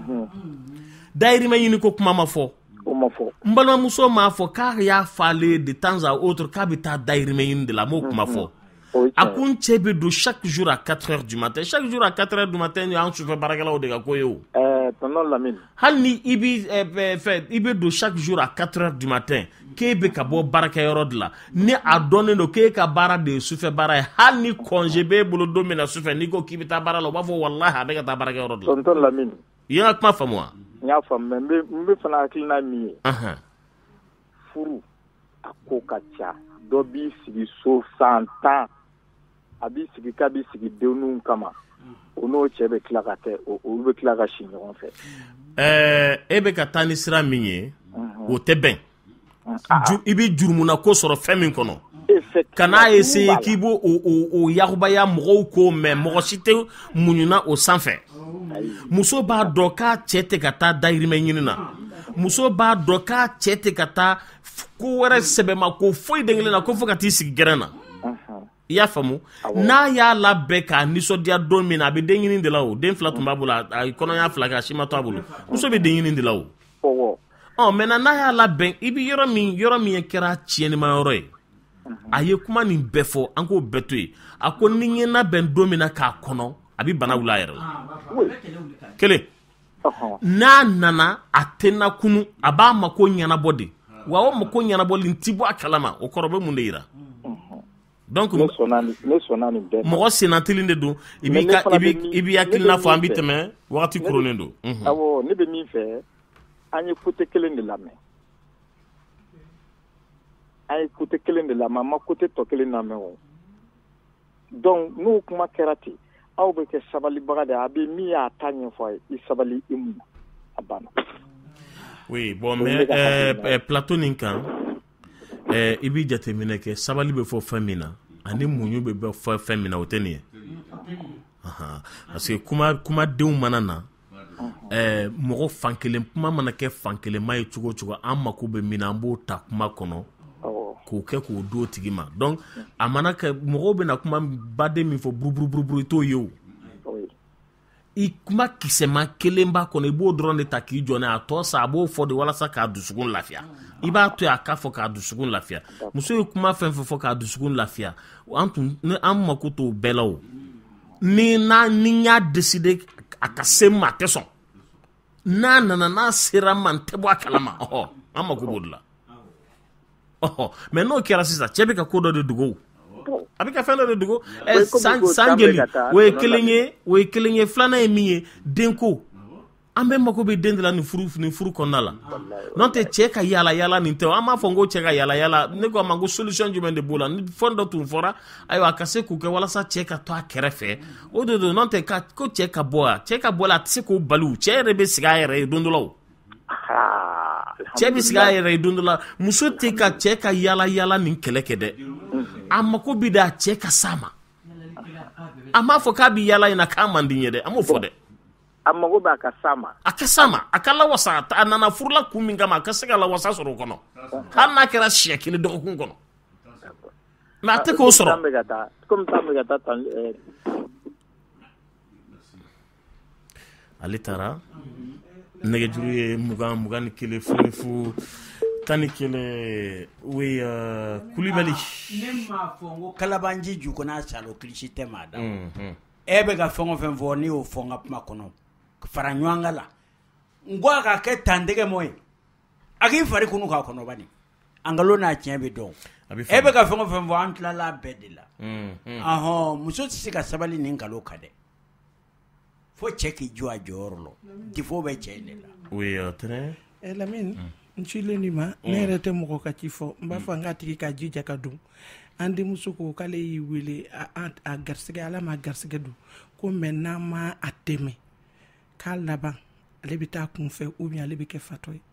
[SPEAKER 5] dayirimɛ ɲini ko kuma ma fɔ n balimamuso m'a fɔ k'a y'a f'ale de temps à autre k'a bɛ taa dayirimɛ ɲini de la m'o kuma fɔ a ko n cɛ bɛ don chaque jour à 4 heures du matin chaque jour à 4 heures du matin an sufɛ baarakɛlaw de ka ko ye o hali ni i bɛ don chaque jour à 4 heures du matin k'e bɛ ka bɔ baarakɛyɔrɔ de la ni a dɔnnen don k'e ka baara de ye sufɛ baara ye hali ni congé b'e bolo don min na sufɛ n'i ko k'i bɛ taa baara la u b'a fɔ walahi a bɛ ka taa baarakɛyɔrɔ de la i ye n ka kuma faamu wa
[SPEAKER 15] n y'a faamu mais n bɛ fana hakilina min ye furu a ko ka ca dɔ b'i sigi so 100 ans a b'i sigi k'a b'i sigi denninw kama o n'o cɛ bɛ tila ka kɛ olu bɛ tila ka si ɲɔgɔn fɛ
[SPEAKER 5] e bɛ ka taa ni sira min ye o tɛ bɛn i bɛ jurumuna ko sɔrɔ fɛn min kɔnɔ kan'a essayer k'i b'o o yakubaya mɔgɔw ko mɛ mɔgɔ si tɛ muɲuna o sanfɛ muso b'a dɔn k'a cɛ tɛ ka taa dayirimɛ ɲini na muso b'a dɔn k'a cɛ tɛ ka taa ko wɛrɛ sɛbɛma ko foyi den kelen na ko fo ka t'i sigi gɛrɛn na i y'a faamu n'a y'a labɛn k'a nisɔndiya don min na a bɛ den ɲini de la o den 2 tun b'a bolo a kɔnɔya 2 kɛ a si ma to a bolo muso bɛ den ɲini de la o maintenant n'a y'a labɛn i bɛ yɔrɔ min ye kɛra tiɲɛnima yɔrɔ ye a ye kuma nin bɛɛ fɔ an k'o bɛɛ to yen a ko ni n ye labɛn don min na k'a kɔnɔ a bɛ bana wuli a yɛrɛ la kelen n'a nana a tɛ na kunu a b'a mako ɲɛnabɔ de wa o mako ɲɛnabɔli n ti bɔ a kalama o kɔrɔ bɛ mun de yira donc
[SPEAKER 15] ne sɔnna nin bɛɛ
[SPEAKER 5] mɔgɔ senatilen de don i b'i hakilina fɔ an bi tɛmɛ wagati koronnen don
[SPEAKER 15] awɔ ne bɛ min fɛ an ye côté kelen de lamɛn an ma côté tɔ kelen lamɛn o donc n'o kuma kɛra ten aw bɛ kɛ sabalibaga de a bɛ min y'a ta ɲɛfɔ a ye i sabali i mun a banna.
[SPEAKER 5] oui bon mais plateau nin kan i b'i jateminɛ kɛ sabali bɛ fɔ fɛn min na ani muɲu bɛ fɔ fɛn min na o tɛ nin ye parce que kumadenw mana na mɔgɔ fankelen kuma mana kɛ fankelenma ye cogo o cogo an mako bɛ min na an b'o ta kuma kɔnɔ k'o kɛ k'o do tigi ma donc a mana kɛ mɔgɔw bɛna kuma baden min fɔ buruburu i t'o ye o i kuma kisɛma kelen b'a kɔnɔ i b'o dɔrɔn de ta k'i jɔ n'a a tɔ sa a b'o fɔ de walasa k'a dusukun lafiya i b'a to yen a k'a fɔ k'a dusukun lafiya muso ye kuma fɛn fɛn fɔ k'a dusukun lafiya an mako t'o bɛɛ la o ni y'a décider a ka se ma a tɛ sɔn n'a nana n'a sera ma n tɛ bɔ a kalama an mako b'o de la mais n'o kɛra sisan cɛ bɛ ka ko dɔ de dogo a bɛ ka fɛn dɔ de dogo sanjeli o ye kelen ye filanan ye min ye denko an bɛ mako bɛ den de la nin furu kɔnɔna la n'o tɛ cɛ ka yaala nin tɛ an b'a fɔ n ko cɛ ka yaala ne ko a ma ko solution jumɛn de b'o la ni fɛn dɔ tun fɔra ayiwa a ka se k'o kɛ walasa cɛ ka to a kɛrɛfɛ o de don n'o tɛ ko cɛ ka bɔ a tɛ se k'o bali cɛ yɛrɛ bɛ sigi a yɛrɛ ye don dɔ la o cɛ bɛ sigi a yɛrɛ ye don dɔ la muso tɛ ka cɛ ka yaala nin kɛlɛ kɛ dɛ a mako bɛ da a cɛ ka s'a ma a m'a fɔ k'a bɛ yaala in na k'a man di ye dɛ an m'o fɔ dɛ
[SPEAKER 15] a mago b'a ka s'a ma
[SPEAKER 5] a ka lawasa a nana furula kun min kama a ka se ka lawasa sɔrɔ o kɔnɔ hali n'a kɛra siɲɛ kelen dɔgɔkun kɔnɔ mais a tɛ k'o sɔrɔ ale taara nɛgɛjuru ye 21 funifu 11 oui Kulibali
[SPEAKER 7] ne m'a fɔ n ko kalabanji ju kɔnɔ salo kilisi tɛ maa da e bɛ ka fɛn o fɛn fɔ ne y'o fɔ n ka kuma kɔnɔ fara ɲɔgɔn kan la n ko a ka kɛ tantɛgɛ mɔ ye a k'i fari kunu k'a kɔnɔ bani angalo n'a tiɲɛ bɛ dɔn e bɛ ka fɛn o fɛn fɔ an tilala bɛɛ de la muso tɛ se ka sabali nin nkalon kan dɛ fo cɛ k'i jɔ a jɔyɔrɔ la tifo bɛ cɛ de la
[SPEAKER 5] oui très
[SPEAKER 8] Lamine n cilen nin ma ne yɛrɛ tɛ mɔgɔ ka ci fɔ n b'a fɔ n ka tigi ka jija ka dun an denmuso ko k'ale y'i wele a garisɛgɛ ala ma garisɛgɛ dun ko mɛ n'an ma a dɛmɛ k'a laban ale bɛ taa kun fɛ ou bien ale bɛ kɛ fatɔ ye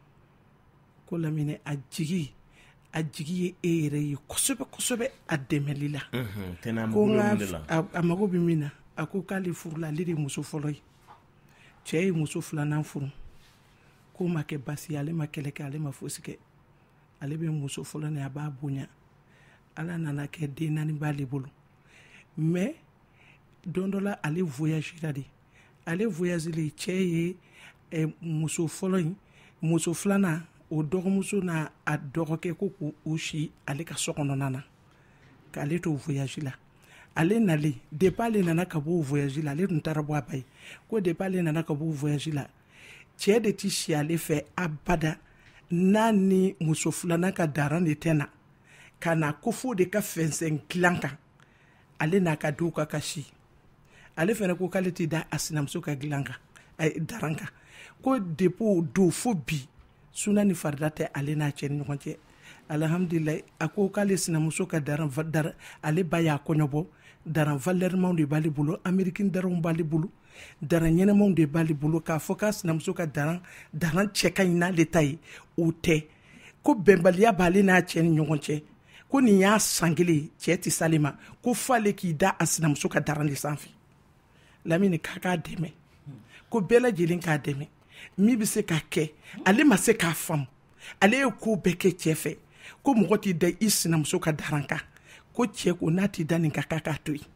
[SPEAKER 8] ko Lamine a jigi ye e yɛrɛ ye kosɛbɛ a dɛmɛli la ko a mago bɛ min na a ko k'ale furula ale de ye muso fɔlɔ ye cɛ ye muso filanan furu ko ma kɛ basi ale ma kɛlɛ kɛ ale ma fosi kɛ ale bɛ muso fɔlɔ ni a b'a bonya ala nana kɛ den naani b'ale bolo mais don dɔ la ale voyagera de ale voyagele cɛ ye muso fɔlɔ in muso filanan o dɔgɔmuso n'a a dɔgɔkɛ ko k'u si ale ka so kɔnɔna na k'ale to voyage la ale nale depuis ale nana ka bɔ voyage la ale tun taara bɔ a ba ye ko depuis ale nana ka bɔ voyage la cɛ de ti si ale fɛ abada n'a ni muso filanan ka daran de tɛ na ka na ko fo de ka fɛnsɛn dilan kan ale n'a ka denw ka si ale fɛnɛ ko k'ale ti da a sinamuso ka dilan kan daran kan ko depuis o don fo bi suna ni farida tɛ ale n'a cɛ ni ɲɔgɔn cɛ alhamdulilayi a ko k'ale sinamuso ka daran ale ba y'a kɔɲɔbɔ daran valɛrimanw de b'ale bolo amerikini daranw b'ale bolo daran ɲɛnɛmanw de b'ale bolo k'a fɔ k'a sinamuso ka daran cɛ ka ɲi n'ale ta ye o tɛ ko bɛnbaliya b'ale n'a cɛ ni ɲɔgɔn cɛ ko nin y'a san kelen cɛ tɛ s'ale ma ko f'ale k'i da a sinamuso ka daran de sanfɛ Lamine k'a dɛmɛ ko bɛɛ lajɛlen k'a dɛmɛ min bɛ se k'a kɛ ale ma se k'a faamu ale ye ko bɛɛ kɛ cɛ fɛ ko mɔgɔ t'i da i sinamuso ka daran kan ko cɛ ko n'a t'i da nin ka k'a to yen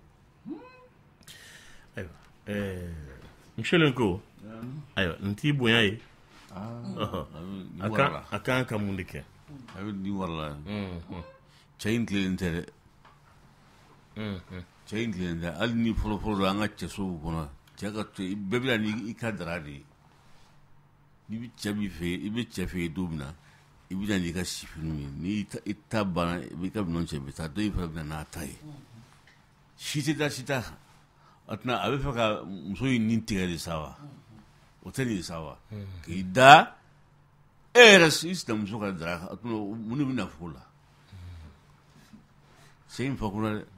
[SPEAKER 5] Michel ko ayiwa n t'i bonya ye a kan ka mun de kɛ
[SPEAKER 6] a bɛ di wala cɛ in tilen tɛ dɛ cɛ in tilen tɛ hali ni fɔlɔfɔlɔ don an ka cɛsow kɔnɔ cɛ ka to bɛɛ bɛ na ni i ka dara de ye n'i bɛ cɛ min fɛ i bɛ cɛ fɛ yen don min na i bɛ na n'i ka sifinu ye ni i ta banna i b'i ka minɛn cɛ i bɛ taa dɔ in fana bɛ na n'a ta ye si tɛ taa si t'a kan a tɛna a bɛ fɛ ka muso in nin tigɛ de sa wa o tɛ nin sa wa k'i da e yɛrɛ i sinamuso ka dara kan a tɛna mun de bɛ na f'o la cɛ in fakura dɛ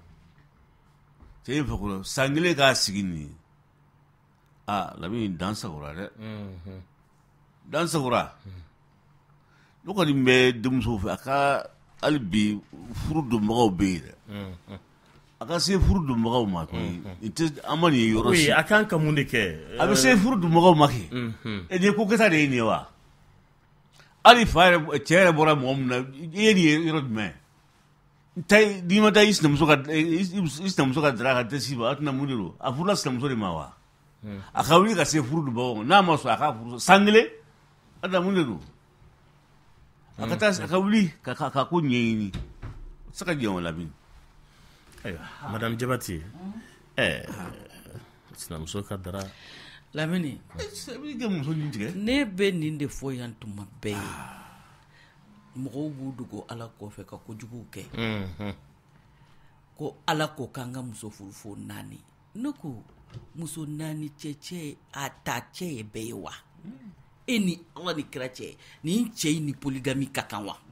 [SPEAKER 6] cɛ in fakura san kelen k'a sigi nin ye Lamini dan sagora dɛ dan sagora ne kɔni bɛ denmuso fɛ a ka hali bi furu donbagaw bɛ yen dɛ a ka se furu donbagaw ma an ma nin yɔrɔ si
[SPEAKER 5] a kan ka mun de kɛ
[SPEAKER 6] a bɛ se furu donbagaw ma kɛ nin ye ko kɛta de ye nin ye wa hali fa yɛrɛ cɛ yɛrɛ bɔra mɔgɔ min na i ye nin ye yɔrɔ jumɛn n'i ma taa i sinamuso ka dara ka dɛsɛ ba a tɛna mun de don a furula sinamuso de ma wa a ka wuli ka se furu donbagaw ma n'a ma sɔn a ka furu san kelen a tɛna mun de don a ka taa a ka wuli ka ko ɲɛɲini o tɛ se ka jɛn o Lamini.
[SPEAKER 5] Ayiwa Madame Jabate sinamuso ka dara
[SPEAKER 4] Lamini ne bɛ nin de fɔ yan tuma bɛɛ ye mɔgɔw b'u dogo Ala kɔfɛ ka kojuguw kɛ ko Ala ko k'an ka muso furu fo 4 ne ko muso 4 cɛ a ta cɛ ye bɛɛ ye wa e ni Ala ni kira cɛ ni cɛ ni polygamy ka kan wa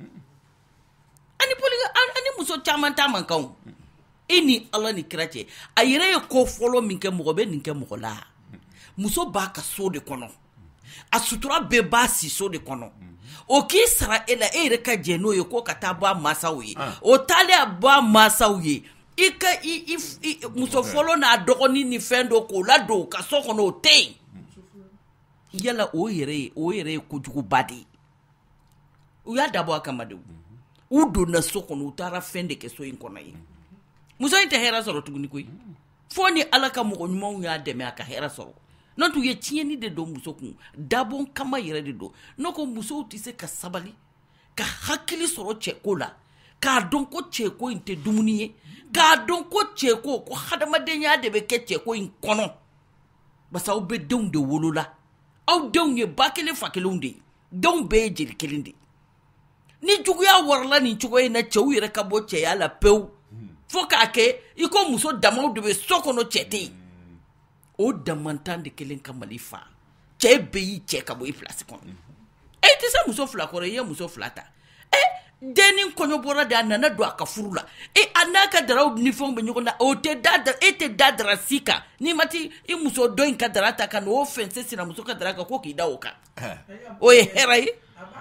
[SPEAKER 4] ani muso caman ta man kan e ni Ala ni kira cɛ a yɛrɛ ye ko fɔlɔ min kɛ mɔgɔ bɛ nin kɛ mɔgɔ la muso b'a ka so de kɔnɔ a sutura bɛɛ b'a si so de kɔnɔ o k'i sara e la e yɛrɛ ka jɛ n'o ye ko ka taa bɔ a masaw ye o taalen a bɔ a masaw ye i ka muso fɔlɔ n'a dɔgɔnin ni fɛn dɔ k'o la don ka so kɔnɔ o tɛ yen yala o yɛrɛ ye kojuguba de ye u y'a dabɔ a kama de u donna so kɔnɔ u taara fɛn de kɛ so in kɔnɔ ye muso in tɛ hɛrɛ sɔrɔ tuguni koyi fo ni Ala ka mɔgɔ ɲumanw y'a dɛmɛ a ka hɛrɛ sɔrɔ n'o tun ye tiɲɛni de don muso kun dabɔ kama yɛrɛ de don n'o ko musow tɛ se ka sabali ka hakili sɔrɔ cɛko la k'a dɔn ko cɛko in tɛ dumuni ye k'a dɔn ko cɛko ko hadamadenya de bɛ kɛ cɛko in kɔnɔ basa aw bɛ denw de wolola aw denw ye ba kelen fa kelenw de ye denw bɛɛ ye jeli kelen de ni juguya warala nin cogo in na cɛw yɛrɛ ka bɔ cɛya la pewu fo k'a kɛ i ko muso damaw de bɛ so kɔnɔ cɛ tɛ yen o damantan de kelen ka Mali fa cɛ bɛɛ y'i cɛ ka bɔ i place kɔnɔ e tɛ se muso 2 kɔrɔ i ye muso 2 ta denni kɔɲɔ bɔra de a nana don a ka furu la a n'a ka daraw ni fɛnw bɛ ɲɔgɔn na o tɛ e tɛ da dara si kan n'i ma ti i muso dɔ in ka dara ta kan o fɛn se sinamuso ka dara kan ko k'i da o kan o ye hɛrɛ ye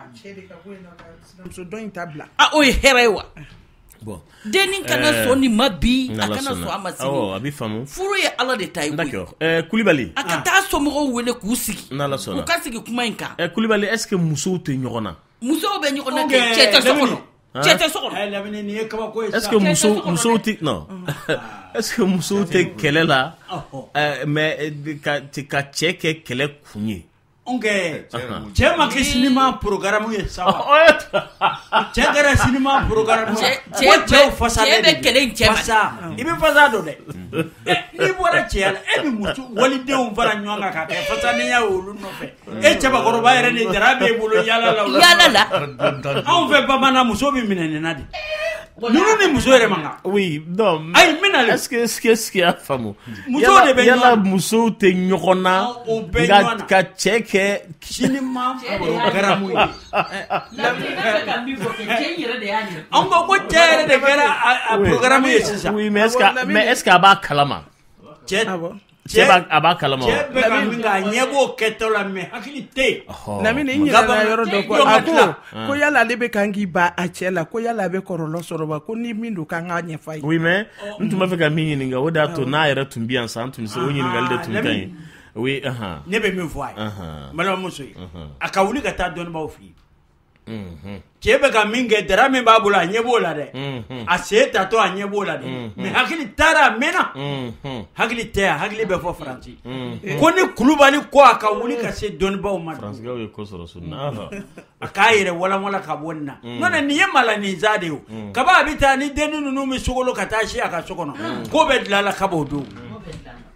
[SPEAKER 4] o ye hɛrɛ ye wa denni kana sɔn nin ma bi a kana sɔn a ma sini
[SPEAKER 5] a bɛ faamu
[SPEAKER 4] furu ye Ala de ta ye
[SPEAKER 5] Kulibali
[SPEAKER 4] a ka taa somɔgɔw wele k'u sigi
[SPEAKER 5] n'Ala sɔnna
[SPEAKER 4] u ka sigi kuma in kan
[SPEAKER 5] Kulibali est-ce que musow tɛ ɲɔgɔn na
[SPEAKER 4] musow bɛ ɲɔgɔn na cɛ tɛ so kɔnɔ cɛ tɛ so kɔnɔ
[SPEAKER 5] est-ce que musow tɛ non est-ce que musow tɛ kɛlɛ la mais ka cɛ kɛ kɛlɛ kun ye
[SPEAKER 7] cɛ ma kɛ sinima programme ye sa cɛ kɛra sinima programme ko cɛw fasalen
[SPEAKER 4] de kɛlɛ cɛ
[SPEAKER 7] fasa i bɛ fasa dɔn dɛ n'i bɔra cɛya la e bɛ muso walidenw fara ɲɔgɔn kan ka kɛ fasadenya olu nɔfɛ e cɛbakɔrɔba yɛrɛ de dara b'e bolo yala la anw fɛ bamanan muso bɛ minɛ nin na de ninnu ni muso yɛrɛ man kan
[SPEAKER 5] oui non
[SPEAKER 7] ayi n bɛna
[SPEAKER 5] est-ce que y'a faamu
[SPEAKER 7] musow de bɛ
[SPEAKER 5] yala musow tɛ ɲɔgɔn na nka ka cɛ kɛ
[SPEAKER 7] sinima programme ye an ko cɛ yɛrɛ de kɛra a programme ye sisan
[SPEAKER 5] oui mais est-ce que a b'a kalama cɛ a b'a kalama
[SPEAKER 7] cɛ bɛ ka min k'a ɲɛ b'o kɛtɔ la mais hakili tɛ yen
[SPEAKER 8] Lamini n yɛrɛ yɔrɔ dɔ ko ko yala ale bɛ kan k'i ba a cɛ la ko yala a bɛ kɔrɔlɔ sɔrɔ ba ko ni min don k'an k'a ɲɛf'a ye
[SPEAKER 5] oui mais n tun b'a fɛ ka min ɲininka o de y'a to n'a yɛrɛ tun bɛ yan sa an tun bɛ se o ɲininkali de tun ka ɲi oui
[SPEAKER 7] ne bɛ min fɔ a ye n balimamuso ye a ka wuli ka taa dɔnnibaw fɛ yen cɛ bɛ ka min kɛ dara min b'a bolo a ɲɛ b'o la dɛ a sen tatɔ a ɲɛ b'o la dɛ mais hakili taara a mɛnna hakili tɛ yan hakili bɛ fɔ Faransi ko ni Kulubali ko a ka wuli ka se dɔnnibaw ma
[SPEAKER 5] Faransikɛw ye ko sɔrɔ so
[SPEAKER 7] a k'a yɛrɛ walanwalan ka bɔ nin na n'o tɛ nin ye malaninza de ye kaba a bɛ taa ni denni ninnu bɛ sogolo ka taa si a ka so kɔnɔ ko bɛ dilan la kaba o don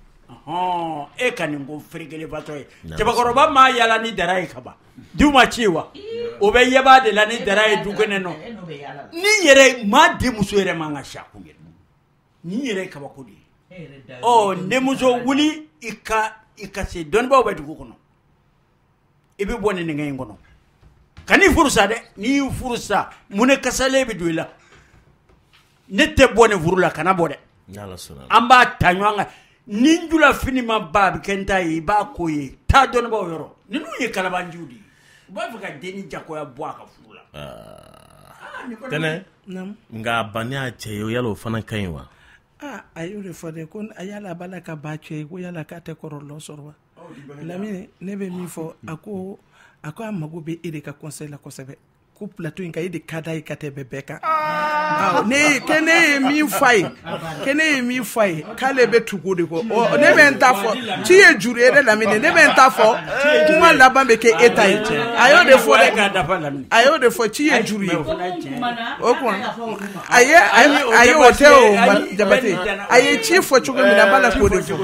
[SPEAKER 7] e ka nin ko ferikele fatɔ ye cɛbakɔrɔba ma yala ni dara ye kaban du ma ci wa o bɛ yaba de la ni dara ye du kɛnɛ nɔ ni yɛrɛ maa denmuso yɛrɛ man ka saku yɛrɛ ni yɛrɛ kabako de ye n denmuso wuli i ka se dɔnnibaw bɛ dugu kɔnɔ i bɛ bɔ nin nɛgɛ in kɔnɔ ka n'i furu sa dɛ n'i y'i furu sa mun ne kasalen bɛ don i la ne tɛ bɔ nin furu la kana bɔ dɛ an b'a ta ɲɔgɔn kan ni jula fini ma ba bɛ kɛ n ta ye i b'a ko ye taa dɔnnibaw yɔrɔ ninnu ye kalabanjiw de ye u b'a fɛ ka denni jagoya bɔ a ka furu la
[SPEAKER 5] tɛnɛ nka bani y'a cɛ ye o yala o fana ka ɲi wa
[SPEAKER 8] a y'o de fɔ dɛ ko yala a b'a la ka ba cɛ ye ko yala k'a tɛ kɔrɔlɔ sɔrɔ wa Lamine ne bɛ min fɔ a ko a mago bɛ e de ka conseil la kosɛbɛ ko plateau in ka e de ka d'a ye ka tɛmɛ bɛɛ kan ke ne ye min f'a ye k'ale bɛ tugu de kɔ ne bɛ n ta fɔ ci ye juru ye dɛ Lamine ne bɛ n ta fɔ kuma laban bɛ kɛ e ta ye a y'o de fɔ ci ye juru ye o kuma a ye o tɛ o Jabate a ye ci fɔ cogo min na b'a la k'o de fɔ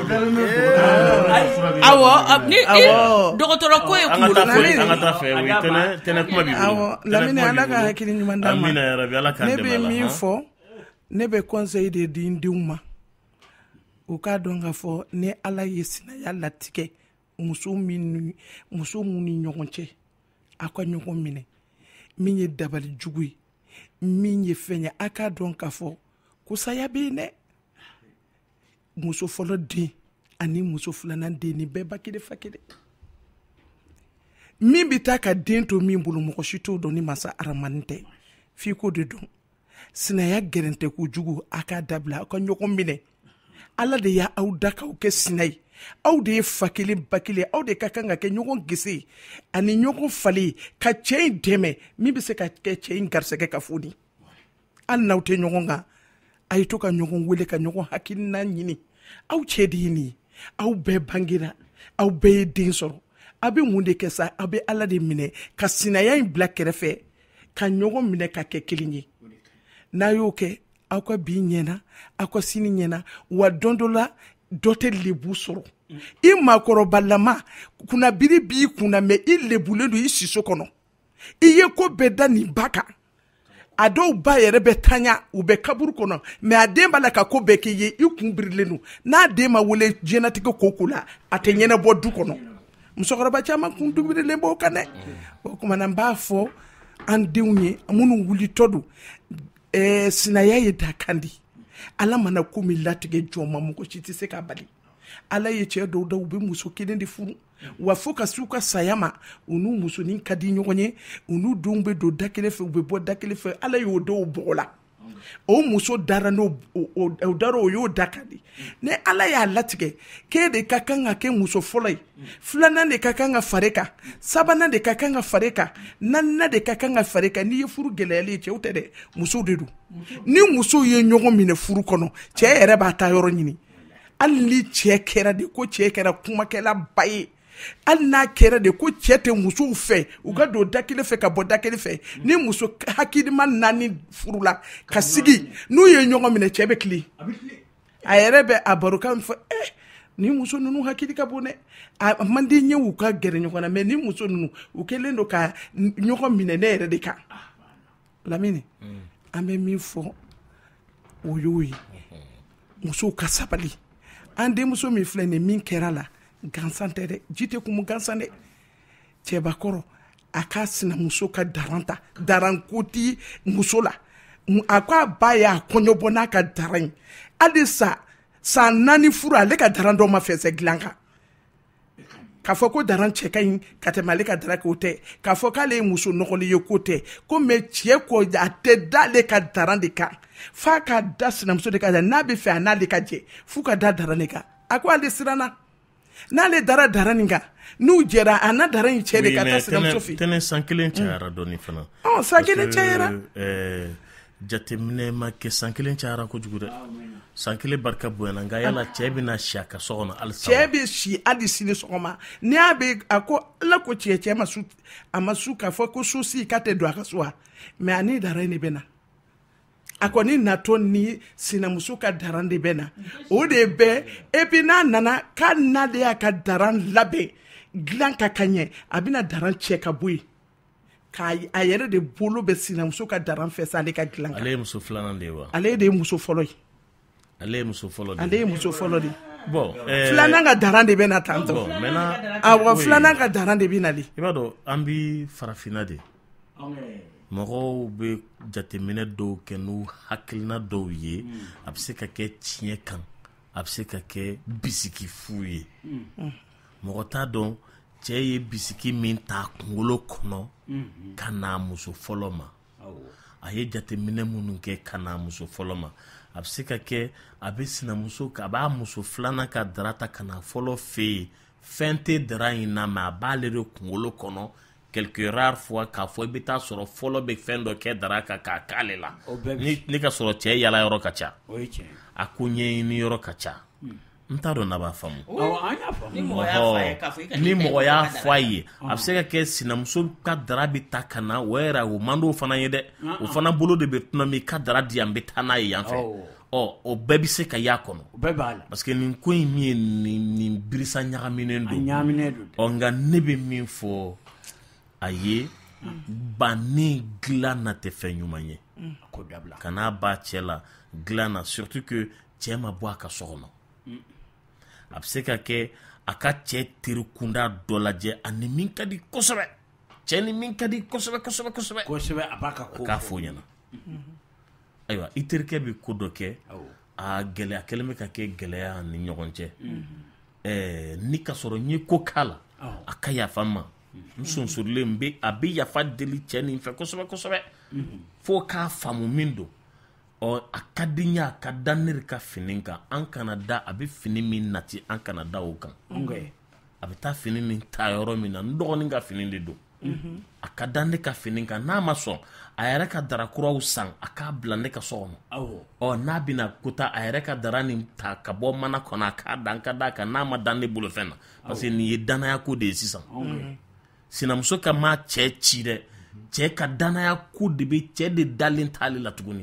[SPEAKER 4] awɔ ni dɔgɔtɔrɔ ko ye kunkolo
[SPEAKER 5] an ka taa fɛ tɛnɛ kuma b'i bolo
[SPEAKER 8] Lamine ala ka hakili ɲuman d'a ma ne bɛ min fɔ ne bɛ conseil de di n denw ma u k'a dɔn k'a fɔ ni ala ye sinaya latigɛ muso minnu ni ɲɔgɔn cɛ a ka ɲɔgɔn minɛ min ye dabali jugu ye min ye fɛn ye a k'a dɔn k'a fɔ ko saya bɛ yen dɛ muso fɔlɔ den ani muso filanan den ni bɛɛ ba kelen fa kelen min bɛ taa ka den to min bolo mɔgɔ si t'o dɔn ni masa aramani tɛ f'i ko de dɔn sinaya gɛrɛntɛ kojugu a k'a dabila aw ka ɲɔgɔn minɛ ala de y'aw da k'aw kɛ sina ye aw de ye fa kelen ba kelen aw de ka kan ka kɛ ɲɔgɔn gese ani ɲɔgɔn falen ka cɛ in dɛmɛ min bɛ se ka kɛ cɛ in garisɛgɛ ka foni hali n'aw tɛ ɲɔgɔn kan a ye to ka ɲɔgɔn wele ka ɲɔgɔn hakilina ɲini aw cɛ de ye nin ye aw bɛɛ bangera aw bɛɛ ye den sɔrɔ a bɛ mun de kɛ sa a bɛ ala de minɛ ka sinaya in bila kɛrɛfɛ ka ɲɔgɔn minɛ ka kɛ kelen ye n'a y'o kɛ aw ka bi ɲɛna aw ka sini ɲɛna wa don dɔ la dɔ tɛ lebu sɔrɔ i maakɔrɔbalama kunnabiri b'i kunna mɛ i lebulen don i siso kɔnɔ i ye ko bɛɛ da nin ba kan a dɔw ba yɛrɛ bɛ taɲa u bɛ kaburu kɔnɔ mɛ a den b'a la ka ko bɛɛ k'i ye i kun birilen don n'a den ma wele diɲɛnatigɛ ko la a tɛ ɲɛnabɔ du kɔnɔ musokɔrɔba caman kun dubirilen b'o kan dɛ o tuma na n b'a fɔ an denw ye minnu wulitɔ don sinaya ye dakan di ala mana ko min latigɛ jɔn ma mɔgɔ si tɛ se k'a bali ala ye cɛ dɔw da u bɛ muso kelen de furu wa fo ka s'u ka saya ma u n'u musonin ka di ɲɔgɔn ye u n'u denw bɛ don da kelen fɛ u bɛ bɔ da kelen fɛ ala y'o dɔw bɔgɔ la o muso dara n'o dara o y'o da ka di ni ala y'a latigɛ k'e de ka kan ka kɛ muso fɔlɔ ye filanan de ka kan ka fare kan sabanan de ka kan ka fare kan naaninan de ka kan ka fare kan n'i ye furu gɛlɛyalen ye cɛw tɛ dɛ musow de don ni musow ye ɲɔgɔn minɛ furu kɔnɔ cɛ yɛrɛ b'a ta yɔrɔ ɲini hali ni cɛ kɛra de ko cɛ kɛra kumakɛla ba ye hali n'a kɛra de ko cɛ tɛ musow fɛ u ka don da kelen fɛ ka bɔ da kelen fɛ ni muso hakilima 4 furu la ka sigi n'u ye ɲɔgɔn minɛ cɛ bɛ tilen a yɛrɛ bɛ a barokan fɔ ni muso ninnu hakili ka bon dɛ a man di ɲɛ u ka gɛrɛ ɲɔgɔn na mɛ ni muso ninnu u kɛlen don ka ɲɔgɔn minɛ ne yɛrɛ de kan Lamine an bɛ min fɔ o y'o ye musow ka sabali an denmuso min filɛ nin min kɛra la gansan tɛ dɛ ji tɛ kumu gansan dɛ cɛbakɔrɔ a ka sinamuso ka daran ta daran ko ti muso la a ko a ba ye a kɔɲɔ bɔ n'a ka daran ye hali san 4 furu ale ka daran dɔ ma fɛnsɛ dilan kan k'a fɔ ko daran cɛ ka ɲi ka tɛmɛ ale ka daran k'o tɛ k'a fɔ k'ale ye muso nɔgɔli ye k'o tɛ ko mɛ cɛ ko a tɛ da ale ka daran de kan f'a ka da sinamuso de kan n'a bɛ fɛ a n'ale ka jɛ f'u ka da daran de kan a ko ale siranna n'ale dara daran nin kan n'u jɛra a na daran in cɛ de ka taa sinamuso fɛ
[SPEAKER 5] tɛnɛ san kelen cayara dɔɔni fana
[SPEAKER 8] san kelen cayara
[SPEAKER 5] jateminɛ ma kɛ san kelen cayara kojugu dɛ san kelen barika bonyana nka yala cɛ bɛna si a ka so kɔnɔ halisa
[SPEAKER 8] cɛ bɛ si hali sini sɔgɔma ni a bɛ a ko ala ko cɛ ma su a ma su k'a fɔ ko so si k'a tɛ don a ka so wa mɛ ani dara in de bɛ na a kɔni natɔ ni sinamuso ka daran de bɛ na o de bɛ et puis n'a nana k'a na de y'a ka daran labɛn dilan ka ɲɛ a bɛna daran cɛ ka bɔ yen k'a a yɛrɛ de bolo bɛ sinamuso ka daran fɛ sa ale ka dilan kan.
[SPEAKER 5] Ale ye muso filanan de ye wa?
[SPEAKER 8] Ale de ye muso fɔlɔ ye.
[SPEAKER 5] Ale ye muso fɔlɔ de.
[SPEAKER 8] Ale ye muso fɔlɔ de.
[SPEAKER 5] Bon
[SPEAKER 8] filanan ka daran de bɛ na tantɔ.
[SPEAKER 5] Bon maintenant
[SPEAKER 8] awɔ filanan ka daran de bɛ nali.
[SPEAKER 5] I b'a dɔn an bi farafinna de. Mɔgɔw bɛ jateminɛ dɔw kɛ n'u hakilina dɔw ye a bɛ se ka kɛ tiɲɛ kan a bɛ se ka kɛ bisiki fu ye mɔgɔ t'a dɔn cɛ ye bisiki min ta kunkolo kɔnɔ ka n'a muso fɔlɔ ma a ye jateminɛ minnu kɛ ka n'a muso fɔlɔ ma a bɛ se ka kɛ a bɛ sinamuso a b'a muso filanan ka dara ta ka na fɔlɔ fɛ yen fɛn tɛ dara in na mɛ a b'ale de kunkolo kɔnɔ quelque rare fois k'a fɔ i bɛ taa sɔrɔ fɔlɔ bɛ fɛn dɔ kɛ dara kan k'a k'ale la ni ka sɔrɔ cɛ yala yɔrɔ ka ca a ko ɲɛɲini yɔrɔ ka ca n t'a dɔn n'a b'a faamu ni mɔgɔ y'a fɔ a ye a bɛ se ka kɛ sinamuso ka dara bɛ ta ka na o yɛrɛ o man d'o fana ye dɛ o fana bolo de bɛ tuma min ka dara di yan n bɛ taa n'a ye yan fɛ o bɛɛ bɛ se ka y'a kɔnɔ parce que nin ko in min ye nin birisa ɲagaminen don nka ne bɛ min fɔ a ye banni dilan na tɛ fɛn ɲuman ye ka n'a ba cɛ la dilan na surtout que cɛ ma bɔ a ka so kɔnɔ a bɛ se ka kɛ a ka cɛ teri kunda dɔ lajɛ ani min ka di kosɛbɛ cɛ ni min ka di kosɛbɛ
[SPEAKER 7] a b'a ka ko
[SPEAKER 5] k'a fɔ ɲɛna ayiwa i terikɛ bɛ ko dɔ kɛ a gɛlɛya kɛlen bɛ ka kɛ gɛlɛya ni ɲɔgɔn cɛ ni ka sɔrɔ n ye ko k'a la a ka yafa n ma n sonsorilen a bɛ yafa deli cɛ nin fɛ kosɛbɛ fo k'a faamu min don a ka di n ye a ka da ne ka fini kan an kana da a bɛ fini min nati an kana da o kan a bɛ taa fini nin ta yɔrɔ min na n dɔgɔnin ka fini de don a ka da ne ka fini kan n'a ma sɔn a yɛrɛ ka darakuraw san a k'a bila ne ka so kɔnɔ n'a bɛna kota a yɛrɛ ka dara nin ta ka bɔ mana kɔnɔ a k'a dan ka da kan n'a ma dan ne bolo fɛn na parce que nin ye danaya ko de ye sisan sinamuso ka maa cɛ ci dɛ cɛ ka danaya ko de bɛ cɛ de dalen t'ale la tuguni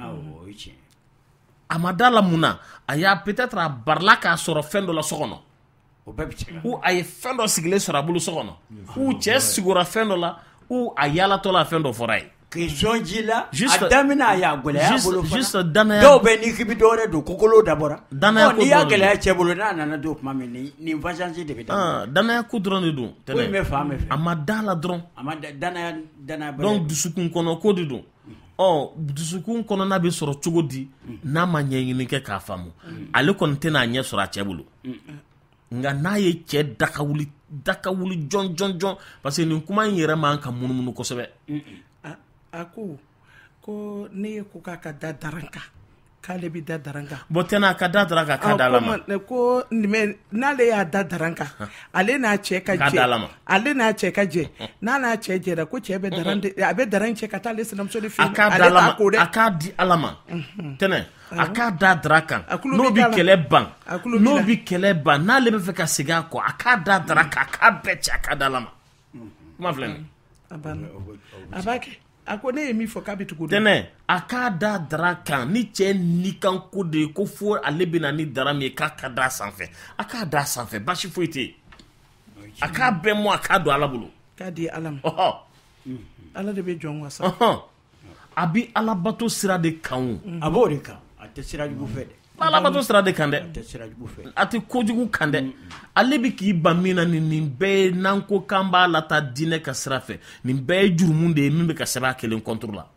[SPEAKER 5] a ma da la mun na a y'a peut-être a barila k'a sɔrɔ fɛn dɔ la so kɔnɔ ou a ye fɛn dɔ sigilen sɔrɔ a bolo so kɔnɔ ou cɛ sigora fɛn dɔ la ou a yalatɔ la fɛn dɔ fɔra a ye
[SPEAKER 7] question ji la a daminɛ a y'a gɛlɛya bolo
[SPEAKER 5] fana danaya
[SPEAKER 7] dɔw bɛ n'i k'i bɛ dɔwɛrɛ don kokolo dabɔra
[SPEAKER 5] danaya ko
[SPEAKER 7] n'i y'a gɛlɛya cɛ bolo n'a nana don tuma min nin vacances de bɛ daminɛ
[SPEAKER 5] danaya ko dɔrɔn de don
[SPEAKER 7] ko in bɛ fan bɛɛ fɛ
[SPEAKER 5] a ma da la dɔrɔn
[SPEAKER 7] a ma danaya
[SPEAKER 5] donc dusukun kɔnɔ ko de don dusukun kɔnɔna bɛ sɔrɔ cogo di n'a ma ɲɛɲini kɛ k'a faamu ale kɔni tɛna a ɲɛ sɔrɔ a cɛ bolo nka n'a ye cɛ dakawuli jɔn parce que nin kuma in yɛrɛ man ka munumunu kosɛbɛ
[SPEAKER 8] a ko ne ye ko k'a ka da daran kan k'ale bɛ da daran kan
[SPEAKER 5] bon tɛnɛ a ka da daran kan k'a da ala ma
[SPEAKER 8] ko n'ale y'a da daran kan ale n'a cɛ ka jɛ ale n'a cɛ ka jɛ n'a cɛ jɛra ko cɛ bɛ daran a bɛ daran cɛ ka taa ale sinamuso de fɛ
[SPEAKER 5] a k'a di ala ma tɛnɛ a k'a da daran kan n'o bɛ kɛlɛ ban n'ale bɛ fɛ ka segin a kɔ a k'a da daran kan a k'a bɛɛ cɛ a k'a da ala ma kuma filɛ nin
[SPEAKER 8] a b'a kɛ a ko ne ye min fɔ k'a bɛ tugu
[SPEAKER 5] tɛnɛ a k'a da dara kan ni cɛ ni kan ko de ye ko fo ale bɛ na ni dara min ye k'a ka da sanfɛ a k'a da sanfɛ basi foyi tɛ yen a k'a bɛɛ mɔ a k'a don ala bolo
[SPEAKER 8] k'a di ala ma ala de bɛ jɔn wasa
[SPEAKER 5] a bɛ alabato sira de kan
[SPEAKER 7] a b'o de kan a tɛ sira jugu fɛ dɛ
[SPEAKER 5] alabato sira de kan dɛ a tɛ kojugu kan dɛ ale bɛ k'i ban min na nin bɛɛ ye n'an ko k'an b'a lata diinɛ ka sira fɛ nin bɛɛ ye jurumu de ye min bɛ ka sɛbɛn a kelen contre la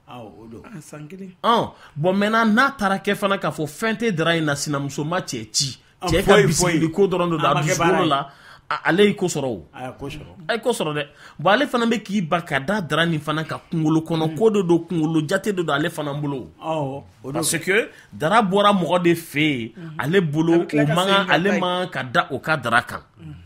[SPEAKER 5] bon maintenant n'a taara kɛ fana k'a fɔ fɛn tɛ dara in na sinamuso ma cɛ ci cɛ ka bisigili ko dɔrɔn don a dusukolo la ale y'i ko sɔrɔ o a ye ko sɔrɔ dɛ bon ale fana bɛ k'i ba ka da dara nin fana ka kunkolo kɔnɔ ko de don kunkolo jate de don ale fana bolo parce que dara bɔra mɔgɔ de fɛ yen ale bolo ale man ka da o ka dara kan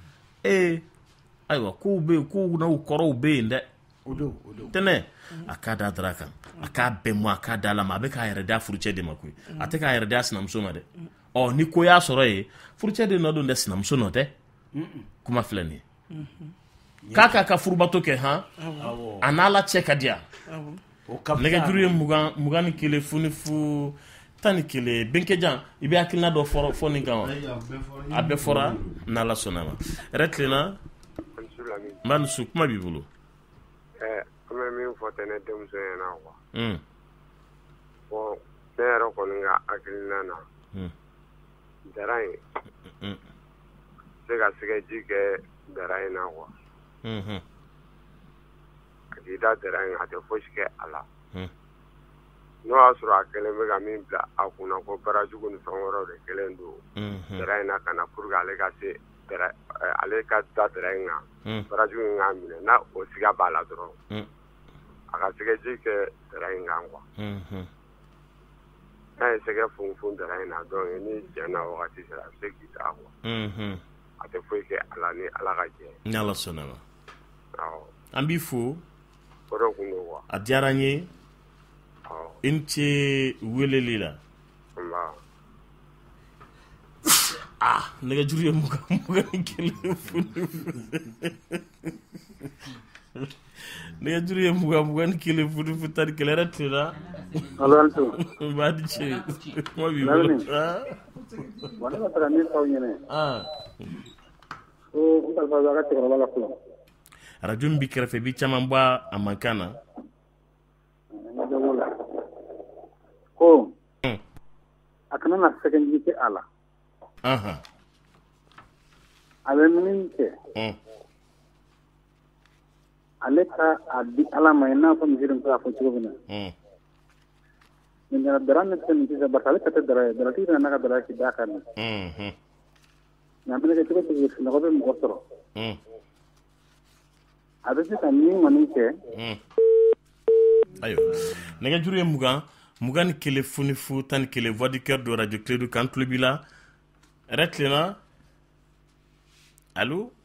[SPEAKER 5] ayiwa kow bɛ yen kow n'u kɔrɔw bɛ yen dɛ tɛnɛ a k'a da dara kan a k'a bɛn mɔ a k'a da la ma a bɛ k'a yɛrɛ da furucɛ de ma koyi a tɛ k'a yɛrɛ da sinamuso ma dɛ ni ko y'a sɔrɔ yen furucɛ de nɔ don dɛ sinamuso nɔ tɛ kuma filɛ nin ye k'a k'a ka furubato kɛ a n'ala cɛ ka di yan nɛgɛjuru ye mugan ni kelen funi fu tan ni kelen benkejan i bɛ hakilina dɔ fɔ nin kan wa a bɛɛ fɔra n'ala sɔnna ma yɛrɛ tilenna Manusu kuma b'i bolo
[SPEAKER 12] an bɛ min fɔ tɛnɛ denmuso ɲɛna quoi bon ne yɛrɛ kɔni ka hakilina na dara in se ka sɛgɛji kɛ dara in na quoi a k'i da dara in a tɛ fosi kɛ a la n'o y'a sɔrɔ a kelen bɛ ka min bila a kunna ko barajugu ni fɛn wɛrɛw de kelen don dara in na ka na pour que ale ka se ale ka da dara in kan barajugu in k'a minɛ n'a o siga b'a la dɔrɔn a ka sɛgɛji kɛ dara in kan quoi n'a ye sɛgɛ funfun dara in na donc ni jɛnna wagati sera a bɛ se k'i ta quoi a tɛ foyi kɛ ala ni ala ka jɛ
[SPEAKER 5] ni ala sɔnna ma an b'i fo
[SPEAKER 12] o de kun don quoi
[SPEAKER 5] a diyara n ye i ni ce weleli la nɛgɛjuru ye mugan ni kelen funi nɛgɛjuru ye mugan ni kelen funi fu tan ni kelen yɛrɛ tilela b'a di cɛ kuma b'i bolo
[SPEAKER 16] wa ne ka taga min f'aw ɲɛna ko n kalifa bɛ a ka cɛkɔrɔba la fɔlɔ
[SPEAKER 5] radio min b'i kɛrɛfɛ i b'i caman bɔ a mankan na
[SPEAKER 16] ko a kana na sɛgɛnji kɛ a la a bɛ min kɛ ale ka a di ala ma i n'a fɔ misiri bɛ fɔ cogo min na dara ne tɛ nin sisan bari ale ka tɛ dara ye daratigi bɛna n'a ka dara k'i d'a kan na nka an bɛna kɛ cogo cogo sunɔgɔ bɛ mɔgɔ sɔrɔ a bɛ se ka min kɔni kɛ
[SPEAKER 5] ayiwa nɛgɛjuru ye mugan ni kelen funi fu tan ni kelen voix du cœur de radio Clé kan tulo b'i la yɛrɛ tilenna allo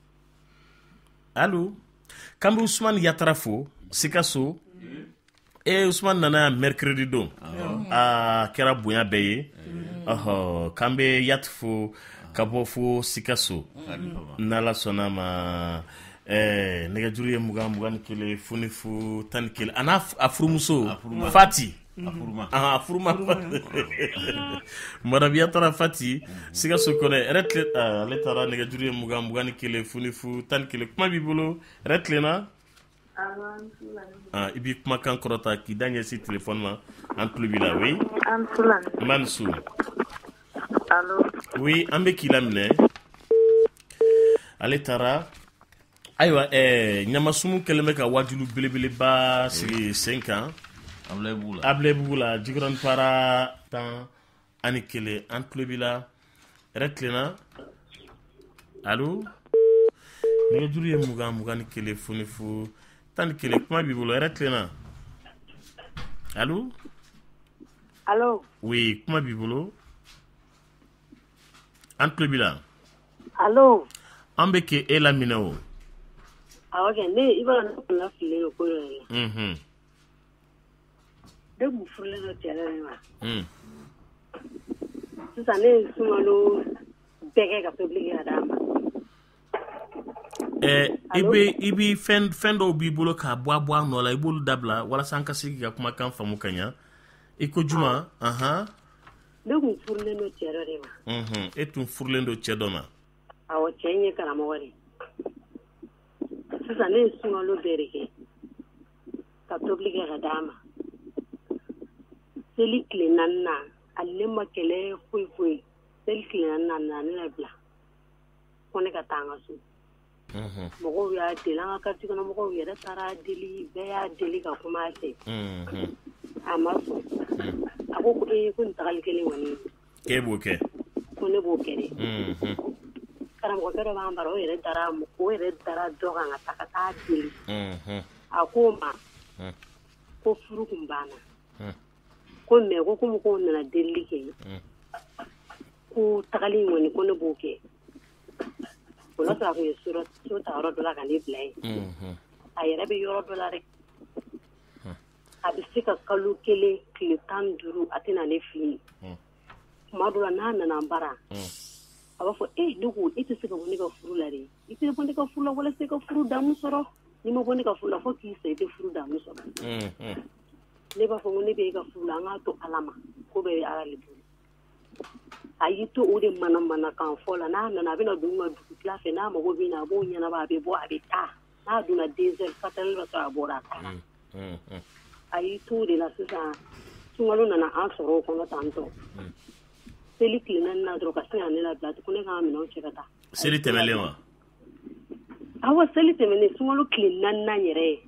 [SPEAKER 5] k'an bɛ Usumani Yatara fo Sikaso Usumani nana yan mercredi don a kɛra bonya bɛɛ ye k'an bɛ Yati fo ka bɔ fo Sikaso n'ala sɔnna ma nɛgɛjuru ye mugan ni kelen funi fu tan ni kelen a n'a a furumuso Fati furuma Madame Yatara Fati Sikaso kɔnɛ ale taara nɛgɛjuru ye mugan ni kelen funi fu tan ni kelen kuma b'i bolo yɛrɛ tilenna i b'i kumakan kɔrɔta k'i da ɲɛsin téléphone ma an tulo b'i la oui Manusu oui an bɛ k'i laminɛ ale taara ayiwa ɲamasumu kɛlen bɛ ka wajulu belebeleba sigi sen kan Ablaye la Jikɔrɔni Para 11 an tulo b'i la yɛrɛ tilenna allo nɛgɛjuru ye mugan ni kelen funi fu tan ni kelen kuma b'i bolo yɛrɛ tilenna allo oui kuma b'i bolo an tulo b'i la an bɛ k'e laminɛ o
[SPEAKER 17] awɔ kɛ ne i b'a dɔn ne fili ko yɛrɛ de kun furulen dɔ cɛ dɔ ma sisan ne ye sumalo bɛɛ kɛ ka tobili kɛ ka d'a ma
[SPEAKER 5] i bɛ fɛn dɔw b'i bolo k'a bɔ a nɔ la i b'olu dabila walasa an ka se k'i ka kumakan faamu ka ɲa i ko juma
[SPEAKER 17] ne kun furulen dɔ cɛ dɔ de ma
[SPEAKER 5] e tun furulen dɔ cɛ dɔ ma
[SPEAKER 17] awɔ cɛ in ye karamɔgɔ de sisan ne ye sumalo bɛɛ de kɛ ka tobili kɛ ka d'a ma seli tile naaninan ale ma kɛlɛ foyi foyi seli tile naaninan ne la bila ko ne ka taa an ka so mɔgɔw y'a deli an ka kati kɔnɔ mɔgɔw yɛrɛ taara deli bɛɛ y'a deli ka kuma a fɛ a ma sɔn a ko ko nin tagali kelen kɔni
[SPEAKER 5] k'e b'o kɛ
[SPEAKER 17] ko ne b'o kɛ dɛ karamɔgɔkɛ dɔ b'an bara o yɛrɛ dara dɔ kan ka taa deli a ko ma ko furu kun banna ko mɛ ko komi ko nana delili kɛ ko tagali kɔni ko ne b'o kɛ o la sɔrɔ a kun ye so ta yɔrɔ dɔ la ka ne bila yen a yɛrɛ bɛ yɔrɔ dɔ la dɛ a bɛ se ka kalo kelen tile 15 a tɛna ne fili tuma dɔ la n'a nana bara a b'a fɔ ne ko e tɛ se ka bɔ ne ka furu la dɛ i tɛ bɔ ne ka furu la walasa i ka furu damu sɔrɔ n'i ma bɔ ne ka furu la fo k'i sa i tɛ furu damu sɔrɔ ne b'a fɔ ko ne bɛ ka furu la an k'a to ala ma ko bɛɛ bɛ ala de bolo a y'i to o de mana kan fɔ la n'a nana a bɛna dugu ma dugu tila fɛ n'a mago bɛ na a b'o ɲɛnabɔ a bɛ bɔ a bɛ taa n'a donna 2 heures 4 heures b'a sɔrɔ a bɔra a taara a y'i to o de la sisan sunkalo nana an sɔrɔ o kɔnɔ tantɔ seli tile naani na dɔrɔn ka sin ka ne labila ko ne k'an ka minɛnw cɛ ka taa
[SPEAKER 5] seli tɛmɛlen wa
[SPEAKER 17] awɔ seli tɛmɛlen sunkalo tile naaninan yɛrɛ ye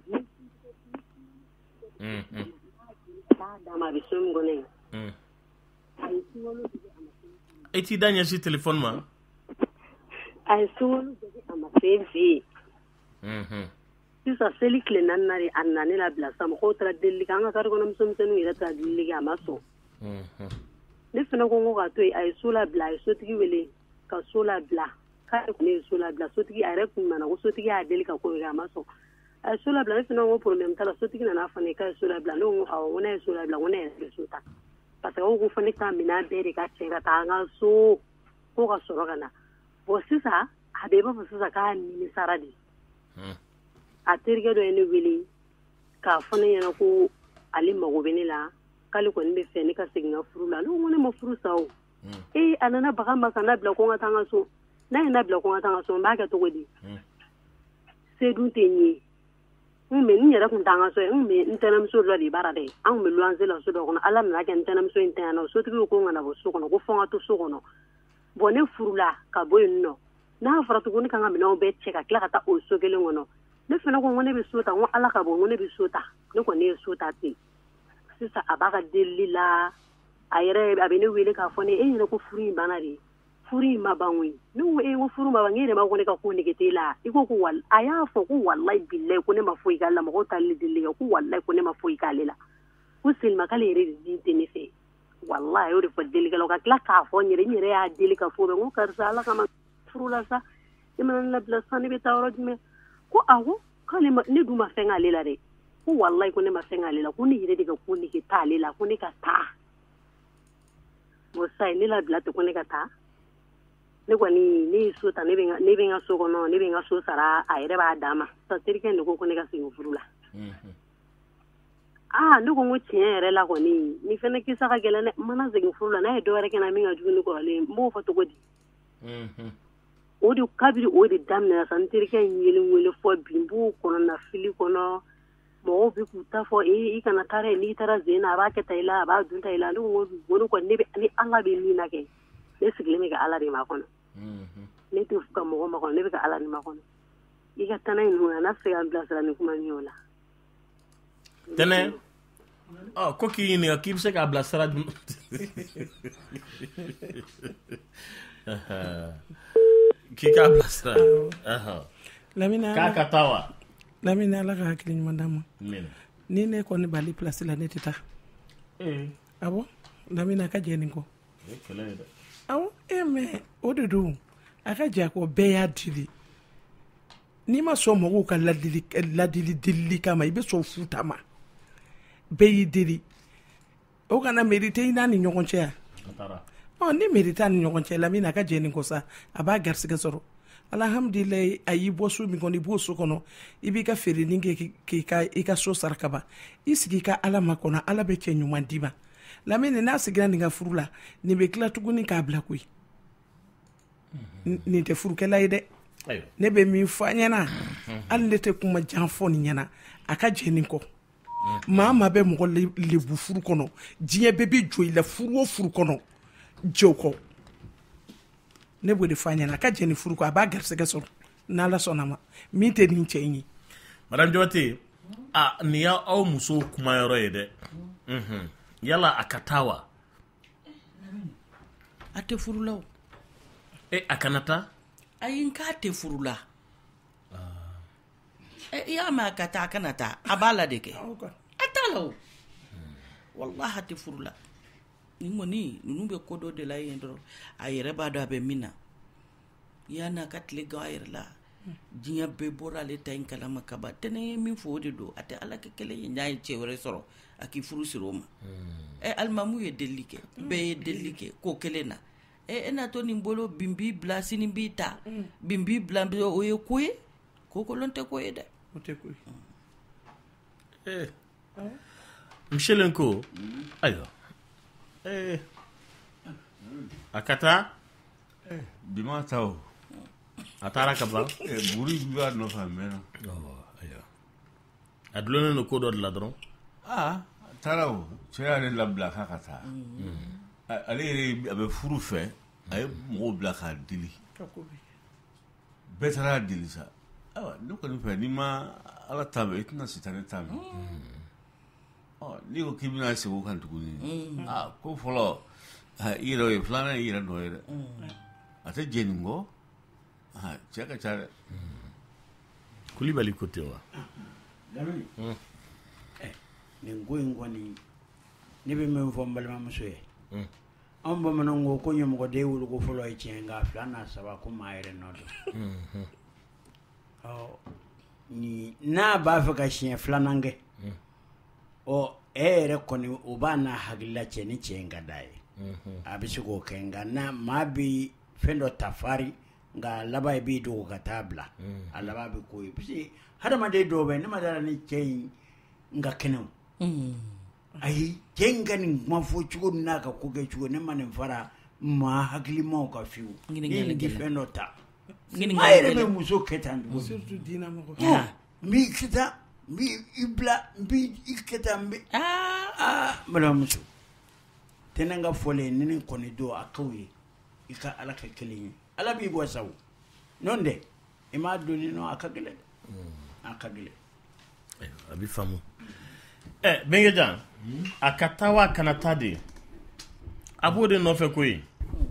[SPEAKER 17] k'a d'a ma a bɛ so min kɔnɔ yen a ye sunkalo
[SPEAKER 5] e t'i da ɲɛsin téléphone ma
[SPEAKER 17] a ye sunkalo a ma fɛn fɛ yen sisan seli tile naaninan de a nana ne labila sa mɔgɔw taara delili kɛ an ka kari kɔnɔ musomisɛnninw yɛrɛ taara delili kɛ a ma sɔn ne fana ko n ko k'a to yen a ye so labila a ye sotigi wele ka so labila k'ale kun ye so labila sotigi a yɛrɛ kun nana ko sotigi y'a deli ka ko kɛ a ma sɔn a ye so labila ne fana ko problème t'a la sotigi nana fɔ ne k'a ye so labila ne ko awɔ ko ne ye so labila ko ne yɛrɛ bɛ so ta parce que ko fɔ ne ka minɛn bɛɛ de ka cɛ ka taa an ka so ko ka sɔrɔ ka na bon sisan a bɛ i b'a fɔ sisan k'a nimisara de a terikɛ dɔ ye ne wele k'a fɔ ne ɲɛna ko ale mago bɛ ne la k'ale kɔni bɛ fɛ ne ka segin ka furu la ne ko ne ma furu sa o a nana baga ma ka na bila ko n ka taa n ka so n'a ye na bila ko n ka taa n ka so n b'a kɛ cogo di se dun tɛ n ye mais n yɛrɛ kun t'an ka so ye n bɛ n tɛnɛmuso dɔ de baara dɛ an kun bɛ luwanse la so dɔ kɔnɔ ala nana kɛ n tɛnɛmuso in tɛ yan nɔ sotigi ko n kana bɔ so kɔnɔ ko fɔ n ka to so kɔnɔ bon ne furula ka bɔ yen nɔ n'a fɔra tuguni kan ka minɛnw bɛɛ cɛ ka tila ka taa o so kelen kɔnɔ ne fana ko ne bɛ so ta n ko ala ka bɔ n ko ne bɛ so ta ne kɔni ye so ta ten sisan a b'a ka delili la a yɛrɛ a bɛ ne wele k'a fɔ ne e ɲɛna ko furu in banna de furu in ma ban koyi ne ko ko furu ma ban e yɛrɛ ma ko ne ka ko nege t'e la i ko a y'a fɔ ko walayi bilayi ko ne ma foyi k'ale la mɔgɔw taali delili kɛ ko walayi ko ne ma foyi k'ale la ko selima k'ale yɛrɛ de den tɛ ne fɛ walayi a y'o de fɔ delikɛlaw ka tila k'a fɔ n yɛrɛ y'a deli ka fɔ bɛɛ n ko karisa ala kama furu la sa e mana ne labila sa ne bɛ taa yɔrɔ jumɛn ko awɔ k'ale ne dun ma fɛn k'ale la dɛ ko walayi ko ne ma fɛn k'ale la ko ne yɛrɛ de ka ko nege t'ale la ko ne ka taa bon sa ye ne labila ten ko ne ka taa ne kɔni ne ye so ta ne bɛ n ka so kɔnɔ ne bɛ n ka so sara a yɛrɛ b'a d'a ma sa terikɛ de ko ne ka segin furu la ne ko n ko tiɲɛ yɛrɛ la kɔni ni fɛnɛ kisa ka gɛlɛn dɛ n mana segin furu la n'a ye dɔ wɛrɛ kɛ na min ka jugu ni kɔrɔlen n b'o fɔ cogo di o de kabiri o de daminɛna sa n terikɛ in ye n wele fɔ bi n b'o kɔnɔna fili kɔnɔ mɔgɔw bɛ k'u ta fɔ i kana taa dɛ n'i taara zen na a b'a kɛ ta i la a b'a dun ta i la ne ko n ko ni ala bɛ min na kɛ ne sigilen bɛ ka ala de ma kɔnɔ ne tɛ ka mɔgɔ ma kɔnɔ ne bɛ ka ala de ma kɔnɔ i ka tana in nun n'a fɛ ka n bilasira ni kuma min y'o la
[SPEAKER 5] tɛnɛ ko k'i ɲininka k'i bɛ se k'a bilasira k'i k'a bilasira
[SPEAKER 8] Lamina
[SPEAKER 5] k'a ka taa wa
[SPEAKER 8] Lamina ala ka hakili ɲuman d'a ma ni ne kɔni b'ale place la ne tɛ taa awɔ Lamina a ka jɛ nin kɔ awɔ mais o de don a ka jɛ ko bɛɛ y'a dili n'i ma sɔn mɔgɔw ka ladili delili kama i bɛ sɔn futa ma bɛɛ y'i deli o kana mérite i n'a ni ɲɔgɔn cɛ yan ni mérite a ni ɲɔgɔn cɛ Lamina a ka jɛ nin kɔ sa a b'a garisɛgɛ sɔrɔ alhamdulilayi a y'i bɔ so min kɔnɔ i b'o so kɔnɔ i b'i ka feereli kɛ i ka so sara ka ban i sigi i ka ala ma kɔnɔ ala bɛ cɛ ɲuman d'i ma Lamini n'a sigira nin ka furu la nin bɛ tila tuguni k'a bila koyi nin tɛ furukɛla ye dɛ ne bɛ min fɔ a ɲɛna hali ne tɛ kuma jan fɔ nin ɲɛna a ka jɛ nin kɔ maa maa bɛ mɔgɔ lebu furu kɔnɔ diɲɛ bɛɛ bɛ jɔ i la furu o furu kɔnɔ jɛw kɔ ne b'o de fɔ a ɲɛna a ka jɛ nin furu kɔ a b'a garisɛgɛ sɔrɔ n'ala sɔnna ma min tɛ nin cɛ in ye
[SPEAKER 5] madame Jabate nin y'aw musow kumayɔrɔ ye dɛ yala a ka taa wa
[SPEAKER 4] a tɛ furu la o
[SPEAKER 5] a kana taa
[SPEAKER 4] ayi n k'a tɛ furu la i y'a mɛn a ka taa a kana taa a b'a la de kɛ a t'a la o wallahi a tɛ furu la nin kɔni ninnu bɛ ko dɔ de la yen dɔrɔn a yɛrɛ b'a dɔn a bɛ min na yan'a ka tile gan a yɛrɛ la diɲɛ bɛɛ bɔra ale ta in kalama ka ban tɛnɛ ye min fɔ o de don a tɛ ala kɛ kɛlɛ ye n'a ye cɛ wɛrɛ sɔrɔ a k'i furu siri o ma alimamu ye delili kɛ bɛɛ ye delili kɛ ko kelen na e n'a to nin bolo bin b'i bila sini b'i ta bin b'i bila o ye ko ye ko kolon tɛ ko ye dɛ
[SPEAKER 8] o tɛ ko ye
[SPEAKER 5] Mchelenko ayo akata
[SPEAKER 6] Dimatao
[SPEAKER 5] atara kabla
[SPEAKER 6] buri biwa no famena
[SPEAKER 5] ayo adlone no kodo la dron
[SPEAKER 6] tarao chere la blaka kata ale abe furu fe ay mo blaka dili betara dili sa no ko ni fe ni ma ala tabe itna sitane tabe ni ko kibina se ko kan tukuni ko folo iro e plana ira no ira ate jeningo chaka chara
[SPEAKER 5] Kulibali kote wa
[SPEAKER 7] Lamini ni ngoy ngoni ni be men fo mbal ma musoye am ba manango ko nyum ko deewul ko folo e cienga flana saba ko mayre nodo ni na ba fa ka chien flanange o ere koni ubana hagilla cheni cienga dai abisigo kenga na mabi fendo tafari nga laba bi do ka tabla alaba bi ko bisi hada ma de do be ni madara ni cey nga kenem ay jenga ni ma fo chugo na ka ko ge chugo ne manen fara ma hagli mo ka fiu ni di fendo ta ngini ngale be muso ketan
[SPEAKER 8] surtout dina mo ko
[SPEAKER 7] mi kita mi ibla mi iketa mi mala muso tenanga fole ni koni do akawi ika alaka kelini ala bi bo saw nonde ima doni no akagele
[SPEAKER 5] abi famu bengejan akatawa kanatade abode no fe koyi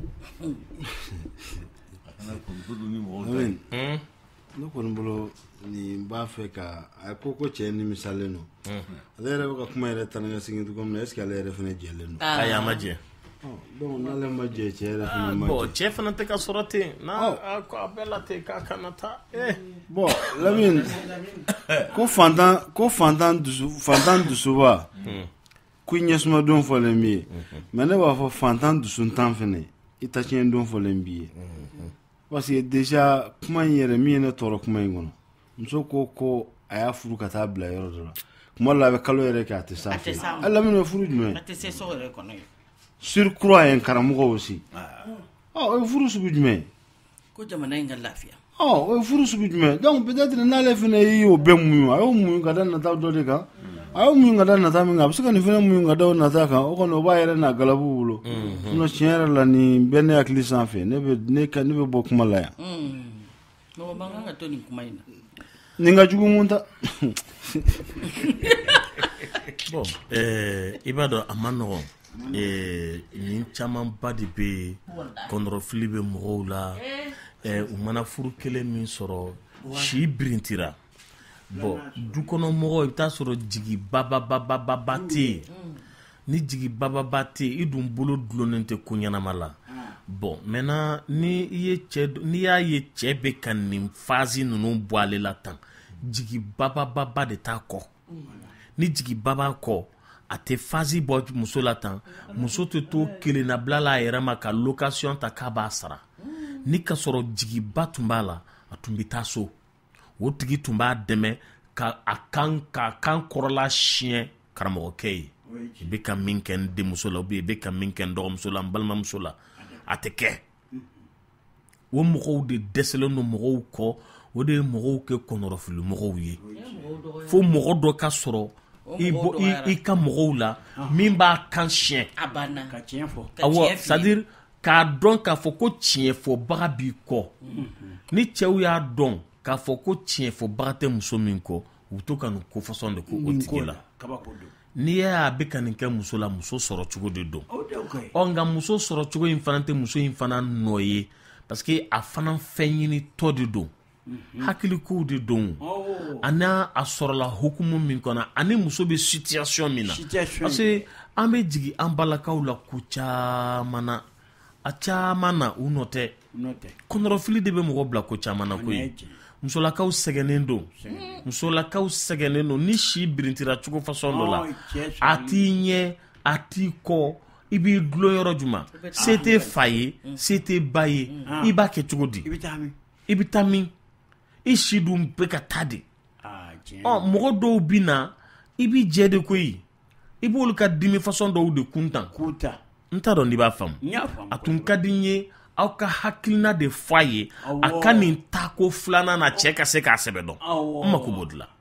[SPEAKER 6] akana ko budu ni mo
[SPEAKER 14] no ko mbolo ni ba fe ka akoko che ni misale no alere ka kuma ere tananga singi ko mna eska alere fene jelle no
[SPEAKER 5] aya maje
[SPEAKER 14] donc na le maje che ere fene maje
[SPEAKER 5] bo chef na te ka sorate na ko abela te ka kanata
[SPEAKER 14] bon Lamine ko fandan du suba ku nyesuma don fo le mi mais ne ba fo fandan du sun tan fene ita chen don fo le mbi parce que déjà kuma yere mi ne toro kuma ngono mso ko aya furu ka ta bla yoro dora kuma la be kalo yere ka te sa ala mi no furu dum
[SPEAKER 4] ate se so yere kono
[SPEAKER 14] sur croix en karamugo aussi furu su bidme
[SPEAKER 4] ko jamana inga lafia
[SPEAKER 14] furu su bidme donc peut-être na le fene yi o be mu ayo mu ga dan na ta do de ka ayo mu ga dan na ta mi ga parce que ni fene mu ga do na ta ka o kono ba yere na galabu bulo no chiere la ni bene akli sans fait ne be bokuma la ya
[SPEAKER 4] no banga to ni kumaina
[SPEAKER 14] ninga jugu munta
[SPEAKER 5] bon ibado amano ni chaman badi be konro filibe mola u mana furu kele min soro shi brintira bon du kono mo ita soro jigi baba te ni jigi baba te idun bolo dulonente kunyana mala bon maintenant ni ya ye chebe kan ni fazi nunu boale la tan jigi baba de ta ko ni jigi baba ko ate fazi bo muso la tan muso te to kele na blala era maka location ta kaba sara ni ka soro jigi batumba la atumbita so wo tigi tumba deme ka kan korola chien karamo kay be ka minken de muso la be ka minken do muso la balma muso la ateke wo mo de deselo no mo ko wo de mo ke konorofulu mo yi fo mo do ka soro i ka mo la min ba kan chien
[SPEAKER 4] abana
[SPEAKER 7] ka chien fo
[SPEAKER 5] c'est-à-dire ka don ka fo ko chien fo baga bi ko ni chew ya don ka fo ko chien fo baga te muso min ko wuto kan ko façon de ko otigila ni ya be kan nke muso la muso soro chugo de don nga muso soro chugo infanante muso infana noye parce que a fana fenyini to de don hakili ko de don ana asoro la hukumu min kona ani muso be situation mina parce que ambe jigi ambalakaw la kucha mana acha mana unote konoro fili de be mo bla ko chamana ko musolakaw sɛgɛnnen don ni si birintira cogo façon dɔ la a t'i ɲɛ a t'i kɔ i b'i dulon yɔrɔ juma se tɛ fa ye se tɛ ba ye i b'a kɛ cogo di i bɛ taa min i si dun bɛ ka taa de mɔgɔ dɔw bɛ na i b'i jɛ de koyi i b'olu ka dimi façon dɔw de kuntan n t'a dɔn n'i b'a faamu a tun ka di n ye aw ka hakilina de fɔ a ye a ka nin tako filanan na cɛ ka se k'a sɛbɛ dɔn n mako b'o de la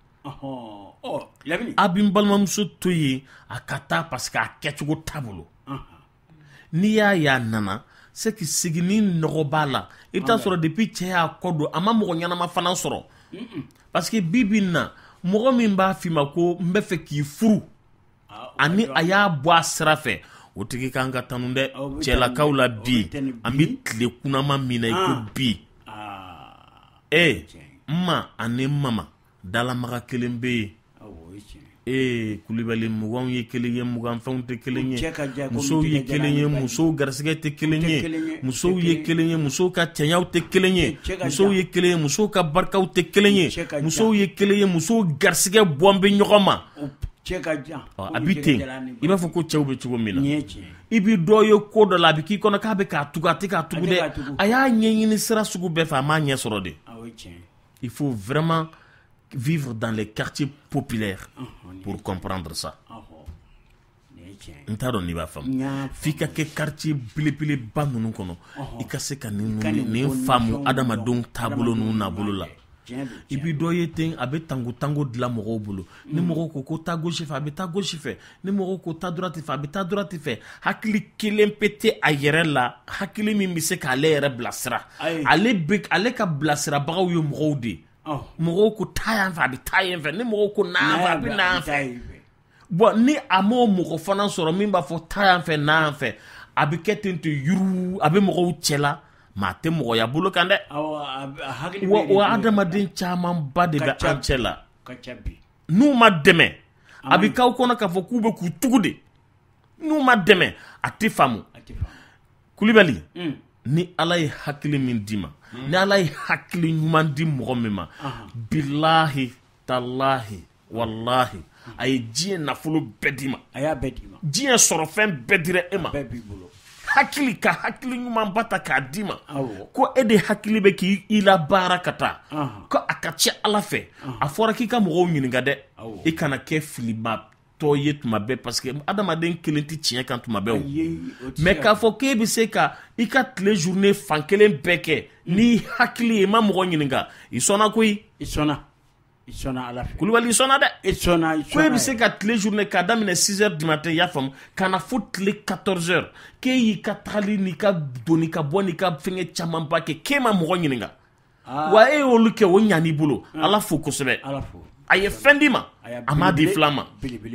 [SPEAKER 5] a bɛ n balimamuso to yen a ka taa parce que a kɛcogo t'a bolo n'i y'a ye a nana c'est que sigini nɔgɔ b'a la i bɛ taa sɔrɔ depuis cɛ y'a kɔ don a ma mɔgɔ ɲɛnama fana sɔrɔ parce que bi bi na mɔgɔ min b'a f'i ma ko n bɛ fɛ k'i furu ani a y'a bɔ a sira fɛ o tigi kan ka tanu dɛ cɛlakaw la bi an bɛ tile kunnama min na i ko bi ma ani mama dalamaga kelen bɛ yen Kulibali muganw ye kelen ye muganfɛnw tɛ kelen ye musow ye kelen ye musow garisɛgɛ tɛ kelen ye musow ye kelen ye musow ka cɛɲaw tɛ kelen ye musow ye kelen ye musow ka barikaw tɛ kelen ye musow ye kelen ye musow garisɛgɛ bɔn bɛ ɲɔgɔn ma a bɛ ten i b'a fɔ ko cɛw bɛ cogo min na i bɛ dɔ ye ko dɔ la a bɛ k'i kɔnɔ k'a bɛ k'a tugu a tɛ k'a tugu dɛ a y'a ɲɛɲini sira sugu bɛɛ fɛ a m'a ɲɛ sɔrɔ de il faut vraiment vivre dans les quartiers populaires pour comprendre ça. n t'a dɔn n'i b'a faamu f'i ka kɛ quartier belebeleba ninnu kɔnɔ i ka se ka nin faamu adamadenw taabolo n'u nabolo la i bɛ dɔ ye ten a bɛ tango dilan mɔgɔw bolo ni mɔgɔw ko taa gauche fɛ a bɛ taa gauche fɛ ni mɔgɔw ko taa droite fɛ a bɛ taa droite fɛ hakili kelen pe tɛ a yɛrɛ la hakili min bɛ se k'ale yɛrɛ bilasira ale ka bilasirabagaw ye mɔgɔw de mɔgɔw ko taa yan fɛ a bɛ taa yan fɛ ni mɔgɔw ko na yan fɛ a bɛ na yan fɛ bon ni a m'o mɔgɔ fana sɔrɔ min b'a fɔ taa yan fɛ na yan fɛ a bɛ kɛ ten to yuru a bɛ mɔgɔw cɛ la maa tɛ mɔgɔya bolo kan dɛ wa adamaden caman ba de bɛ an cɛ la n'u ma dɛmɛ a bɛ k'aw kɔnɔ k'a fɔ k'u bɛ k'u tugu de n'u ma dɛmɛ a tɛ faamu Kulibali ni Ala ye hakili min d'i ma ni Ala ye hakili ɲuman di mɔgɔ min ma bilahi talahi wallahi a ye diɲɛ nafolo bɛɛ d'i ma diɲɛ sɔrɔfɛn bɛɛ dira e ma hakili ka hakili ɲuman ba ta k'a d'i ma ko e de hakili bɛ k'i la baara ka taa ko a ka ca Ala fɛ a fɔra k'i ka mɔgɔw ɲininka dɛ i kana kɛ filiba tɔ ye tuma bɛɛ parce que adamaden kelen tɛ tiɲɛ kan tuma bɛɛ o mais k'a fɔ k'e bɛ se ka i ka tile journée fan kelen bɛɛ kɛ n'i hakili ye i ma mɔgɔ ɲininka i sɔnna koyi i sɔnna Ala fɛ Kulibali i sɔnna dɛ ko e bɛ se ka tile journée k'a daminɛ 6 heures du matin i y'a faamu ka na fo tile 14 heures k'e y'i ka tagali n'i ka donni ka bɔ n'i ka fɛngɛ camanba kɛ k'e ma mɔgɔ ɲininka wa e y'olu kɛ o ɲan'i bolo Ala fo kosɛbɛ a ye fɛn d'i ma a m'a di filan ma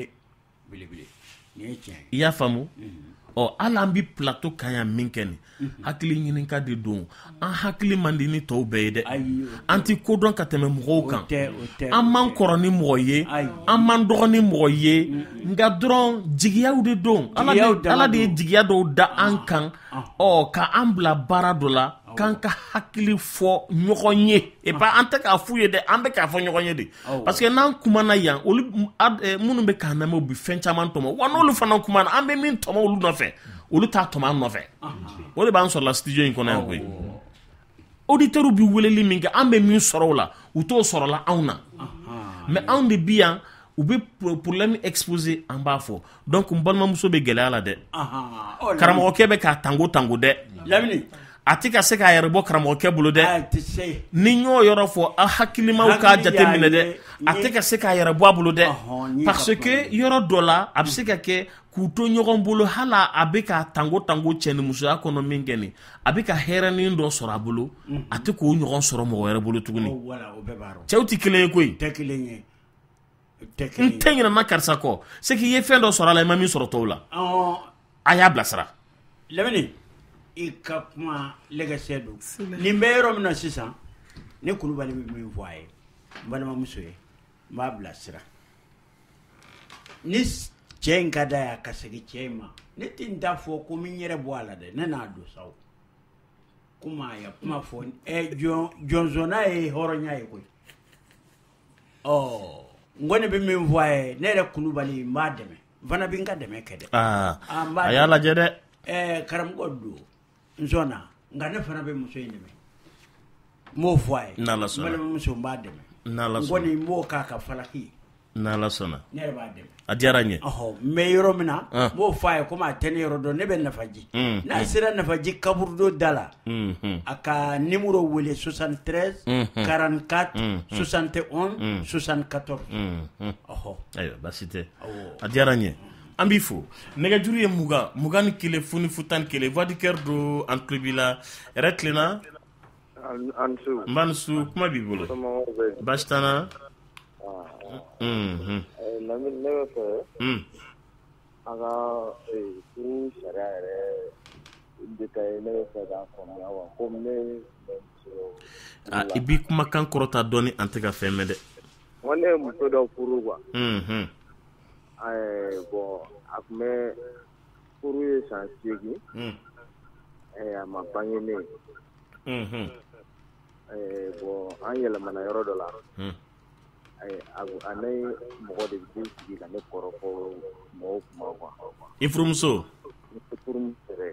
[SPEAKER 5] i y'a faamu hali an bɛ plateau kan yan min kɛ nin hakili ɲininka de don an hakili man di ni tɔw bɛɛ ye dɛ an tɛ kodɔn ka tɛmɛ mɔgɔw kan an man kɔrɔ ni mɔgɔ ye an man dɔgɔ ni mɔgɔ ye nka dɔrɔn jigiyaw de don Ala de ye jigiya dɔw da an kan ka an bila baara dɔ la k'an ka hakili fɔ ɲɔgɔn ye et pas an tɛ k'a f'u ye dɛ an bɛ k'a fɔ ɲɔgɔn ye de parce que n'an kumana yan olu minnu bɛ k'an lamɛn u bɛ fɛn caman tɔmɔ wa n'olu fana kumana an bɛ min tɔmɔ olu nɔfɛ olu t'a tɔmɔ an nɔfɛ o de b'an sɔrɔ la studio in kɔnɔ yan koyi auditeurs bɛ weleli min kɛ an bɛ min sɔrɔ o la u t'o sɔrɔ la anw na mais anw de bi yan u bɛ problème exposé an b'a fɔ donc n balimamuso bɛ gɛlɛya la dɛ karamɔgɔkɛ bɛ k'a tango dɛ a tɛ ka se k'a yɛrɛ bɔ karamɔgɔkɛ bolo dɛ ni y'o yɔrɔ fɔ a hakilimaw k'a jate minɛ dɛ a tɛ ka se k'a yɛrɛ bɔ a bolo dɛ parce que yɔrɔ dɔ la a bɛ se ka kɛ k'u to ɲɔgɔn bolo hali a bɛ ka tango cɛ ni musoya kɔnɔ min kɛ nin a bɛ ka hɛrɛnin dɔ sɔrɔ a bolo a tɛ k'o ɲɔgɔn sɔrɔ mɔgɔ wɛrɛ bolo tuguni cɛw tɛ kelen ye koyi n tɛ ɲinɛna karisa kɔ c'est que i ye fɛn dɔ sɔrɔ a la i ma min sɔrɔ tɔw la a y'a bilasira
[SPEAKER 7] i ka kuma lɛgɛsɛ don nin bɛ yɔrɔ min na sisan ne Kulibali bɛ min fɔ a ye n balimamuso ye n b'a bilasira ni cɛ in ka da y'a ka segin cɛ in ma ne tɛ n ta fɔ ko min yɛrɛ bɔ a la dɛ ne n'a don saw kuma a ye kuma fɔ jɔnsɔnna ye hɔrɔnya ye koyi n ko ne bɛ min fɔ a ye ne yɛrɛ Kulibali n b'a dɛmɛ n fana bɛ n ka dɛmɛ kɛ dɛ
[SPEAKER 5] a y'a lajɛ dɛ
[SPEAKER 7] karamɔgɔ don nzona nka ne fana bɛ muso in dɛmɛ n b'o fɔ a ye n balimamuso n b'a dɛmɛ n kɔni n b'o k'a ka falaki
[SPEAKER 5] n'ala sɔnna
[SPEAKER 7] ne yɛrɛ b'a dɛmɛ
[SPEAKER 5] a diyara n ye
[SPEAKER 7] mais yɔrɔ min na n b'o fɔ a ye komi a tɛ ne yɔrɔ dɔn ne bɛ nafaji n'a sera nafaji kaburudo da la a ka numéro wele 73 44 71 74
[SPEAKER 5] ayiwa baasi tɛ a diyara n ye an b'i fo nɛgɛjuru ye 20 ni kelen foni futan ni kelen voix du cœur do an tulo b'i la yɛrɛ tilenna n b'a ni su kuma b'i bolo baasi t'an na
[SPEAKER 15] Lamine ne bɛ fɛ an ka furu sariya yɛrɛ détaillé ne bɛ fɛ k'a faamuya wa komi ne
[SPEAKER 5] i b'i kumakan kɔrɔta dɔɔni an tɛ ka fɛn mɛn dɛ
[SPEAKER 15] ne ye muso dɔ furu quoi bon a tun bɛ furu ye san 8 a ma bange ne bon an yɛlɛmana yɔrɔ dɔ la ale mɔgɔ de bɛ sigi ka ne kɔrɔfɔ mɔgɔw kuma quoi
[SPEAKER 5] i furumuso
[SPEAKER 15] yɛrɛ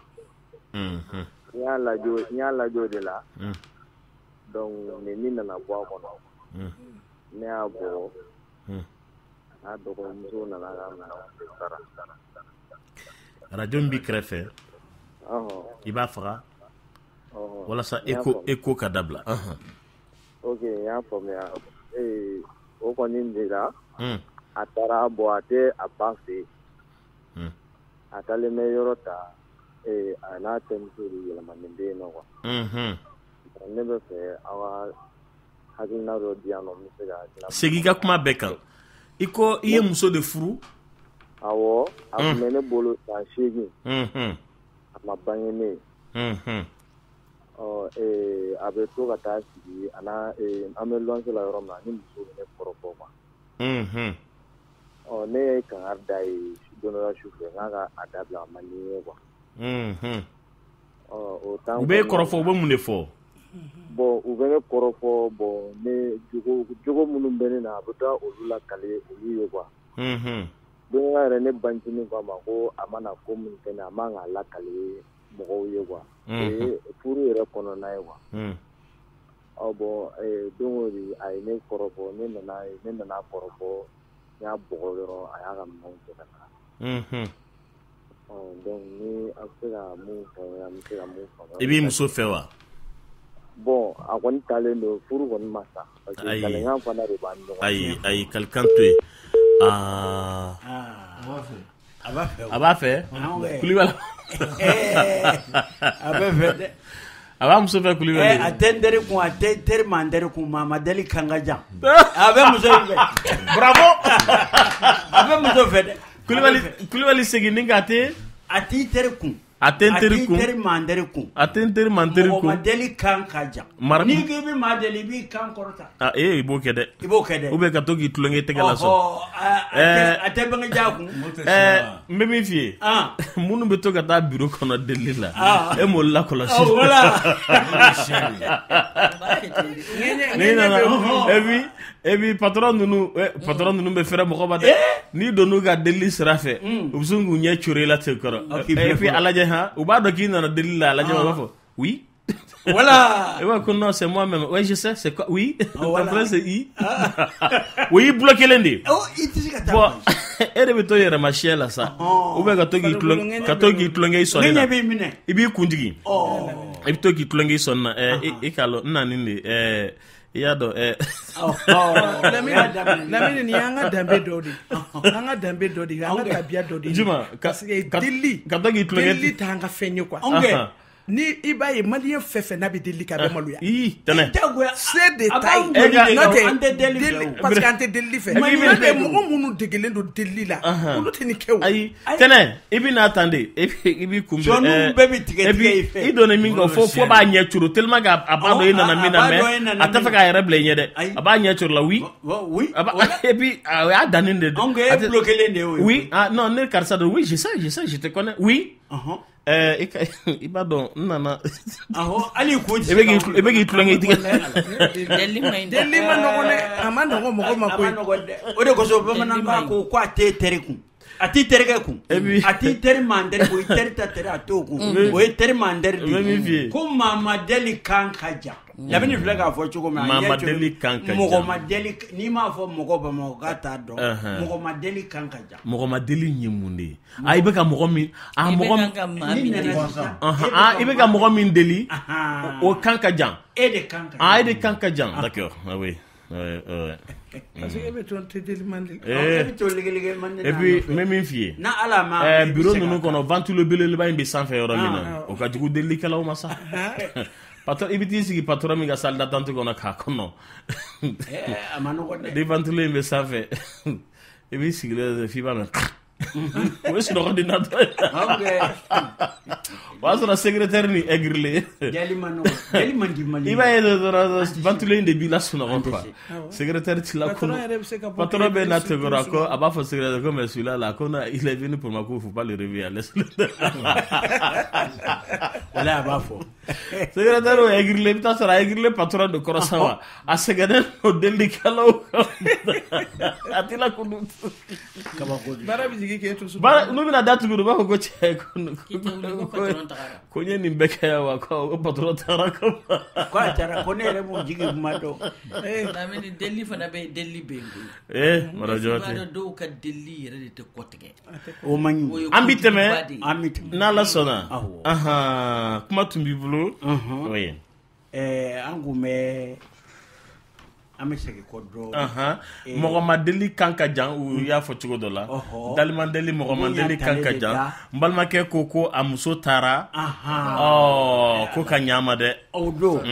[SPEAKER 15] n y'a lajɛ o de la donc ni min nana bɔ a kɔnɔ ne y'a bɔ n'a dɔgɔmuso nana ka minɛnw sara
[SPEAKER 5] radio min b'i kɛrɛfɛ i b'a faga walasa écho ka dabila
[SPEAKER 15] ok n y'a faamuya o kɔni de la a taara bɔ a tɛ a ba fɛ yen a taalen bɛ yɔrɔ ta a n'a terimuso de yɛlɛmanen bɛ yen nɔ quoi ne bɛ fɛ aw ka hakilina dɔ di yan nɔ n bɛ se ka
[SPEAKER 5] segin ka kuma bɛɛ kan i ko i ye muso de furu
[SPEAKER 15] awɔ a tun bɛ ne bolo san 8 a ma bange ne ye a bɛ to ka taa sigi an bɛ lɔnse la yɔrɔ min na ni muso bɛ ne kɔrɔfɔ quoi ne ye kankari da ye don dɔ la su fɛ n k'a ka a dabila a man di n ye quoi o temps
[SPEAKER 5] u bɛ kɔrɔfɔ u bɛ mun de fɔ
[SPEAKER 15] bon u bɛ ne kɔrɔfɔ bon ne jogo minnu bɛ ne na a bɛ taa olu lakale olu ye quoi don yɛrɛ ne bancinin k'a ma ko a mana ko min kɛ ne a man k'a lakale mɔgɔw ye quoi furu yɛrɛ kɔnɔna ye quoi bon don o de a ye ne kɔrɔfɔ ne nana kɔrɔfɔ n y'a bɔgɔ yɔrɔ a y'a ka minɛnw cɛ ka taa donc ni a bɛ se ka mun faamuya an bɛ se ka mun faamuya
[SPEAKER 5] i b'i muso fɛ wa
[SPEAKER 15] bon a kɔni taalen don furu kɔni ma sa parce que kalekan fana de b'an ɲɔgɔn cɛ
[SPEAKER 5] ayi kalikan to yen a b'a fɛ Kulibali
[SPEAKER 7] a bɛ fɛ dɛ
[SPEAKER 5] a b'a muso fɛ Kulibali
[SPEAKER 7] a tɛ n teri kun a tɛ teri ma n teri kun ma a ma deli kan ka jan a bɛ muso in fɛ
[SPEAKER 5] bravo
[SPEAKER 7] a bɛ muso fɛ dɛ
[SPEAKER 5] Kulibali segin ni ka te
[SPEAKER 7] a t'i teri kun
[SPEAKER 5] a tɛ n teri kun
[SPEAKER 7] a t'i teri ma n teri kun
[SPEAKER 5] a tɛ n teri ma n teri kun
[SPEAKER 7] mɔgɔ ma deli kan ka jan n'i ko i bɛ maa deli i b'i kan kɔrɔta
[SPEAKER 5] i b'o kɛ dɛ
[SPEAKER 7] i b'o kɛ dɛ
[SPEAKER 5] ou bien ka to k'i tulonkɛ tɛgɛ la sɔn
[SPEAKER 7] a tɛ bange ja kun
[SPEAKER 5] n bɛ min f'i ye minnu bɛ to ka taa bureau kɔnɔ delili la e m'olu lakɔlɔsi n'i nana et puis patron ninnu bɛ fɛrɛ mɔgɔ ma dɛ n'i donn'u ka delili sira fɛ u bɛ sin k'u ɲɛ corer la ten kɔrɔ et puis a lajɛ u b'a dɔn k'i nana delili la a lajɛ u b'a fɔ oui
[SPEAKER 7] voilà
[SPEAKER 5] et puis non c'est moi même ouais je sais c'est quoi oui après c'est o y'i bolo kelen de ye bon e de bɛ to yɛrɛma siyɛ la sa ou bien ka to k'i tulonkɛ i sɔnni na i b'i kuntigi i bɛ to k'i tulonkɛ i sɔnni na i k'a lɔn n na nin de i y'a dɔn
[SPEAKER 8] Lamine ni y'an ka danbe dɔ de an ka danbe dɔ de an ka tabiya dɔ de
[SPEAKER 5] juma
[SPEAKER 8] parce que delili
[SPEAKER 5] ka to k'i tulonkɛ
[SPEAKER 8] delili t'an ka fɛn ye quoi ni i b'a ye maliyɛn fɛn fɛn n'a bɛ delili kɛ a bɛ maloya
[SPEAKER 5] tɛnɛ
[SPEAKER 8] c'est de taille parce que an tɛ delili fɛ mɔgɔ minnu degelen don delili la olu tɛ nin kɛ o
[SPEAKER 5] ayi tɛnɛ i bɛ n'a tan de i b'i kunbɛn
[SPEAKER 7] jɔnniw bɛɛ bɛ tigɛ i fɛ
[SPEAKER 5] i donna min kan fo b'a ɲɛ coro tellement que a b'a dɔn i nana min na mais a tɛ fɛ k'a yɛrɛ bila i ɲɛ dɛ a b'a ɲɛ coro la oui et puis a y'a dannen de
[SPEAKER 7] donc e bulo kelen de y'o ye
[SPEAKER 5] oui non ne karisa don oui je sais je te connais oui i b'a dɔn n nana
[SPEAKER 7] hali ko
[SPEAKER 5] i bɛ k'i tulonkɛ i tigɛ
[SPEAKER 8] delili ma nɔgɔn dɛ a ma nɔgɔn mɔgɔ ma koyi
[SPEAKER 7] o de kosɔn bamanankan ko a tɛ teri kun a ti terikɛ kun a ti teri mandɛri o teri ta teri a t'o kun o ye teri mandɛri de ko maa ma deli kan ka jan Lamini filɛ k'a fɔ cogo min
[SPEAKER 5] maa ma deli kan ka jan
[SPEAKER 7] mɔgɔ ma deli n'i m'a fɔ mɔgɔ Bamakɔ k'a t'a dɔn mɔgɔ ma deli kan ka jan
[SPEAKER 5] mɔgɔ ma deli ye mun de ye i bɛ ka mɔgɔ min i bɛ ka mɔgɔ min deli o kan ka jan
[SPEAKER 7] e de kan ka jan
[SPEAKER 5] e de kan ka jan d'accord oui
[SPEAKER 8] parce que e bɛ to deli man di
[SPEAKER 7] e bɛ to ligɛligɛ man di
[SPEAKER 5] et puis mɛ min f'i ye
[SPEAKER 7] na ala ma
[SPEAKER 5] bureau ninnu kɔnɔ ventilo belebeleba in bɛ sanfɛ yɔrɔ min na o ka jugu delikɛlaw ma sa patron i bɛ t'i sigi patron min ka salle d'attente kɔnɔ k'a kɔnɔ
[SPEAKER 7] a ma nɔgɔ dɛ
[SPEAKER 5] ni ventilo in bɛ sanfɛ i b'i sigilen f'i b'a mɛn o ye sunɔgɔ di natɔ ye o y'a sɔrɔ secrétaire ni aigrilen i b'a ye dɔrɔn ventilo in de b'i la sunɔgɔ quoi secrétaire ti la kunu patron bɛ na tɛgɛra ko a b'a fɔ secrétaire ko mais celui-là là ko na il est venu pour moi ko faut pas le réveiller laisse-le
[SPEAKER 7] wala a b'a fɔ
[SPEAKER 5] secrétaire o aigrilen i bɛ taa sɔrɔ a aigrilen patron de kɔrɔsan wa a sɛgɛnnen o delikɛlaw a ti la kunu
[SPEAKER 8] baara bɛ jigin k'e to so
[SPEAKER 5] n'u bɛna da tugu u b'a fɔ ko cɛ ko n ye nin bɛɛ kɛ yan wa ko patron taara kama
[SPEAKER 7] ko a taara ko ne yɛrɛ b'o jigi kuma dɔn
[SPEAKER 4] Lamini deli fana bɛ yen deli bɛ yen
[SPEAKER 5] marajo tɛ
[SPEAKER 4] dɔw ka deli yɛrɛ de tɛ kɔtigɛ
[SPEAKER 7] o man ɲi
[SPEAKER 5] an bi tɛmɛ n'Ala sɔnna kuma tun b'i bolo oui
[SPEAKER 7] an kun bɛ an bɛ segin kɔ dɔrɔn
[SPEAKER 5] mɔgɔ ma deli kan ka jan u y'a fɔ cogo dɔ la dalima deli mɔgɔ ma deli kan ka jan n balimakɛ ko a muso taara ko ka ɲaama dɛ
[SPEAKER 7] o don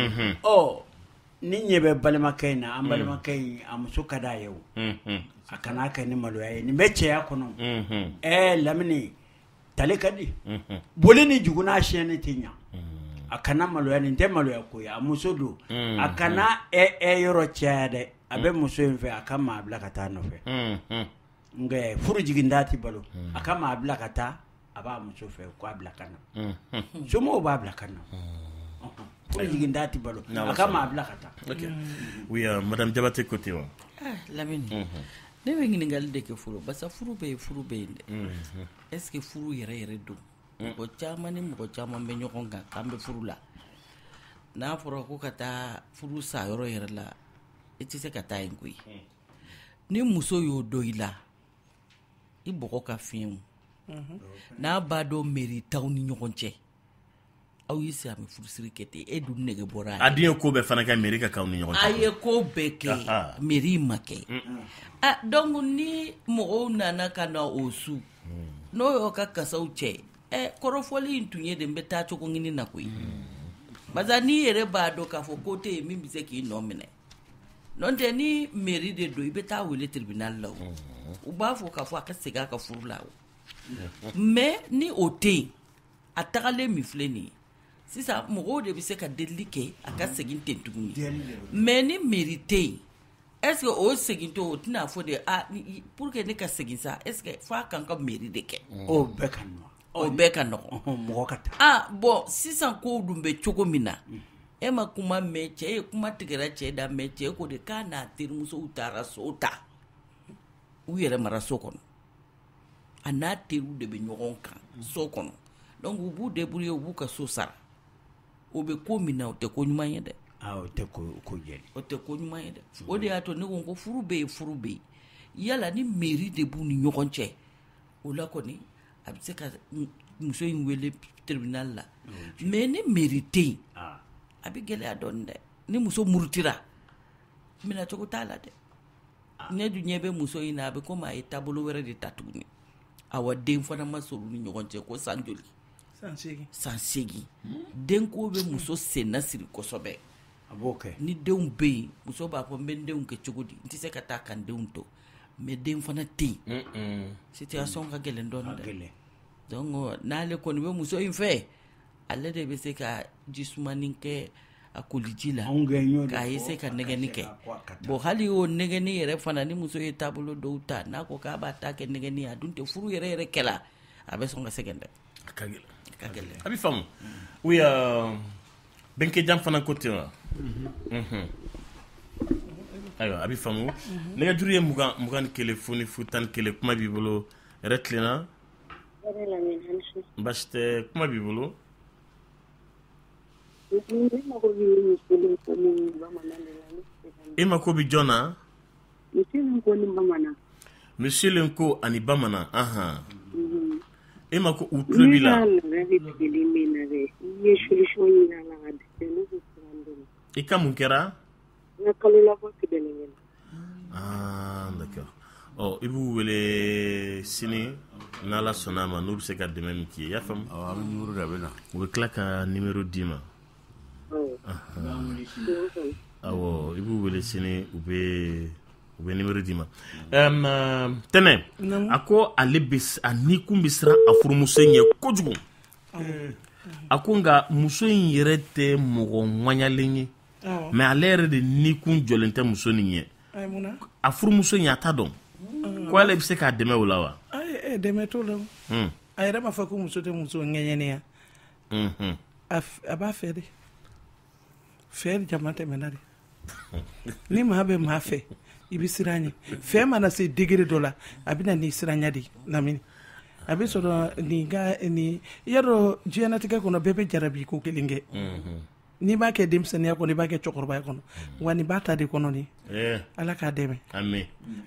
[SPEAKER 7] ni ɲɛ bɛ balimakɛ in na an balimakɛ in a muso ka d'a ye o a kana kɛ ni maloya ye nin bɛ cɛya kɔnɔ Lamini tale ka di boli ni jugu n'a siyɛnni tɛ ɲa a kana maloya nin tɛ maloya ko ye a muso don a kana yɔrɔ caya dɛ a bɛ muso in fɛ a ka maa bila ka taa nɔfɛ nka furu jiginda tɛ balo a ka maa bila ka taa a b'a muso fɛ k'a bila ka na somɔgɔw b'a bila ka na furu jiginda tɛ balo a ka maa bila ka taa
[SPEAKER 5] oui madame Jabate côté wa
[SPEAKER 4] Lamini ne bɛ ɲininkali de kɛ furu parce que furu bɛ yen dɛ est ce que furu yɛrɛ don mɔgɔ caman ni mɔgɔ caman bɛ ɲɔgɔn kan k'an bɛ furu la n'a fɔra ko ka taa furu sa yɔrɔ yɛrɛ la i tɛ se ka taa yen koyi ni muso y'o dɔn i la i bɔgɔ ka fiɲɛw n'a b'a dɔn mairie t'aw ni ɲɔgɔn cɛ aw y'i sigi a bɛ furusiri kɛ ten e dun nege bɔra
[SPEAKER 5] a den ye ko bɛɛ fana kɛ mairie ka k'aw ni ɲɔgɔn cɛ
[SPEAKER 4] a ye ko bɛɛ kɛ mairie ma kɛ donc ni mɔgɔw nana ka na o su n'o y'o ka kasaw cɛ kɔrɔfɔli in tun ye de n bɛ taa cogo ɲini na koyi parce que n'i yɛrɛ b'a dɔn k'a fɔ ko tɛ yen min bɛ se k'i nɔ minɛ n'o tɛ ni mairie de don i bɛ taa wele tribunal la o u b'a fɔ k'a fɔ a ka segin a ka furu la o mais ni o tɛ yen a tagalen min filɛ nin ye sisan mɔgɔw de bɛ se ka delili kɛ a ka segin ten tuguni mais ni mairie tɛ yen est ce que o segin to o tɛna fɔ de pour que ne ka segin sa est ce que f'a kan ka mairie de kɛ
[SPEAKER 7] o bɛɛ ka nɔ
[SPEAKER 4] o bɛɛ ka nɔgɔn
[SPEAKER 7] mɔgɔ ka taa
[SPEAKER 4] bon sisan kow dun bɛ cogo min na e ma kuma mɛn cɛ ye kuma tigɛra cɛ da mɛ cɛ ko de k'a n'a terimusow taara so ta u yɛrɛ mara so kɔnɔ a n'a teriw de bɛ ɲɔgɔn kan so kɔnɔ donc u b'u débrouiller u b'u ka so sara o bɛ ko min na o tɛ ko ɲuman ye dɛ
[SPEAKER 7] o tɛ ko jɛli
[SPEAKER 4] o tɛ ko ɲuman ye dɛ o de y'a to ne ko furu bɛ yen yala ni mairie de b'u ni ɲɔgɔn cɛ o la kɔni a bɛ se ka muso in wele tribunal la mais ni mairie tɛ yen a bɛ gɛlɛya dɔɔnin dɛ ni muso murutira minɛ cogo t'a la dɛ ne dun ɲɛ bɛ muso in na a bɛ komi a ye taabolo wɛrɛ de ta tuguni awa den fana ma sɔrɔ u ni ɲɔgɔn cɛ ko san joli san 8 den ko bɛ muso sen na siri kosɛbɛ
[SPEAKER 7] a b'o kɛ
[SPEAKER 4] ni denw bɛ yen muso b'a fɔ n bɛ n denw kɛ cogo di n tɛ se ka taa ka n denw to mais den fana tɛ yen situation ka gɛlɛn dɔɔnin dɛ donc n'ale kɔni bɛ muso in fɛ ale de bɛ se ka jisumanin kɛ a koliji la k'a ye se ka nɛgɛni kɛ bon hali o nɛgɛni yɛrɛ fana ni muso ye taabolo dɔw ta n'a ko k'a b'a ta kɛ nɛgɛni a dun tɛ furu yɛrɛ kɛla a bɛ sɔn ka sɛgɛn dɛ
[SPEAKER 5] a ka gɛlɛn a bɛ faamu oui Benkejan fana ko ten wa ayiwa a bɛ faamu nɛgɛjuru ye 21 fo ni 11 kuma b'i bolo Retlina baasi tɛ kuma b'i bolo i mako bɛ jɔn na misilen ko ani bamanan e ma ko u tulo b'i la i ka mun kɛra d'accord i b'u wele sini n'Ala sɔnna ma n'u bɛ se ka dɛmɛ min k'i ye i y'a faamu u bɛ tila ka numéro d'i ma awɔ i b'u wele sini u bɛ numéro d'i ma tɛnɛ a ko ale a nikun bɛ siran a furumuso in ɲɛ kojugu a ko nka muso in yɛrɛ tɛ mɔgɔ ŋaɲalen ye mais ale yɛrɛ de nikun jɔlen tɛ muso nin ɲɛ a furumuso in a t'a dɔn ko ale bɛ se k'a dɛmɛ o la wa
[SPEAKER 8] dɛmɛ t'o la a yɛrɛ b'a fɔ ko muso tɛ muso ŋɛɲɛnɛya a b'a fɛ de fɛ jama tɛmɛna de ni maa bɛ maa fɛ i bɛ siran ɲɛ fɛ mana se degré dɔ la a bɛ na ni siranya de lamini a bɛ sɔrɔ nin yadɔ diɲɛlatigɛ kɔnɔ bɛɛ bɛ jarabi ko kelen kɛ n'i b'a kɛ denmisɛnninya kɔnɔ i b'a kɛ cɛkɔrɔbaya kɔnɔ wa nin b'a ta de kɔnɔ ni ala k'a dɛmɛ
[SPEAKER 5] amen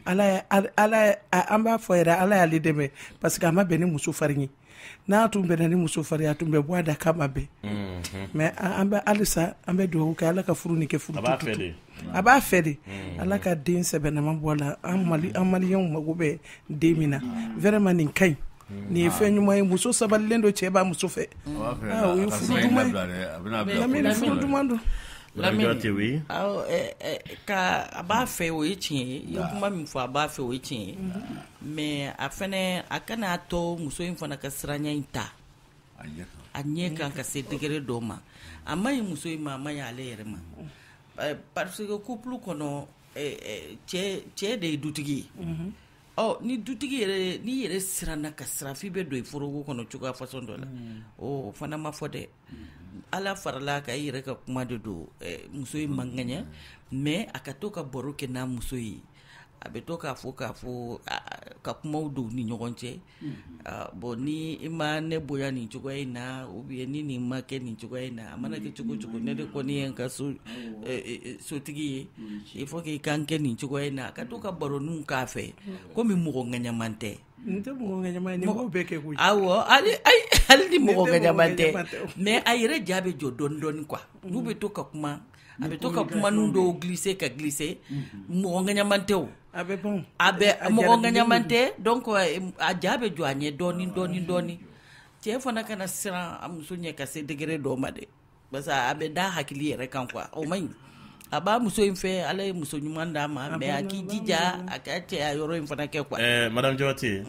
[SPEAKER 8] an b'a fɔ yɛrɛ ala y'ale dɛmɛ parce que a ma bɛn ni muso farin ye n'a tun bɛnna ni muso farin a tun bɛ bɔ a da k'a ma bɛn mais an bɛ halisa an bɛ dugawu kɛ ala ka furu ni kɛ furu tutu a b'a fɛ de ala ka den sɛbɛnama bɔ a la an maliyɛnw mago bɛ den min na vraiment nin ka ɲi nin ye fɛn ɲuman ye muso sabalilen don cɛ b'a muso fɛ o ye furu duman ye lamini furu duman don
[SPEAKER 4] lamini ka a b'a fɛ o ye tiɲɛ ye i ye kuma min fɔ a b'a fɛ o ye tiɲɛ ye mais a fɛnɛ a kana tɔ muso in fana ka siranya in ta a ɲɛ kan ka se degré dɔ ma a ma ɲi muso in ma a ma ɲi ale yɛrɛ ma parce que couple kɔnɔ cɛ de ye dutigi ye ni dutigi yɛrɛ n'i yɛrɛ siranna ka siran f'i bɛ don i foroko kɔnɔ cogoya façon dɔ la o fana ma fɔ dɛ ala farala ka i yɛrɛ ka kuma de don muso in man ŋɛɲɛ mais a ka to ka baro kɛ n'a muso ye a bɛ to k'a fɔ ka kumaw don ni ɲɔgɔn cɛ bon ni i ma ne bonya nin cogoya in na ou bien ni nin ma kɛ nin cogoya in na a mana kɛ cogo cogo ne de kɔni ye n ka sotigi ye il faut que i kan kɛ nin cogoya in na a ka to ka baroninw k'a fɛ komi mɔgɔ ŋaɲaman tɛ
[SPEAKER 8] n tɛ mɔgɔ ŋaɲaman ye ni mɔgɔ bɛɛ kɛ koyi
[SPEAKER 4] awɔ hali ni mɔgɔ ŋaɲaman tɛ mais a yɛrɛ ja bɛ jɔ dɔɔni dɔɔni quoi n'u bɛ to ka kuma a bɛ to ka kuma ninnu dɔw glisser ka glisser mɔgɔ ŋaɲaman tɛ o a bɛ mɔgɔ ŋaɲaman tɛ donc a ja bɛ jɔ a ɲɛ dɔɔni cɛ fana kana siran a muso ɲɛ ka se degré dɔ ma dɛ parce que a bɛ da hakili yɛrɛ kan quoi o man ɲi a b'a muso in fɛ ala ye muso ɲuman d'a ma mais a k'i jija a ka cɛya yɔrɔ in fana kɛ quoi
[SPEAKER 5] madame Jawate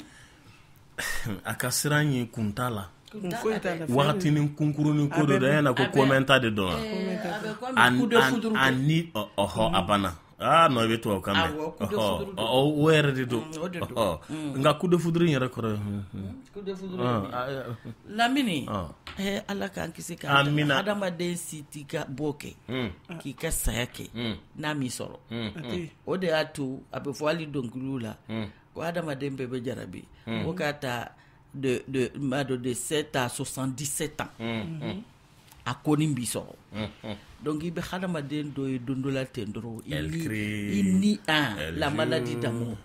[SPEAKER 5] a ka siran ye kun t'a la wagati ni kunkurunin ko do da yana ko komenta de dɔn ani a banna non i bɛ tubabu kan mɛn o yɛrɛ de don nka coup de foudre yɛrɛ kɔrɔ
[SPEAKER 4] coup de foudre lamini ala k'an kisi ka adamaden si t'i ka bɔ kɛ k'i ka saya kɛ n'a m'i sɔrɔ o de y'a to a bɛ fɔ hali dɔnkiliw la ko adamaden bɛɛ bɛ jarabi o k'a ta de 7 à 77 ans a kɔni b'i sɔrɔ donc i bɛ hadamaden dɔ ye don dɔ la ten dɔrɔn i ni la maladie d'amour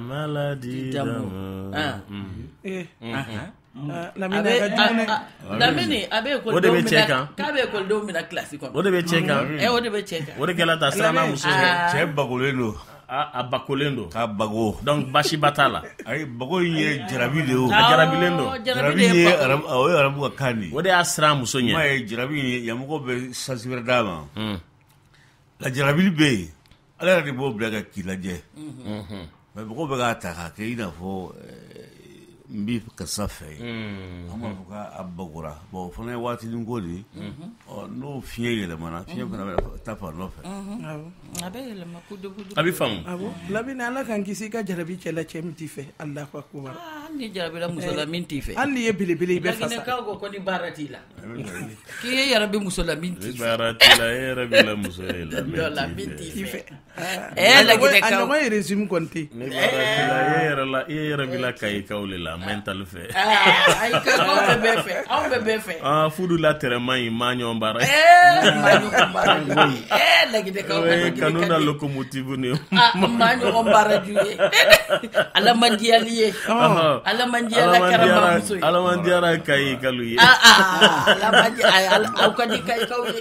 [SPEAKER 4] Lamini a bɛ ekɔlidenw mina classe kɔnɔ
[SPEAKER 5] o de bɛ cɛ kan
[SPEAKER 4] o de bɛ cɛ kan
[SPEAKER 5] o de kɛla ta siranna muso
[SPEAKER 6] cɛ bagolen don
[SPEAKER 5] a bakolen don
[SPEAKER 6] k'a bago
[SPEAKER 5] donc basiba t'a la
[SPEAKER 6] ayi bago in ye jarabi de ye o
[SPEAKER 5] a jarabilen don
[SPEAKER 6] jarabi ye o ye arabu ka kan de
[SPEAKER 5] o de y'a siran muso ɲɛ
[SPEAKER 6] m'a ye jarabi in yamɔgɔ bɛ sansi wɛrɛ d'a ma la jarabili bɛ yen ala yɛrɛ de b'o bila ka k'i lajɛ mais mɔgɔw bɛ k'a ta k'a kɛ i n'a fɔ mbi ka safe amma fuka abagura bo fana wati ngoli no fiye yele mana fiye kana tafa no fe
[SPEAKER 4] abe ma kudu
[SPEAKER 5] abi fam
[SPEAKER 8] abo labi na ala kan kisi ka jarabi cela chemti fe allah akbar
[SPEAKER 4] ni jarabi la musulamin ti fe
[SPEAKER 8] ali ye bilibili be fasa
[SPEAKER 4] ka go ko ni barati la ki ye yarabi musulamin ti
[SPEAKER 5] barati la ye rabi la musulamin
[SPEAKER 4] ti fe
[SPEAKER 8] la gide ka no may resume konti
[SPEAKER 5] ni barati la ye rabi la kay kawle la mental fe
[SPEAKER 4] ay ka ko be fe
[SPEAKER 5] fudu la tere mai manyo mbara
[SPEAKER 4] manyo mbara la gide ka
[SPEAKER 5] kanu na locomotive ni
[SPEAKER 4] manyo mbara juye ala mandialiye ala mandiala karama muso
[SPEAKER 5] ala mandiara kay kaluye
[SPEAKER 4] ala mandiala au kadi kay kawle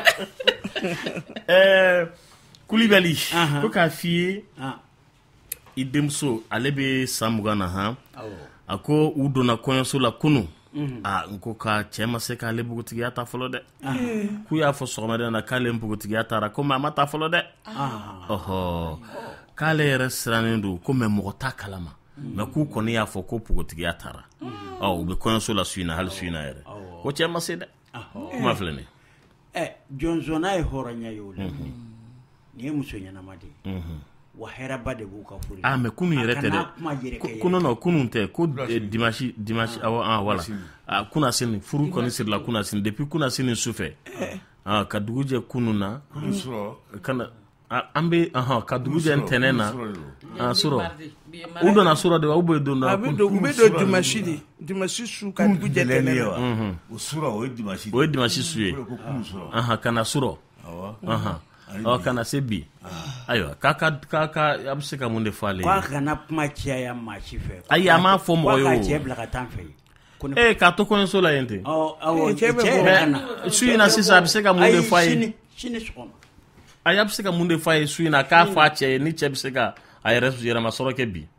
[SPEAKER 5] Koulibaly ko ka fie idemso ale be samugana ha ako udona koyoso la kunu nko ka chema se ka le bugutigi ata folo de ku ya fo so ma de na kale bugutigi ata ra ko mama ta folo de oho kale restaurant ndu ko me mo ta kalama me ku ko ne ya fo ko bugutigi ata ra be koyoso la suina hal suina ere ko chema se de kuma flene
[SPEAKER 7] Johnson ay horanya yole ni muso nyana madi wa hera bade buka furi
[SPEAKER 5] me kunu yerete de kuno no kunu te ko dimanche wala kuna sin furu ko ni sur la kuna sin depuis kuna sin souffre ka duguje kunu na kana ambe ka duguje ntenena suro udo na suro de ubo do na
[SPEAKER 8] ubedo dimanche su ka duguje ntenena
[SPEAKER 6] usura o dimanche
[SPEAKER 5] su kana suro kana sebi ayo kaka abseka munde fale
[SPEAKER 7] kwa kana pmacha ya machife
[SPEAKER 5] ayi ama fo mo yo
[SPEAKER 7] kwa chebla katamfe
[SPEAKER 5] ka to kon so la yente
[SPEAKER 7] chebla
[SPEAKER 5] suina sisa abseka munde fale
[SPEAKER 7] chini shoma
[SPEAKER 5] ayi abseka munde fale suina ka fa che ni chebseka ayi resu yera masoro ke bi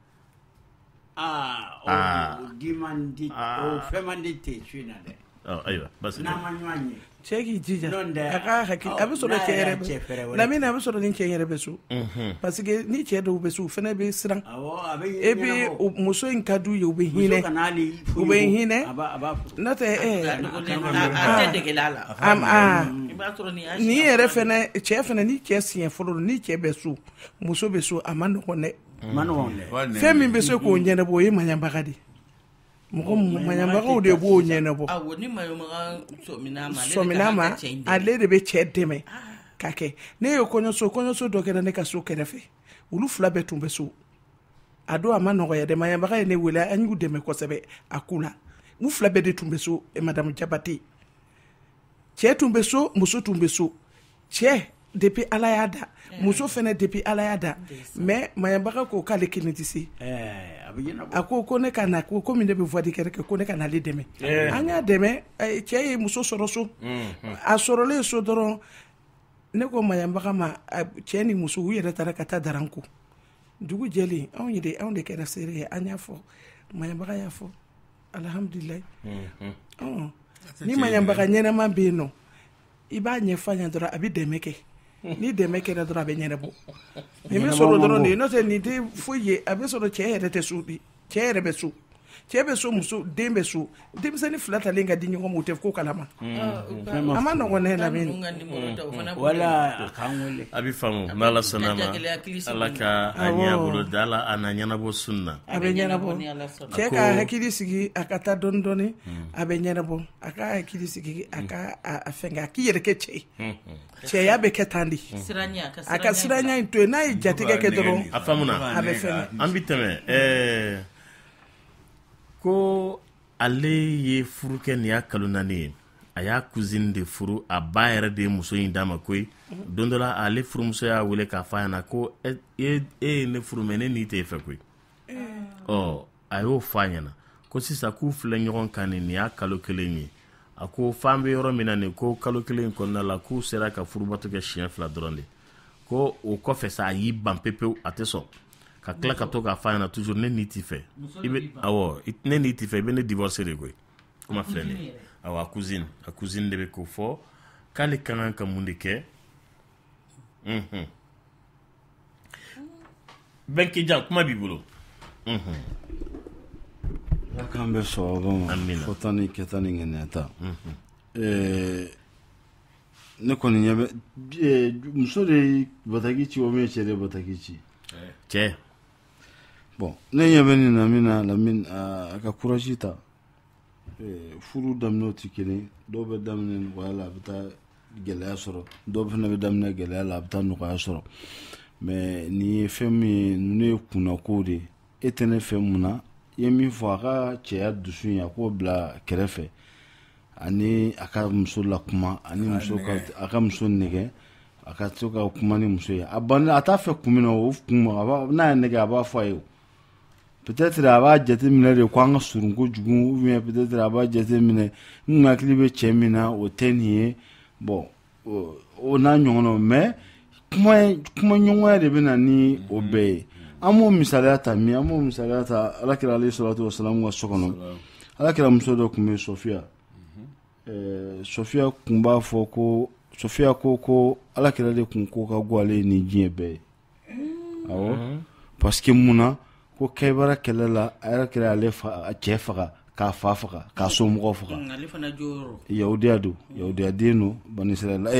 [SPEAKER 7] dimandi o femandite suina de
[SPEAKER 5] ayo basi
[SPEAKER 7] na manywanye
[SPEAKER 8] cheki jija aka hakiki abisoro chere na mimi abisoro ni chere besu parce que ni chere do besu fene be sran ebi muso inkadu ye ube hine na te
[SPEAKER 4] atende kelala
[SPEAKER 8] ni ere fene che fene ni che sien folo ni che besu muso besu amano ne femi besu ko nyene bo ye manyamba kadi muko manyamba ko de bo nyene bo
[SPEAKER 4] woni mayoma
[SPEAKER 8] so minama ale de be chedeme kake ne yo konyo so do kera ne ka so kerefe ulu fula betumbe so ado amano ko yede mayamba ka ne wela anyu de me ko sebe akula mu fula be de tumbe so madame Jabati che tumbe so muso tumbe so che depuis alayada muso fene depuis alayada mais mayamba ko kale kinitisi ako ko ne kana ko mi de be voix de quelque ko ne kana le deme anya deme che muso soroso a sorole so doron ne ko mayamba kama che ni muso wi re tara kata daranko dugu jeli on de kera sere anya fo mayamba ka ya fo alhamdulillah ni mayamba ka nyena mabino iba nyefanya dora abi demeke ni demeke da dora be nyena bo ni mi soro doro ni no se ni de foye abi soro che rete su di che rebe su che be su musu dembe su dem se ni flata lenga di nyongo mutef ko kalama ama no wona na bin
[SPEAKER 7] wala akanwele
[SPEAKER 5] abi famu mala sanama alaka anya bolo dala ananya bo sunna
[SPEAKER 8] abe nyana bo che ka hakili sigi akata dondoni abe nyana bo aka hakili sigi aka afenga kiyere ke che ya be ketandi aka siranya into na ijatike ke doro
[SPEAKER 5] afamuna
[SPEAKER 8] abe fene
[SPEAKER 5] ambiteme ko ale ye furu kɛ ni ya kalunani a y'a cousine de furu a ba yɛrɛ de muso in d'a ma koyi don dɔ la ale furumuso y'a wele k'a f'a ɲɛna ko e ye ne furu mɛ ne n'i tɛ fɛ koyi a y'o f'a ɲɛna ko sisan k'u filɛ ɲɔgɔn kan nin y'a kalo kelen ye a ko f'an bɛ yɔrɔ min na nin ko kalo kelen kɔnɔna la k'u sera ka furubato kɛ siɲɛ 2 dɔrɔn de ko o kɔfɛ sa a y'i ban pepewu a tɛ sɔn ka tila ka to k'a f'a ɲɛna toujours ne n'i t'i fɛ ne n'i t'i fɛ i bɛ ne divorcer de koyi kuma filɛ nin ye a cousine de bɛ k'o fɔ k'ale ka kan ka mun de kɛ Benkijan kuma b'i bolo
[SPEAKER 14] kan bɛ sɔgɔma fɔta ni kɛta ni ŋɛnɛta ne kɔni ɲɛ bɛ muso de bataki ci o min cɛ de bataki ci
[SPEAKER 5] cɛ
[SPEAKER 14] bon ne ɲɛ bɛ nin Lamine a ka courage ta furu daminɛw tɛ kelen dɔw bɛ daminɛ nɔgɔya la a bɛ taa gɛlɛya sɔrɔ dɔw fana bɛ daminɛ gɛlɛya la a bɛ taa nɔgɔya sɔrɔ mais nin ye fɛn min ye ninnu ye kunnako de e tɛ ne fɛ mun na i ye min fɔ a ka cɛya dusu in a k'o bila kɛrɛfɛ ani a ka muso lakuma ani a ka muso nɛgɛ a ka to ka kuma ni muso ye a t'a fɛ kun min na o kun n'a ye nɛgɛ a b'a fɔ a ye peut-être a b'a jateminɛ de ko an ka surun kojugu ou bien peut-être a b'a jateminɛ n hakili bɛ cɛ min na o tɛ nin ye bon o n'a ɲɔgɔnnaw mais kuma ɲɔgɔnya de bɛ na ni o bɛɛ ye an b'o misaliya ta alakira alayhi salatu wasalam ka so kɔnɔ alakira muso dɔ tun bɛ Sofiya Sofiya kun b'a fɔ ko Sofiya ko alakira de kun ko ka go ale ye ni diɲɛ bɛɛ ye awɔ parce que munna ko Kaybara kɛlɛ la alakira ale a cɛ faga k'a fa faga k'a somɔgɔw faga yahudiya don yahudiya den don Bani Israɛl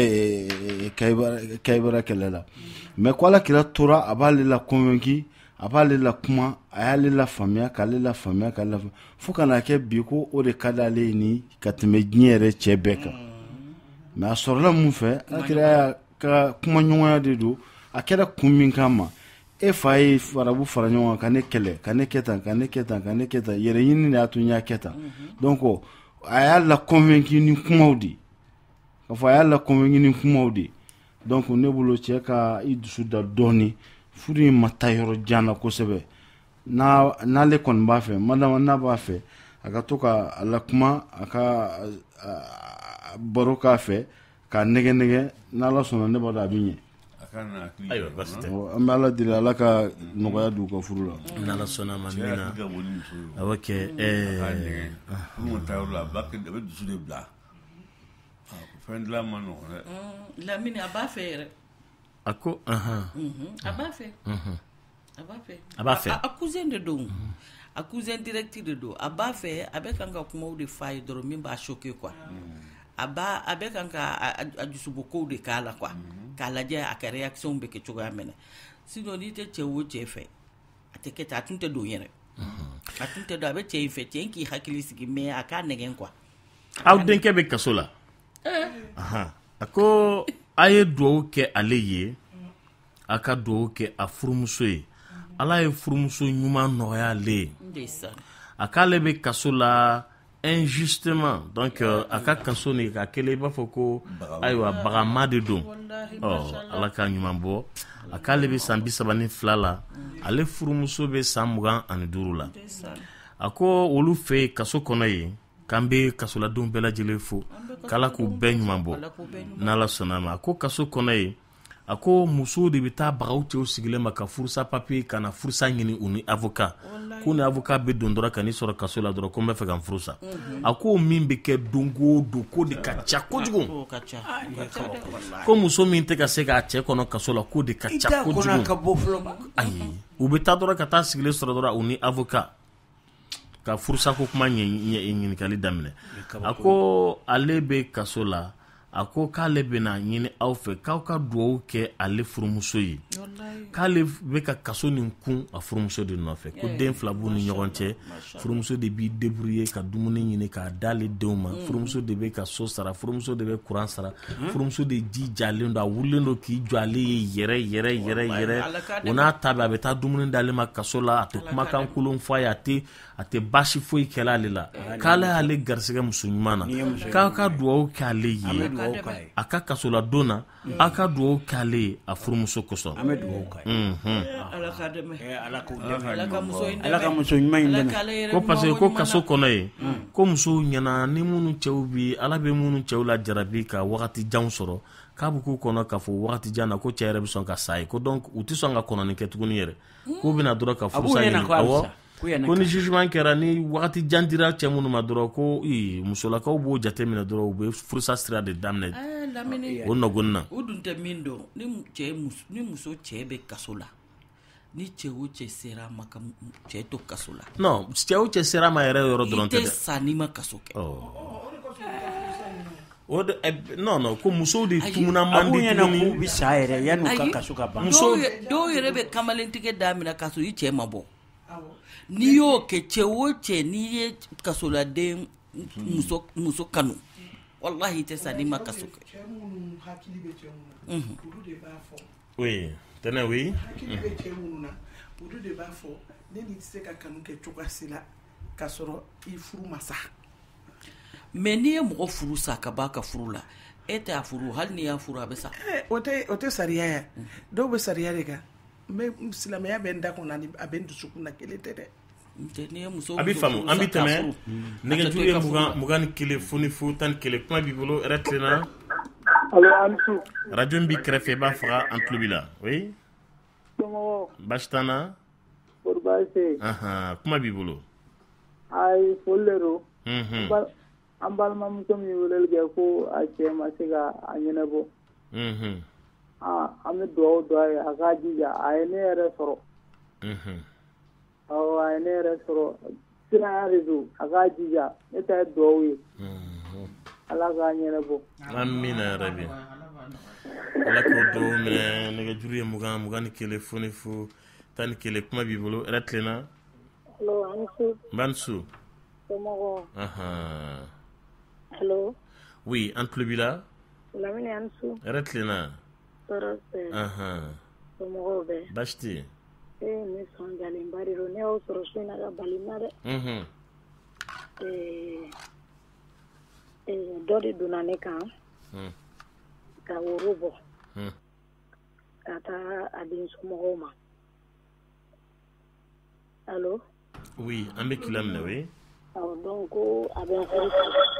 [SPEAKER 14] Kaybara kɛlɛ la mais ko alakira tora a b'ale la convaincu a b'ale la kuma a y'ale la faamuya k'ale la faamuya fo ka na kɛ bi ko o de ka d'ale ye ni ka tɛmɛ diɲɛ yɛrɛ cɛ bɛɛ kan mais a sɔrɔla mun fɛ alakira y'a ka kuma ɲɔgɔnya de don a kɛra kun min kama e fa ye farabu fara ɲɔgɔn kan ka ne kɛ tan yɛrɛ ɲini de y'a to n y'a kɛ tan donc a y'a la convaincu ni kumaw de k'a fɔ a y'a la convaincu ni kumaw de donc ne bolo cɛ ka i dusu da dɔɔni furu in ma taa yɔrɔ jan na kosɛbɛ n'ale kɔni b'a fɛ madama n'a b'a fɛ a ka to ka a la kuma a ka baro k'a fɛ k'a nɛgɛ n'Ala sɔnna ne b'a dɔn a bɛ ɲɛ
[SPEAKER 5] ayiwa basi tɛ
[SPEAKER 14] an bɛ Ala deli Ala ka nɔgɔya don u ka furu la
[SPEAKER 5] n'Ala sɔnna ma min na a bɛ kɛ
[SPEAKER 6] mun ta yɔrɔ la a bɛ dusu de bila fɛn dilan ma nɔgɔ dɛ
[SPEAKER 4] Lamini a b'a fɛ yɛrɛ
[SPEAKER 5] a ko
[SPEAKER 4] a b'a fɛ a cousin de don a cousin direct de don a b'a fɛ a bɛ kan ka kumaw de f'a ye dɔrɔn min b'a choquer quoi a bɛ kan ka a dusubɔkow de k'a la quoi k'a lajɛ a ka réaction bɛ kɛ cogoya min na sinon n'i tɛ cɛ o cɛ fɛ a tɛ kɛ ten a tun tɛ don yɛrɛ a tun tɛ don a bɛ cɛ in fɛ cɛ in k'i hakili sigi mais a k'a nɛgɛn quoi
[SPEAKER 5] aw denkɛ bɛ kaso la a ko a ye dugawu kɛ ale ye a ka dugawu kɛ a furumuso ye Ala ye furumuso ɲuman nɔgɔya ale ye a k'ale bɛ kaso la injustement donc a ka kaso ni ka kelen i b'a fɔ ko ayiwa bagama de don Ala ka ɲuman bɔ a k'ale bɛ san 32 la ale furumuso bɛ san 25 la a ko olu fɛ kaso kɔnɔ ye k'an bɛ kasoladenw bɛɛ lajɛlen fo k'Ala k'u bɛɛ ɲuman bɔ n'Ala sɔnna ma a ko kaso kɔnɔ ye a ko musow de bɛ taa bagaw cɛw sigilen ma ka furusa papier ka na furusa ɲini u ni avocat ko ni avocat bɛ don dɔrɔn ka n'i sɔrɔ kaso la dɔrɔn ko n bɛ fɛ ka n furusa a ko min bɛ kɛ don o don ko de ka ca kojugu ko muso min tɛ ka se k'a cɛ kɔnɔ kaso la ko de ka ca kojugu ayi u bɛ taa dɔrɔn ka taa sigilen sɔrɔ dɔrɔn u ni avocat ka furusa ko kuma ɲininkali daminɛ a ko ale bɛ kaso la a ko k'ale bɛna ɲini aw fɛ k'aw ka dugawu kɛ ale furumuso ye k'ale bɛ ka kaso nin kun a furumuso de nɔfɛ ko den fila b'u ni ɲɔgɔn cɛ furumuso de b'i débrouiller ka dumuni ɲini k'a d'ale denw ma furumuso de bɛ ka so sara furumuso de bɛ courant sara furumuso de ji jalen don a wulilen don k'i jɔ ale ye yɛrɛ o n'a ta bɛ a bɛ taa dumuni d'ale ma kaso la a tɛ kumakan kolon fɔ a ye a tɛ baasi foyi kɛla ale la k'ale y'ale garisɛgɛ muso ɲuman na k'a ka dugawu kɛ ale ye a ka kasola don na a ka dugawu kɛ ale ye a furumuso kosɔn ko parce que ko kaso kɔnɔ ye ko musow ɲɛna ni minnu cɛw bi Ala bɛ minnu cɛw la jarabi ka wagati jan sɔrɔ k'a bɛ k'u kɔnɔ k'a fɔ wagati jan na ko cɛ yɛrɛ bɛ sɔn ka sa ye ko donc u tɛ sɔn ka kɔnɔni kɛ tuguni yɛrɛ k'u bɛna dɔrɔn ka furusa ɲini awɔ ko ni jugement kɛra ni wagati jan dira cɛ minnu ma dɔrɔn ko musolakaw b'o jate minɛ dɔrɔn u bɛ furusa sira de daminɛ o nɔgɔnin na
[SPEAKER 4] o dun tɛ min dɔn ni muso cɛ bɛ kaso la ni cɛ o cɛ sera a ma ka cɛ to kaso la.
[SPEAKER 5] non cɛ o cɛ sera a ma yɛrɛ yɔrɔ dɔrɔn tɛ dɛ.
[SPEAKER 4] i tɛ sa n'i ma kaso kɛ.
[SPEAKER 5] o de non ko musow de tumuna man di tuguni.
[SPEAKER 7] k'u bɛ sa yɛrɛ yan'u ka kaso ka ban.
[SPEAKER 4] dɔw yɛrɛ bɛ kamalen tigɛ daminɛ k'a sɔrɔ i cɛ ma bɔ. n'i y'o kɛ cɛ o cɛ n'i ye kasoladen muso kanu wallahi tɛ sa n'i ma kaso kɛ.
[SPEAKER 8] cɛ minnu hakili bɛ cɛ minnu na olu de b'a fɔ.
[SPEAKER 5] oui tɛnɛ oui.
[SPEAKER 8] hakili bɛ cɛ minnu na olu de b'a fɔ ne ni tɛ se ka kanu kɛ cogoya si la k'a sɔrɔ i furu ma sa.
[SPEAKER 4] mais n'i ye mɔgɔ furu sa ka b'a ka furu la e tɛ a furu hali n'i y'a furu a bɛ sa.
[SPEAKER 8] o tɛ sariya ya dɔw bɛ sariya de kan mais silamɛya bɛ n da kɔnɔ a bɛ n dusukun na kelen tɛ dɛ.
[SPEAKER 5] a bɛ faamu an bɛ tɛmɛ nɛgɛjuru ye 21 foni 11 kuma b'i bolo yɛrɛ tilenna.
[SPEAKER 18] allo Amsu.
[SPEAKER 5] radio in b'i kɛrɛfɛ i b'a faga an tulo b'i la oui.
[SPEAKER 18] somɔgɔw.
[SPEAKER 5] baasi t'an na.
[SPEAKER 18] kɔri baasi tɛ yen.
[SPEAKER 5] kuma b'i bolo.
[SPEAKER 18] ayi foli de don. an balimamuso min weleli kɛ ko a cɛ ma se ka a ɲɛnabɔ. an bɛ dugawu don a ye a k'a jija a ye ne yɛrɛ sɔrɔ. awɔ a ye ne yɛrɛ sɔrɔ siranya de don a k'a jija ne ta ye dugawu ye. ala k'a ɲɛnabɔ.
[SPEAKER 5] amina yarabi. ala k'o dugawu minɛ nɛgɛjuru ye 21 foni 11 kuma b'i bolo yɛrɛ tilenna.
[SPEAKER 18] allo Amsu.
[SPEAKER 5] Bansu.
[SPEAKER 18] somɔgɔw. allo.
[SPEAKER 5] oui an tulo b'i la.
[SPEAKER 18] Lamini Amsu.
[SPEAKER 5] yɛrɛ tilenna.
[SPEAKER 18] tɔɔrɔ tɛ. somɔgɔw bɛ.
[SPEAKER 5] baasi tɛ yen.
[SPEAKER 18] ne sɔnjalenba de don ne y'aw sɔrɔ so in na ka bali n na dɛ. dɔ de donna ne kan ka woro bɔ ka taa a den somɔgɔw ma. allo.
[SPEAKER 5] oui an bɛ kila minɛ oui.
[SPEAKER 18] awɔ donc ko a bɛ n furu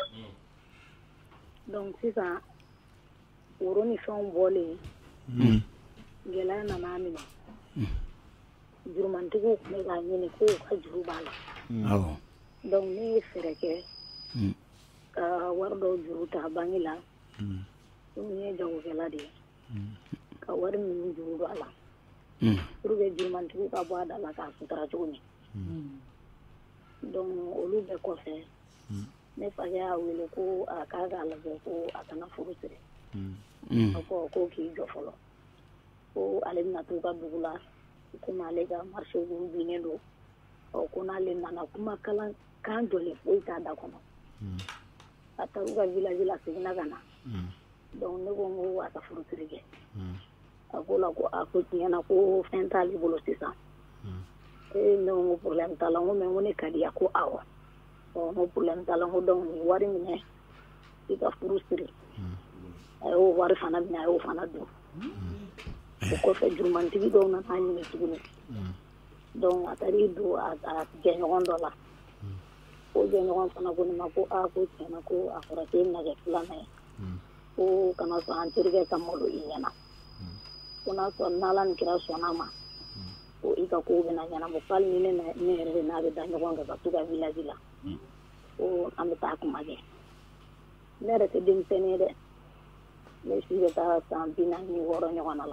[SPEAKER 18] donc sisan woro ni fɛnw bɔlen gɛlɛya nana minɛ. jurumantigiw tun bɛ k'a ɲini ko ka juru b'a la. donc ne ye fɛɛrɛ kɛ ka wari dɔw juru ta banki la. ne ye jagokɛla de ye ka wari minnu juru don a la pour que jurumantigiw ka bɔ a da la k'a sutura cogo min. donc olu bɛɛ kɔfɛ ne fakɛ y'a wele ko a k'a k'a lajɛ ko a kana furu siri. a ko k'i jɔ fɔlɔ ko ale bɛna t'u ka dugu la komi ale ka marché binnen don ko n'ale nana kuma kan jɔlen foyi t'a da kɔnɔ a taara u ka village la seginna ka na donc ne ko n ko a ka furusiri kɛ a ko la ko a ko tiɲɛ na ko fɛn t'ale bolo sisan ne ko problème t'a la n ko mais n ko ne ka di a ko awɔ n ko problème t'a la n ko donc nin wari minɛ i ka furusiri a y'o wari fana minɛ a y'o fana dun. o kɔfɛ jurumantigi dɔw nana ɲini tuguni donc a taara i don a jɛɲɔgɔn dɔ la o jɛɲɔgɔn fana ko ne ma ko ko tiɲɛna ko a fɔra k'e bɛna kɛ filanan ye ko kana sɔn an terikɛ ka malo i ɲɛna ko n'a sɔrɔ n'ala ni kira sɔnna ma ko i ka kow bɛna ɲɛnabɔ k'hali ni ne yɛrɛ de n'a bɛ da ɲɔgɔn kan ka t'u ka village la ko an bɛ taa kuma kɛ ne yɛrɛ tɛ denmisɛnnin ye dɛ. ne si bɛ taa san 46 ɲɔgɔn na la.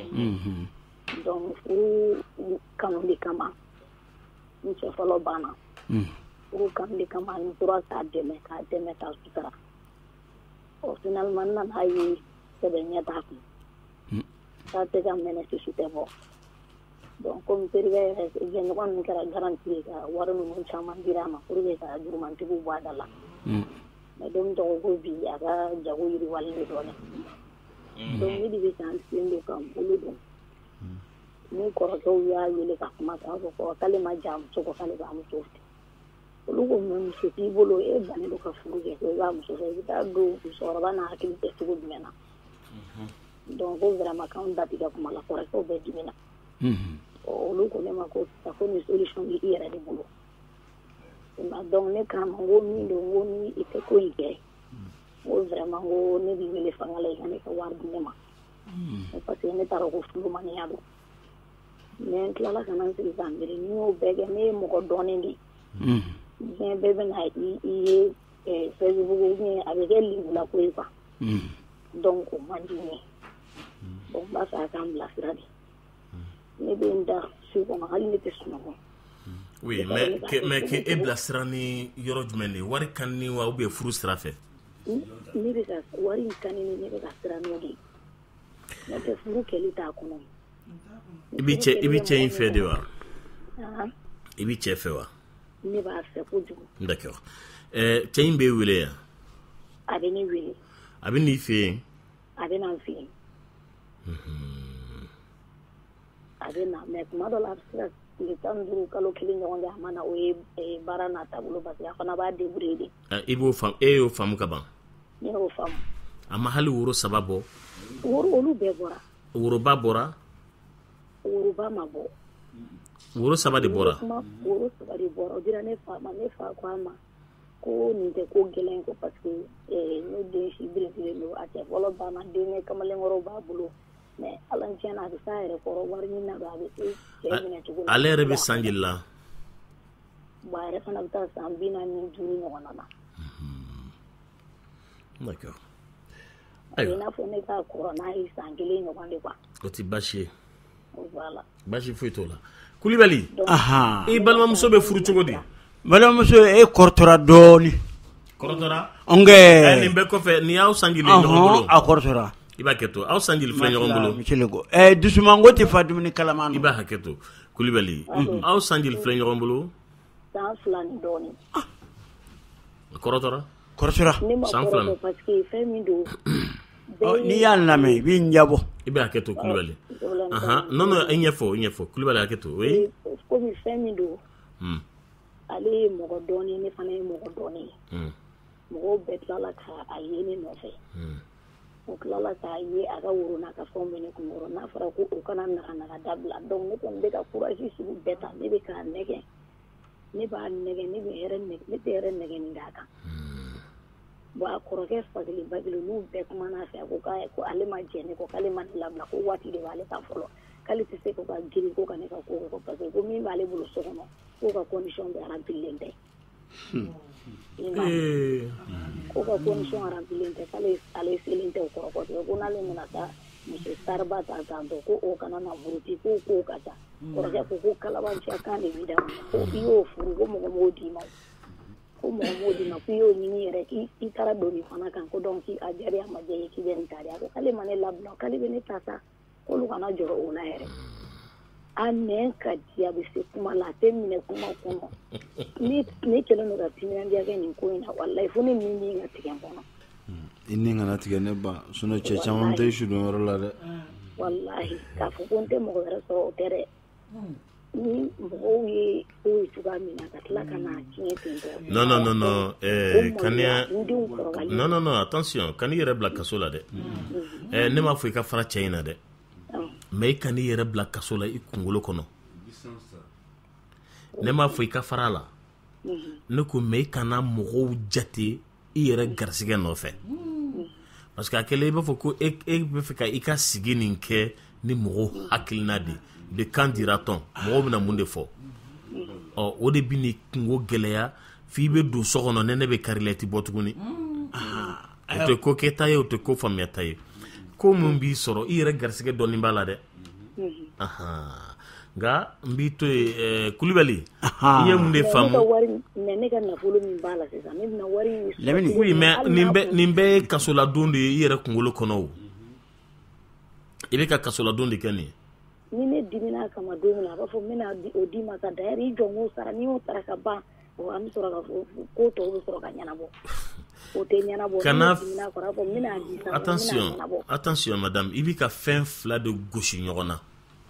[SPEAKER 18] donc furu kanu de kama n cɛ fɔlɔ banna. furu kanu de kama n tora k'a dɛmɛ k'a sutura. finalement n nana ye sɛbɛn ɲɛ t'a kun. k'a tɛ ka mɛnɛ sisi tɛ bɔ. donc comme terikɛ yɛrɛ jɛɲɔgɔn ninnu kɛra garanti ye ka wari ninnu caman dira a ma pour que ka jurumantigiw bɔ a da la. mais don tɔgɔ ko bi a ka jago yiriwalen de dɔɔnin. donc ne de bɛ k'an sen don k'an bolo don. ni kɔrɔkɛw y'a wele ka kuma k'a fɔ k'ale ma ja muso kɔ k'ale b'a muso fɛ. olu ko mɛ muso t'i bolo e bannen don ka furu kɛ ko i b'a muso fɛ i bɛ taa don musokɔrɔba n'a hakili tɛ cogo jumɛn na. donc ko vraiment k'anw da tɛ ka kuma la kɔrɔkɛw bɛɛ dimina. olu ko ne ma ko ni solution bɛ i yɛrɛ de bolo. donc ne k'a ma n ko min don n ko ni i tɛ ko in kɛ n ko vraiment n ko ne b'i wele fanga la i ka ne ka wari di ne ma parce que ne taara ko fulumaniya don mais n tilala ka na n sigi k'a miiri ni y'o bɛɛ kɛ ne ye mɔgɔ dɔɔnin de ye diɲɛ bɛɛ bɛ na i ye Facebook ou a bɛ kɛ livre ko ye quoi donc o man di n ye bon n b'a fɛ a k'an bilasira de ne bɛ n da su kɔnɔ hali ne tɛ sunɔgɔ.
[SPEAKER 5] Oui, mais que e bilasira ni yɔrɔ jumɛn de wari kanni wa ou bien furu sira fɛ?
[SPEAKER 18] Ne bɛ ka wari in kanni ne bɛ ka siran n'o de ye. Ne tɛ furu kɛli t'a kɔnɔ.
[SPEAKER 5] I bi cɛ in fɛ de wa? I bi cɛ fɛ wa?
[SPEAKER 18] Ne b'a fɛ kojugu.
[SPEAKER 5] D'accord. Cɛ in b'e wele ya?
[SPEAKER 18] A bɛ ne wele.
[SPEAKER 5] A bɛ n'i fɛ yen?
[SPEAKER 18] A bɛ na n fɛ yen. A bɛ na mais kuma dɔ la a bɛ se ka tile 15 kalo 1 ɲɔgɔn kɛ a ma na o ye baara n'a taabolo parce que a fana b'a débrouiller de.
[SPEAKER 5] I b'o faamu e y'o faamu ka ban?
[SPEAKER 18] Ne y'o faamu.
[SPEAKER 5] A ma hali woro 3 bɔ?
[SPEAKER 18] Woro olu bɛɛ bɔra.
[SPEAKER 5] Woroba bɔra?
[SPEAKER 18] Woroba ma bɔ.
[SPEAKER 5] Woro 3 de bɔra?
[SPEAKER 18] Woro 3 de bɔra o dira ne fa ko a ma ko nin tɛ ko gɛlɛn ko parce que ne den si belebele don a cɛ fɔlɔ banna denkɛ kamalenkɔrɔ b'a bolo mais ala ni tiɲɛna a bɛ s'a yɛrɛ kɔrɔ wari ɲini na don a bɛ se cɛ minɛ cogo la.
[SPEAKER 5] Ale yɛrɛ bɛ san joli la?
[SPEAKER 18] Bon a yɛrɛ fana bɛ taa san 45 ɲɔgɔnna na.
[SPEAKER 5] D'accord.
[SPEAKER 18] A bɛ i n'a fɔ ne ka kɔrɔ n'a ye san 1 ɲɔgɔn de quoi.
[SPEAKER 5] O tɛ baasi ye.
[SPEAKER 18] Voilà.
[SPEAKER 5] Baasi foyi t'o la. Kulibali. I balimamuso bɛ furu cogo di?
[SPEAKER 7] Balimamuso e kɔrɔtɔra dɔɔni.
[SPEAKER 5] Kɔrɔtɔra?
[SPEAKER 7] Nin
[SPEAKER 5] bɛɛ kɔfɛ ni y'aw sanjili ɲɔgɔn bolo.
[SPEAKER 7] A kɔrɔtɔra.
[SPEAKER 5] I b'a hakɛ to aw sanjili filɛ ɲɔgɔn bolo.
[SPEAKER 7] Misele ko dusumango tɛ fa dumuni kalama na.
[SPEAKER 5] I b'a hakɛ to Kulibali. Aw sanjili filɛ ɲɔgɔn bolo.
[SPEAKER 18] San 2 ni dɔɔni.
[SPEAKER 5] Kɔrɔtɔra?
[SPEAKER 7] Kɔrɔtɔra.
[SPEAKER 18] San 2 parce que fɛn min don.
[SPEAKER 7] N'i y'a lamɛn i b'i ɲɛbɔ.
[SPEAKER 5] I b'a hakɛ to Kulibali. Non i ɲɛfɔ Kulibali hakɛ to. Oui.
[SPEAKER 18] Komi fɛn min don. Ale ye mɔgɔ dɔɔni ne fana ye mɔgɔ dɔɔni ye. Mɔgɔw bɛɛ tilala k'a ye ne nɔfɛ. O tilala k'a ye a ka woro n'a ka fɛnw bɛ ne kunkɔrɔ n'a fɔra ko o kana naga dabila donc ne kɔni bɛ ka courage sugu bɛɛ ta ne bɛ k'a nɛgɛn ne b'a nɛgɛn ne tɛ hɛrɛ nɛgɛn nin d'a kan. Bon a kɔrɔkɛ fakelen bakelen n'u bɛɛ kumana a fɛ ko ale ma jɛ ne kɔ k'ale ma ne labila ko waati de b'ale ta fɔlɔ k'ale tɛ se ko ka girin ko ka ne ka ko kɛ parce que ko min b'ale bolo so kɔnɔ k'o ka condition bɛɛ remplir tɛ. Ko ka condition remplir tɛ k'ale selen tɛ o kɔrɔ kosɛbɛ ko n'ale nana taa muso sariba ta tantɔ ko o kana na muruti ko ka ca kɔrɔkɛ ko kalabanciya kan de b'i da ko i y'o furu ko mɔgɔ m'o d'i ma ko mɔgɔ m'o d'i ma ko i y'o ɲini yɛrɛ k'i taara don nin fana kan ko donc a jari a ma diya ye k'i bɛ nin tari a ko k'ale ma ne labila k'ale bɛ ne ta sa k'olu kana jɔrɔ o la yɛrɛ a nɛn ka di a bɛ se kuma la a tɛ minɛ kuma kɔnɔ ne kɛlen don ka timinandiya kɛ nin ko in na walayi fo ne min b'i ka tigɛ n kɔnɔ.
[SPEAKER 14] I ni kana tigɛ ne ba sinon cɛ caman tɛ su dɔn yɔrɔ la dɛ.
[SPEAKER 18] Walahi k'a fɔ ko n tɛ mɔgɔ wɛrɛ sɔrɔ o tɛ dɛ. Ni mɔgɔw ye ko ye cogoya min na ka tila ka na tiɲɛ ten tɔ.
[SPEAKER 5] Non Kaniya non attention kan'i yɛrɛ bila kaso la dɛ. Ne m'a fɔ i ka fara cɛ in na dɛ. Mais i kan'i yɛrɛ bila kaso la i kunkolo kɔnɔ. Ne m'a fɔ i ka fara la. Ne ko mais i kana mɔgɔw jate i yɛrɛ garisigɛ nɔfɛ. Parce que a kɛlen i b'a fɔ ko e bɛ fɛ ka i ka sigi nin kɛ ni mɔgɔw hakilina de kan dira-t-on mɔgɔw bɛna mun de fɔ o de bɛ ni kungo gɛlɛya f'i bɛ don so kɔnɔ ne bɛ kari la i tɛ bɔ tuguni o tɛ ko kɛta ye o tɛ ko faamuyata ye ko mun b'i sɔrɔ i yɛrɛ garisigɛ dɔɔnin b'a la dɛ nka n b'i to yen Kulibali i ye mun de faamu
[SPEAKER 18] ne ka nafolo min b'a la sisan ne bɛna wari
[SPEAKER 5] oui mais nin bɛɛ ye kasoladon de ye i yɛrɛ kunkolo kɔnɔ o i bɛ ka kasoladon de kɛ nin ye.
[SPEAKER 18] Ni ne dimina kama don min na a b'a fɔ n bɛna o d'i ma sa d'ailleurs i jɔ n k'o sara n'i y'o sara ka ban an bɛ sɔrɔ ka fɔ ko tɔw bɛ sɔrɔ ka ɲɛnabɔ o tɛ ɲɛnabɔ
[SPEAKER 5] kana
[SPEAKER 18] dimina kɔrɔ a b'a fɔ n bɛna di sa
[SPEAKER 5] attention madame i bɛ ka fɛn fila de gosi ɲɔgɔn na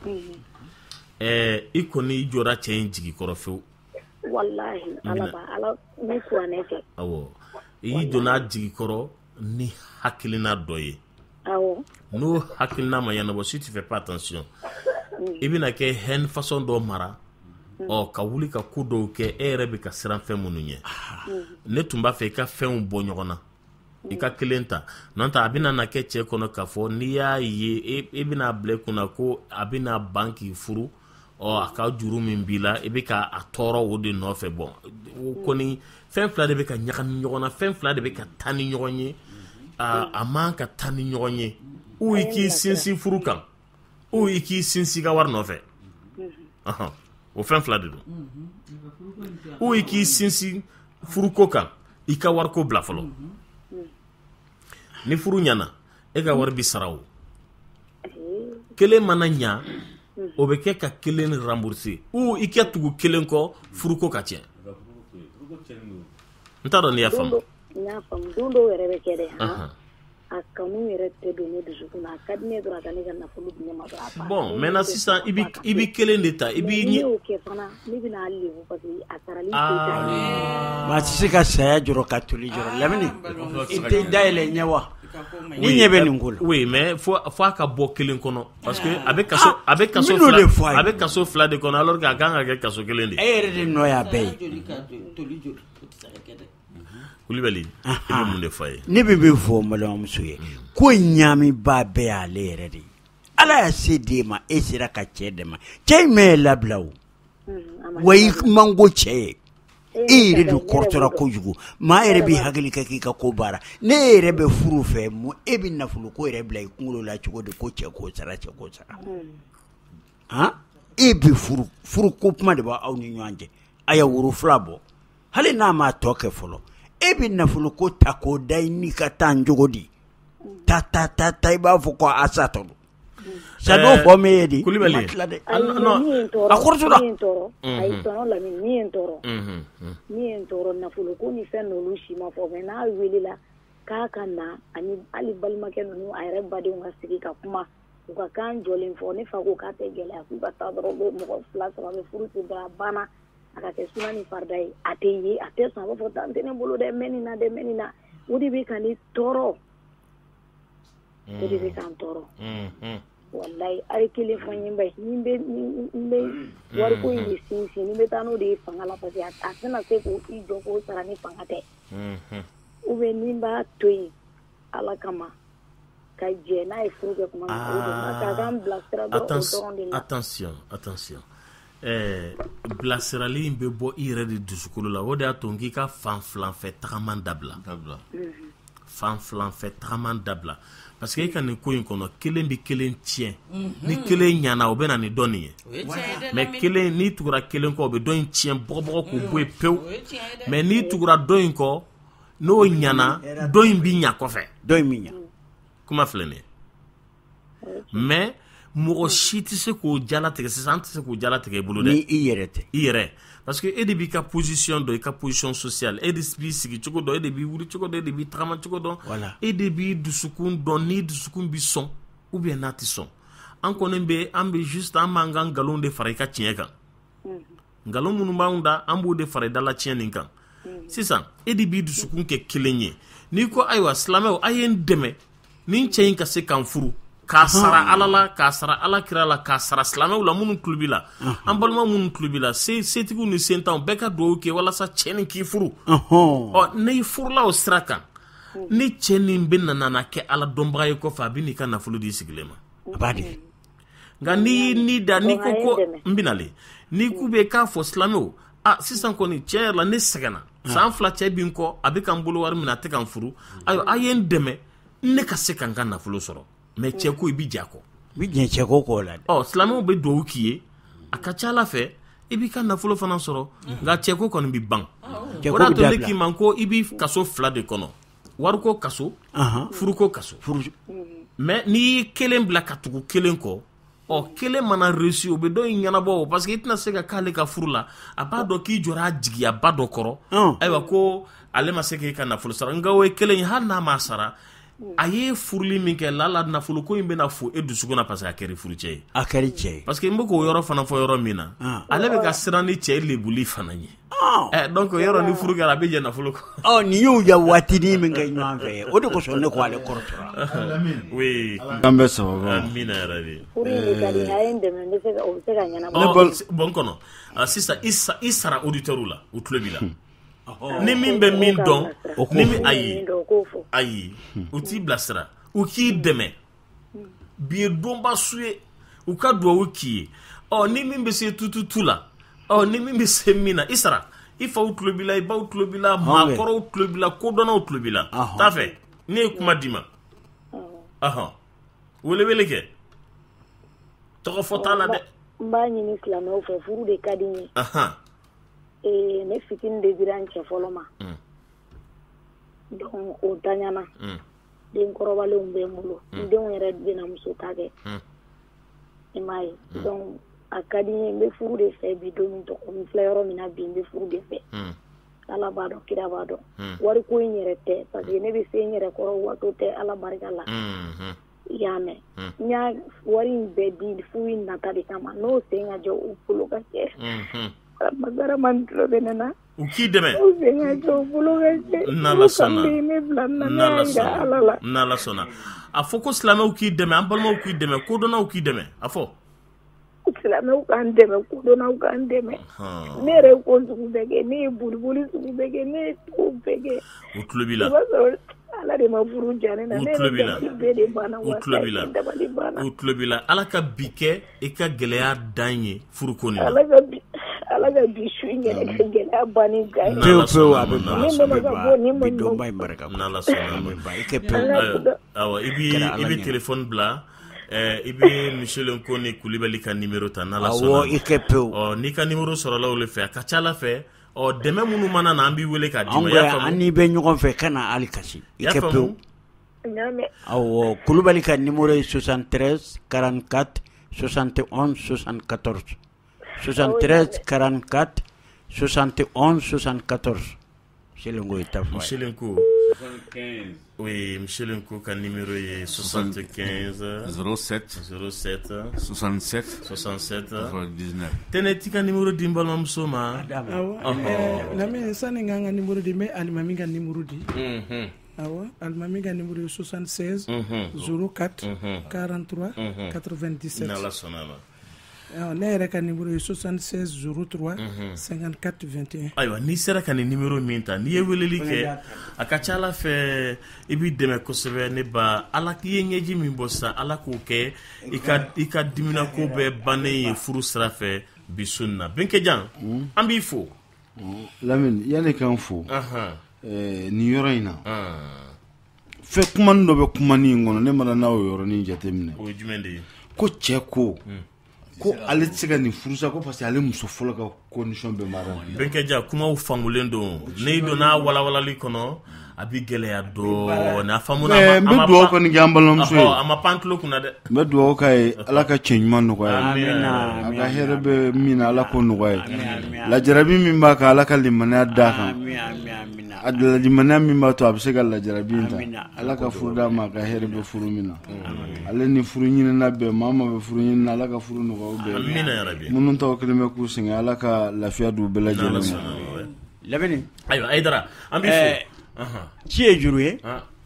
[SPEAKER 5] i kɔni i jɔra cɛ in jigi kɔrɔ fewu
[SPEAKER 18] walahi ala ni kuranɛ kɛ
[SPEAKER 5] awɔ i donna jigi kɔrɔ ni hakilina dɔ ye n'o hakilina ma ɲɛnabɔ si tu fais pas attention i bɛna kɛ haine façon dɔ mara ka wuli ka ko dɔw kɛ e yɛrɛ bɛ ka siran fɛn minnu ɲɛ ne tun b'a fɛ i ka fɛnw bɔ ɲɔgɔn na i ka kelen ta n'o tɛ a bɛna na kɛ cɛ kɔnɔ k'a fɔ n'i y'a ye e bɛna bila i kunna ko a bɛna ban k'i furu a ka juru min b'i la i bɛ ka a tɔɔrɔ o de nɔfɛ bɔn o kɔni fɛn fila de bɛ ka ɲagami ɲɔgɔn na fɛn fila de bɛ ka taa ni ɲɔgɔn ye a man ka taa ni ɲɔgɔn ye ou i k'i sinsin furu kan ou i k'i sinsin ka wari nɔfɛ o fɛn fila de don ou i k'i sinsin furuko kan i ka wariko bila fɔlɔ ni furu ɲana e ka wari bi sara o kelen mana ɲa o bɛ kɛ ka kelen rembourser ou i kɛ tugu kelen kɔ furuko ka tiɲɛ n t'a dɔn n'i y'a faamu.
[SPEAKER 18] N y'a faamu don dɔw yɛrɛ bɛ kɛ dɛ a kanu yɛrɛ tɛ don ne dusukun na a ka di ne dɔrɔn a ka ne ka nafolo di ne ma dɔrɔn.
[SPEAKER 5] Bon maintenant sisan i bi kelen de ta i bi.
[SPEAKER 18] N'i y'o kɛ fana ne bɛ n'a lebu parce que a sarali tɛ taa ɲɛ.
[SPEAKER 7] Maa ti se ka saya jɔrɔ ka toli jɔrɔ Lamini i tɛ dayɛlɛ ɲɛ wa ni ɲɛ bɛ nin ko la.
[SPEAKER 5] Oui mais fo a ka bɔ kelen kɔnɔ parce que a bɛ kaso fila de kɔnɔ alors que a kan ka kɛ kaso kelen de.
[SPEAKER 7] E yɛrɛ de nɔ y'a bɛɛ ye.
[SPEAKER 5] Kulibali i bɛ mun de fɔ a ye.
[SPEAKER 7] Ne bɛ min fɔ n balimamuso ye ko ɲaami ba bɛɛ y'ale yɛrɛ de ye Ala y'a se d'e ma e sera ka cɛ dɛmɛ cɛ in mɛ labila o wa i man ko cɛ ye e yɛrɛ de kɔrɔtɔra kojugu maa yɛrɛ b'i hakili kɛ k'i ka ko baara ne yɛrɛ bɛ furu fɛ mun e bɛ nafolo ko yɛrɛ bila i kunkolo la cogo di ko cɛ k'o sara cɛ k'o sara e bɛ furu ko kuma de b'aw ni ɲɔgɔn cɛ a y'a woro fila bɔ hali n'a m'a tɔ kɛ fɔlɔ e bɛ nafolo ko ta k'o da i ni ka taa cogo di ta i b'a fɔ ko a sa tɔ sado fɔ me ye di
[SPEAKER 5] Kulibali
[SPEAKER 7] a kɔrɔtɔra
[SPEAKER 18] a yi tɔnɔ la min ye n tɔɔrɔ nafolo ko ni fɛn n'olu si ma fɔ mais n'a welela k'a ka na ani hali balimakɛ ninnu a yɛrɛ badenw ka sigi ka kuma u ka kan jɔlen fɔ ne fa ko k'a tɛ gɛlɛya k'u ka taa dɔrɔn ko mɔgɔ 2 3 bɛ furu ten dɔrɔn a banna a ka kɛ suna ni farida ye a tɛ ye a tɛ sɔn a b'a fɔ tan tɛ ne bolo dɛ mɛ nin na o de bɛ ka ne tɔɔrɔ o de bɛ ka n tɔɔrɔ wallahi a ye kelen fɔ n ye n bɛ wariko in de sinsin ni bɛ taa n'o de ye fanga la parce que a tɛna se k'o i jɔ k'o sara ni fanga tɛ ou bien ni n b'a to yen Ala kama ka jɛ n'a ye furu kɛ kuma min na k'a k'an bilasira dɔrɔn o dɔrɔn de la.
[SPEAKER 5] Attention bilasirali in bɛ bɔ i yɛrɛ de dusukolo la o de y'a to n k'i ka fanfilanfɛ tagaman dabila fanfilanfɛ tagaman dabila parce que e ka nin ko in kɔnɔ kelen bɛ kelen tiɲɛ ni kelen ɲana o bɛ na ni dɔ nin ye mais kelen n'i tugura kelen kɔ o bɛ dɔ in tiɲɛ bɔgɔbɔgɔ k'o bɔ yen pewu mais n'i tugura dɔ in kɔ n'o ɲana dɔ in bɛ ɲa kɔfɛ
[SPEAKER 7] dɔ in bɛ ɲa
[SPEAKER 5] kuma filɛ nin ye mais mɔgɔ si tɛ se k'o jalatigɛ sisan an tɛ se k'o jalatigɛ i bolo dɛ
[SPEAKER 7] ni i yɛrɛ tɛ
[SPEAKER 5] i yɛrɛ parce que e de b'i ka position dɔn i ka position sociale e de b'i sigi cogo dɔn e de b'i wuli cogo dɔn e de b'i tagama cogo dɔn e de b'i dusukun dɔn ni dusukun bɛ sɔn ou bien n'a tɛ sɔn an kɔni an bɛ juste an b'an ka nkalon de fara i ka tiɲɛ kan nkalon minnu b'anw da an b'o de fara i dala tiɲɛ nin kan sisan e de b'i dusukun kɛ kelen ye n'i ko ayiwa silamɛw a ye n dɛmɛ nin cɛ in ka se k'an furu k'a sara Ala la k'a sara Ala kira la k'a sara silamɛw la minnu tulo b'i la an balima minnu tulo b'i la setigiw ni sentanw bɛɛ ka dugawu kɛ walasa cɛ nin k'i furu n'i furula o sira kan ni cɛ nin bɛ na kɛ Ala dɔnbaga ye kɔfɛ a bɛ n'i ka nafolo di sigilen ma
[SPEAKER 7] a b'a di
[SPEAKER 5] nka n'i ko n bɛnale n'i k'u bɛ k'a fɔ silamɛw sisan kɔni cɛ yɛrɛ la ne sɛgɛnna san 2 cɛ bi n kɔ a bɛ ka n bolo wari min a tɛ ka n furu ayiwa a ye n dɛmɛ ne ka se ka n ka nafolo sɔrɔ mais cɛ ko i bi ja kɔ
[SPEAKER 7] bi jɛ cɛ ko kɔ la
[SPEAKER 5] silamɛw bɛ dugawu k'i ye a ka ca Ala fɛ i b'i ka nafolo fana sɔrɔ nka cɛ ko kɔni bi ban o de y'a to ne k'i ma ko i b'i kaso 2 de kɔnɔ wariko kaso furuko kaso mais n'i y'i kelen bila ka tugu kelen kɔ kelen mana réussi o bɛ dɔ in ɲɛnabɔ o parce que i tɛna se ka k'ale ka furu la a b'a dɔn k'i jɔra a jigiyaba dɔ kɔrɔ ayiwa ko ale ma se k'i ka nafolo sara nka o ye kelen ye hali n'a ma sara a ye furuli min kɛ lala nafolo ko in bɛna fo e dusukun na parce que a kɛra furu cɛ ye
[SPEAKER 7] a kɛra cɛ ye
[SPEAKER 5] parce que n bɛ k'o yɔrɔ fana fɔ yɔrɔ min na ale bɛ ka siran ni cɛ lebuli fana ye donc o yɔrɔ ni furu kɛra a bɛ jɛ nafolo kɔ
[SPEAKER 7] nin y'u ya waatinin min kɛ ɲɔgɔn fɛ o de kosɔn ne ko ale kɔrɔtɔra
[SPEAKER 5] oui
[SPEAKER 14] an bɛ sababu
[SPEAKER 5] amina yɛrɛ de
[SPEAKER 18] furu in ka di a ye n dɛmɛ o bɛ se ka ɲɛnabɔ
[SPEAKER 5] bon kɔnɔ sisan i sara auditeur la u tulo b'i la ni min bɛ min dɔn ni min ayi u t'i bilasira u k'i dɛmɛ bi ye donba su ye u ka dugawu k'i ye ni min bɛ se tututu la ni min bɛ se min na i sara i faw tulo b'i la i baw tulo b'i la maakɔrɔw tulo b'i la kodɔnnaw tulo b'i la t'a fɛ ne ye kuma d'i ma welewele kɛ tɔgɔ fɔ t'a la dɛ
[SPEAKER 18] b'a ɲini silamɛw fɛ furu de ka di n ye ne fitini de dira n cɛ fɔlɔ ma donc o daɲana den kɔrɔbalenw bɛ n bolo n denw yɛrɛ bɛna muso ta kɛ i m'a ye donc a ka di n ye n bɛ furu de fɛ bi don min tɔgɔ n filɛ yɔrɔ min na bi n bɛ furu de fɛ ala b'a dɔn kira b'a dɔn wariko in yɛrɛ tɛ parce que ne bɛ se n yɛrɛ kɔrɔ wato tɛ ala barika la i y'a mɛn n y'a wari in bɛɛ di furu in nata de kama n'o sen ka jɔ u bolo ka kɛ masara man tulo bɛ ne na
[SPEAKER 5] u k'i dɛmɛ
[SPEAKER 18] o sen ka jɔ u bolo ka kɛ
[SPEAKER 5] n'ala sɔnna
[SPEAKER 18] ne bila n na ne y'a yira ala la
[SPEAKER 5] n'ala sɔnna a fɔ ko silamɛw k'i dɛmɛ an balimaw k'i dɛmɛ kodɔnnaw k'i dɛmɛ a fɔ
[SPEAKER 18] silamɛw k'an dɛmɛ kodɔnnaw k'an dɛmɛ ne yɛrɛ ye ko sugu bɛɛ kɛ ne ye boliboli sugu bɛɛ kɛ ne ye ko bɛɛ kɛ
[SPEAKER 5] u tulo b'i la
[SPEAKER 18] o b'a sɔrɔ ala de ma furu diya ne na ne
[SPEAKER 5] tulo b'i la
[SPEAKER 18] yɛrɛ bɛɛ de banna
[SPEAKER 5] u tulo b'i la
[SPEAKER 18] dabali banna
[SPEAKER 5] u tulo b'i la ala ka bi kɛ i ka gɛlɛya dan ye furuko nin na
[SPEAKER 18] ala ka bi su in yɛrɛ ka gɛlɛya banni gan ye
[SPEAKER 7] pewu pewu a bɛ ban
[SPEAKER 18] ne nana ka bɔ ni ma
[SPEAKER 7] bi donba in barika
[SPEAKER 5] n'ala sɔnna ma
[SPEAKER 7] i kɛ pewu
[SPEAKER 5] awɔ i bɛ téléphone bila i bɛ Michel Nkone Kulibali ka numéro ta n'ala sɔnna
[SPEAKER 7] awɔ i kɛ pewu
[SPEAKER 5] n'i ka numéro sɔrɔla olu fɛ a ka ca ala fɛ dɛmɛ minnu mana na an b'i wele k'a d'i ma
[SPEAKER 7] y'a faamu an n'i bɛ ɲɔgɔn fɛ ka na hali kasi i kɛ pewu awɔ Kulibali ka numéro ye 73 44 71 74 73 44 71 74 Michel Ngo est à
[SPEAKER 5] Michel Ngo oui Michel Ngo ka numéro est 75
[SPEAKER 6] 07
[SPEAKER 5] 07
[SPEAKER 6] 67
[SPEAKER 5] 67
[SPEAKER 6] 99
[SPEAKER 5] teneti ka numéro di mbalamuso ma
[SPEAKER 8] na me sani nganga numéro di me alimami ka numéro di awa alimami ka numéro 76 04 43 97
[SPEAKER 5] n'ala sɔnna ma
[SPEAKER 8] ne yɛrɛ ka numéro ye 76 03 54 21
[SPEAKER 5] ayiwa n'i sera ka nin numéro min ta n'i ye weleli kɛ a ka ca ala fɛ i b'i dɛmɛ kosɛbɛ ne ba ala k'i ye ɲɛji min bɔ sisan ala k'o kɛ i ka diminako bɛɛ bannen ye furu sira fɛ bi su in na Benkejan an b'i fo
[SPEAKER 14] Lamine yanni k'an fo nin yɔrɔ in na fɛ kumani dɔ bɛ kumani in kɔnɔ ne mana n'aw yɔrɔnin jateminɛ
[SPEAKER 5] o ye jumɛn de ye
[SPEAKER 14] ko cɛ ko ale tɛ se ka nin furusa ko parce que ale muso fɔlɔ ka condition bɛɛ mara
[SPEAKER 5] Benkeja kumaw fangulen don n'i donna walawalali kɔnɔ a bɛ gɛlɛya dɔɔni a faamuna
[SPEAKER 14] n bɛ dugawu kɔni kɛ an balimamuso ye
[SPEAKER 5] a ma pan tulo kunna dɛ
[SPEAKER 14] n bɛ dugawu k'a ye ala ka cɛ ɲuman nɔgɔya a ka hɛrɛ bɛ min na ala k'o nɔgɔya lajarabi min b'a kan ala ka limaniya d'a kan a limaniya min b'a to a bɛ se ka lajarabi in ta ala ka furu d'a ma a ka hɛrɛ bɛ furu min na ale ni furu ɲinina bɛɛ maa ma bɛ furu ɲinina ala ka furu nɔgɔya bɛɛ minnu tɔgɔ kelen bɛ k'u sɛgɛn ala ka lafiya d'u bɛɛ lajɛlen ma
[SPEAKER 7] Lamini
[SPEAKER 5] ayiwa Ayidara an b'i fo
[SPEAKER 7] ci ye juru ye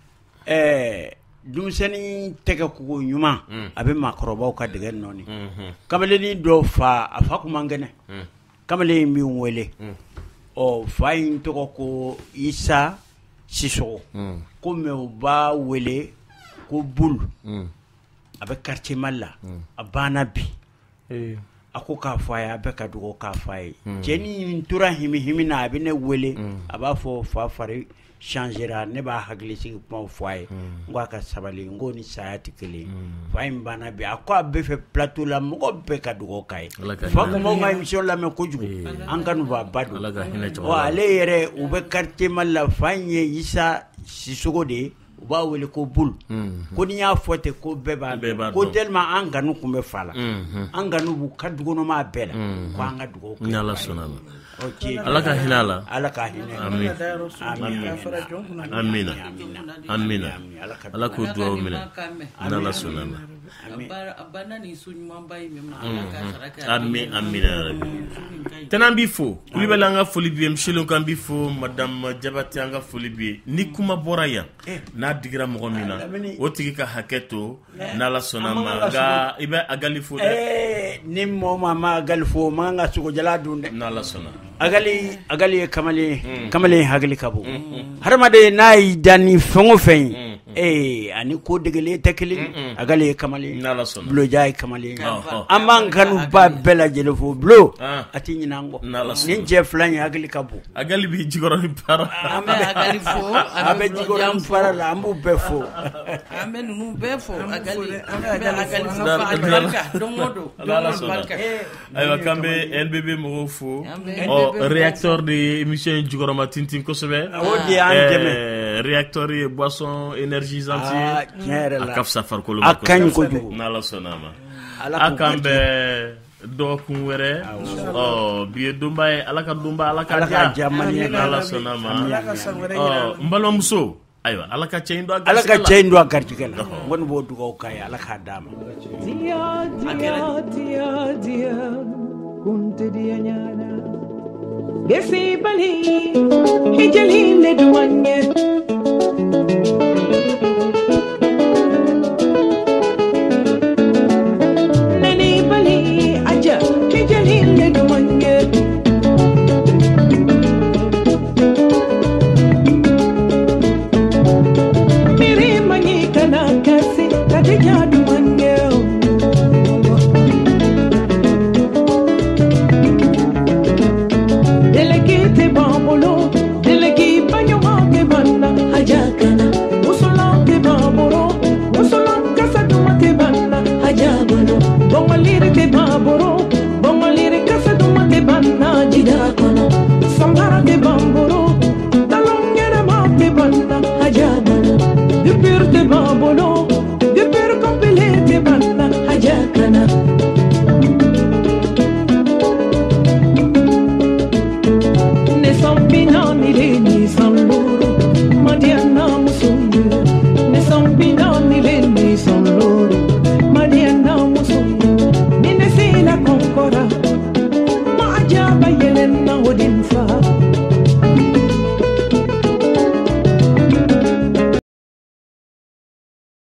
[SPEAKER 7] denmisɛnnin tɛgɛ kogo ɲuman a bɛ maakɔrɔbaw ka dɛgɛ nɔɔni kamalenin dɔ fa a fa kun man kɛnɛ kamalen in b'i wele fa in tɔgɔ ko Isa Sisɔgɔ ko mais u b'a wele ko Bul a bɛ quartier Mali la a banna bi a ko k'a fɔ a ye a bɛ ka dugawu k'a fɔ a ye cɛ ni tora himi na a bɛ ne wele a b'a fɔ fa fari changera ne b'a hakili sigi kumaw fɔ a ye n ko a ka sabali n ko ni saya tɛ kelen fa in banna bi a ko a bɛ fɛ plateau la mɔgɔ bɛɛ ka dugawu k'a ye fa kumaw ka émission lamɛn kojugu an ka nubaba don ale yɛrɛ u bɛ quartier Mali la fa in ye Isa Sisɔgɔ de ye u b'a wele ko Bul ko ni y'a fɔ ten ko bɛɛ b'a dɔn ko tellement an kanu tun bɛ fa la an kanu b'u ka dukɔnɔmaa bɛɛ la ko an ka dugawu kɛ
[SPEAKER 5] n'ala sɔnna ma ala ka hinɛ a la
[SPEAKER 7] ala ka hinɛ
[SPEAKER 5] amina amina ala k'o dugawu minɛ n'ala sɔnna ma amina tɛnɛn b'i fo Kulibali an ka foli b'i ye Michel Ngo an b'i fo madame Jabate an ka foli b'i ye ni kuma bɔra yan n'a digira mɔgɔ min na o tigi ka hakɛ to n'ala sɔnna ma nka i bɛ agali fo dɛ
[SPEAKER 7] ni mɔgɔ ma agali fo man ka sogojala dun dɛ
[SPEAKER 5] n'ala sɔnna agali
[SPEAKER 7] ye kamalen hakili ka bon hadamaden n'a y'i da ni fɛn o fɛn ye ani ko degele te kelen agale kamale bulo jay kamale amman kanu ba bela jele fo bulo ati nyinango nin je flanya agali kabu
[SPEAKER 5] agali bi jigoro ni para
[SPEAKER 4] ambe agali fo
[SPEAKER 7] ambe jigoro ni para la ambu befo
[SPEAKER 4] ambe nunu befo agali fo albarka domodo albarka
[SPEAKER 5] aywa kambe NBB mo fo réacteur de émission jigoro matintin ko sobe réacteur et boisson énergisante akaf safar ko
[SPEAKER 7] akany ko jugo
[SPEAKER 5] nala sonama akambe do kunwere biye dumbaye alaka dumba alaka jamani nala sonama mbalo muso aywa alaka cheindo
[SPEAKER 7] agartikela won bo dugo kay alaka dama
[SPEAKER 10] dia kunte dia nyana desi bali hijali le duanye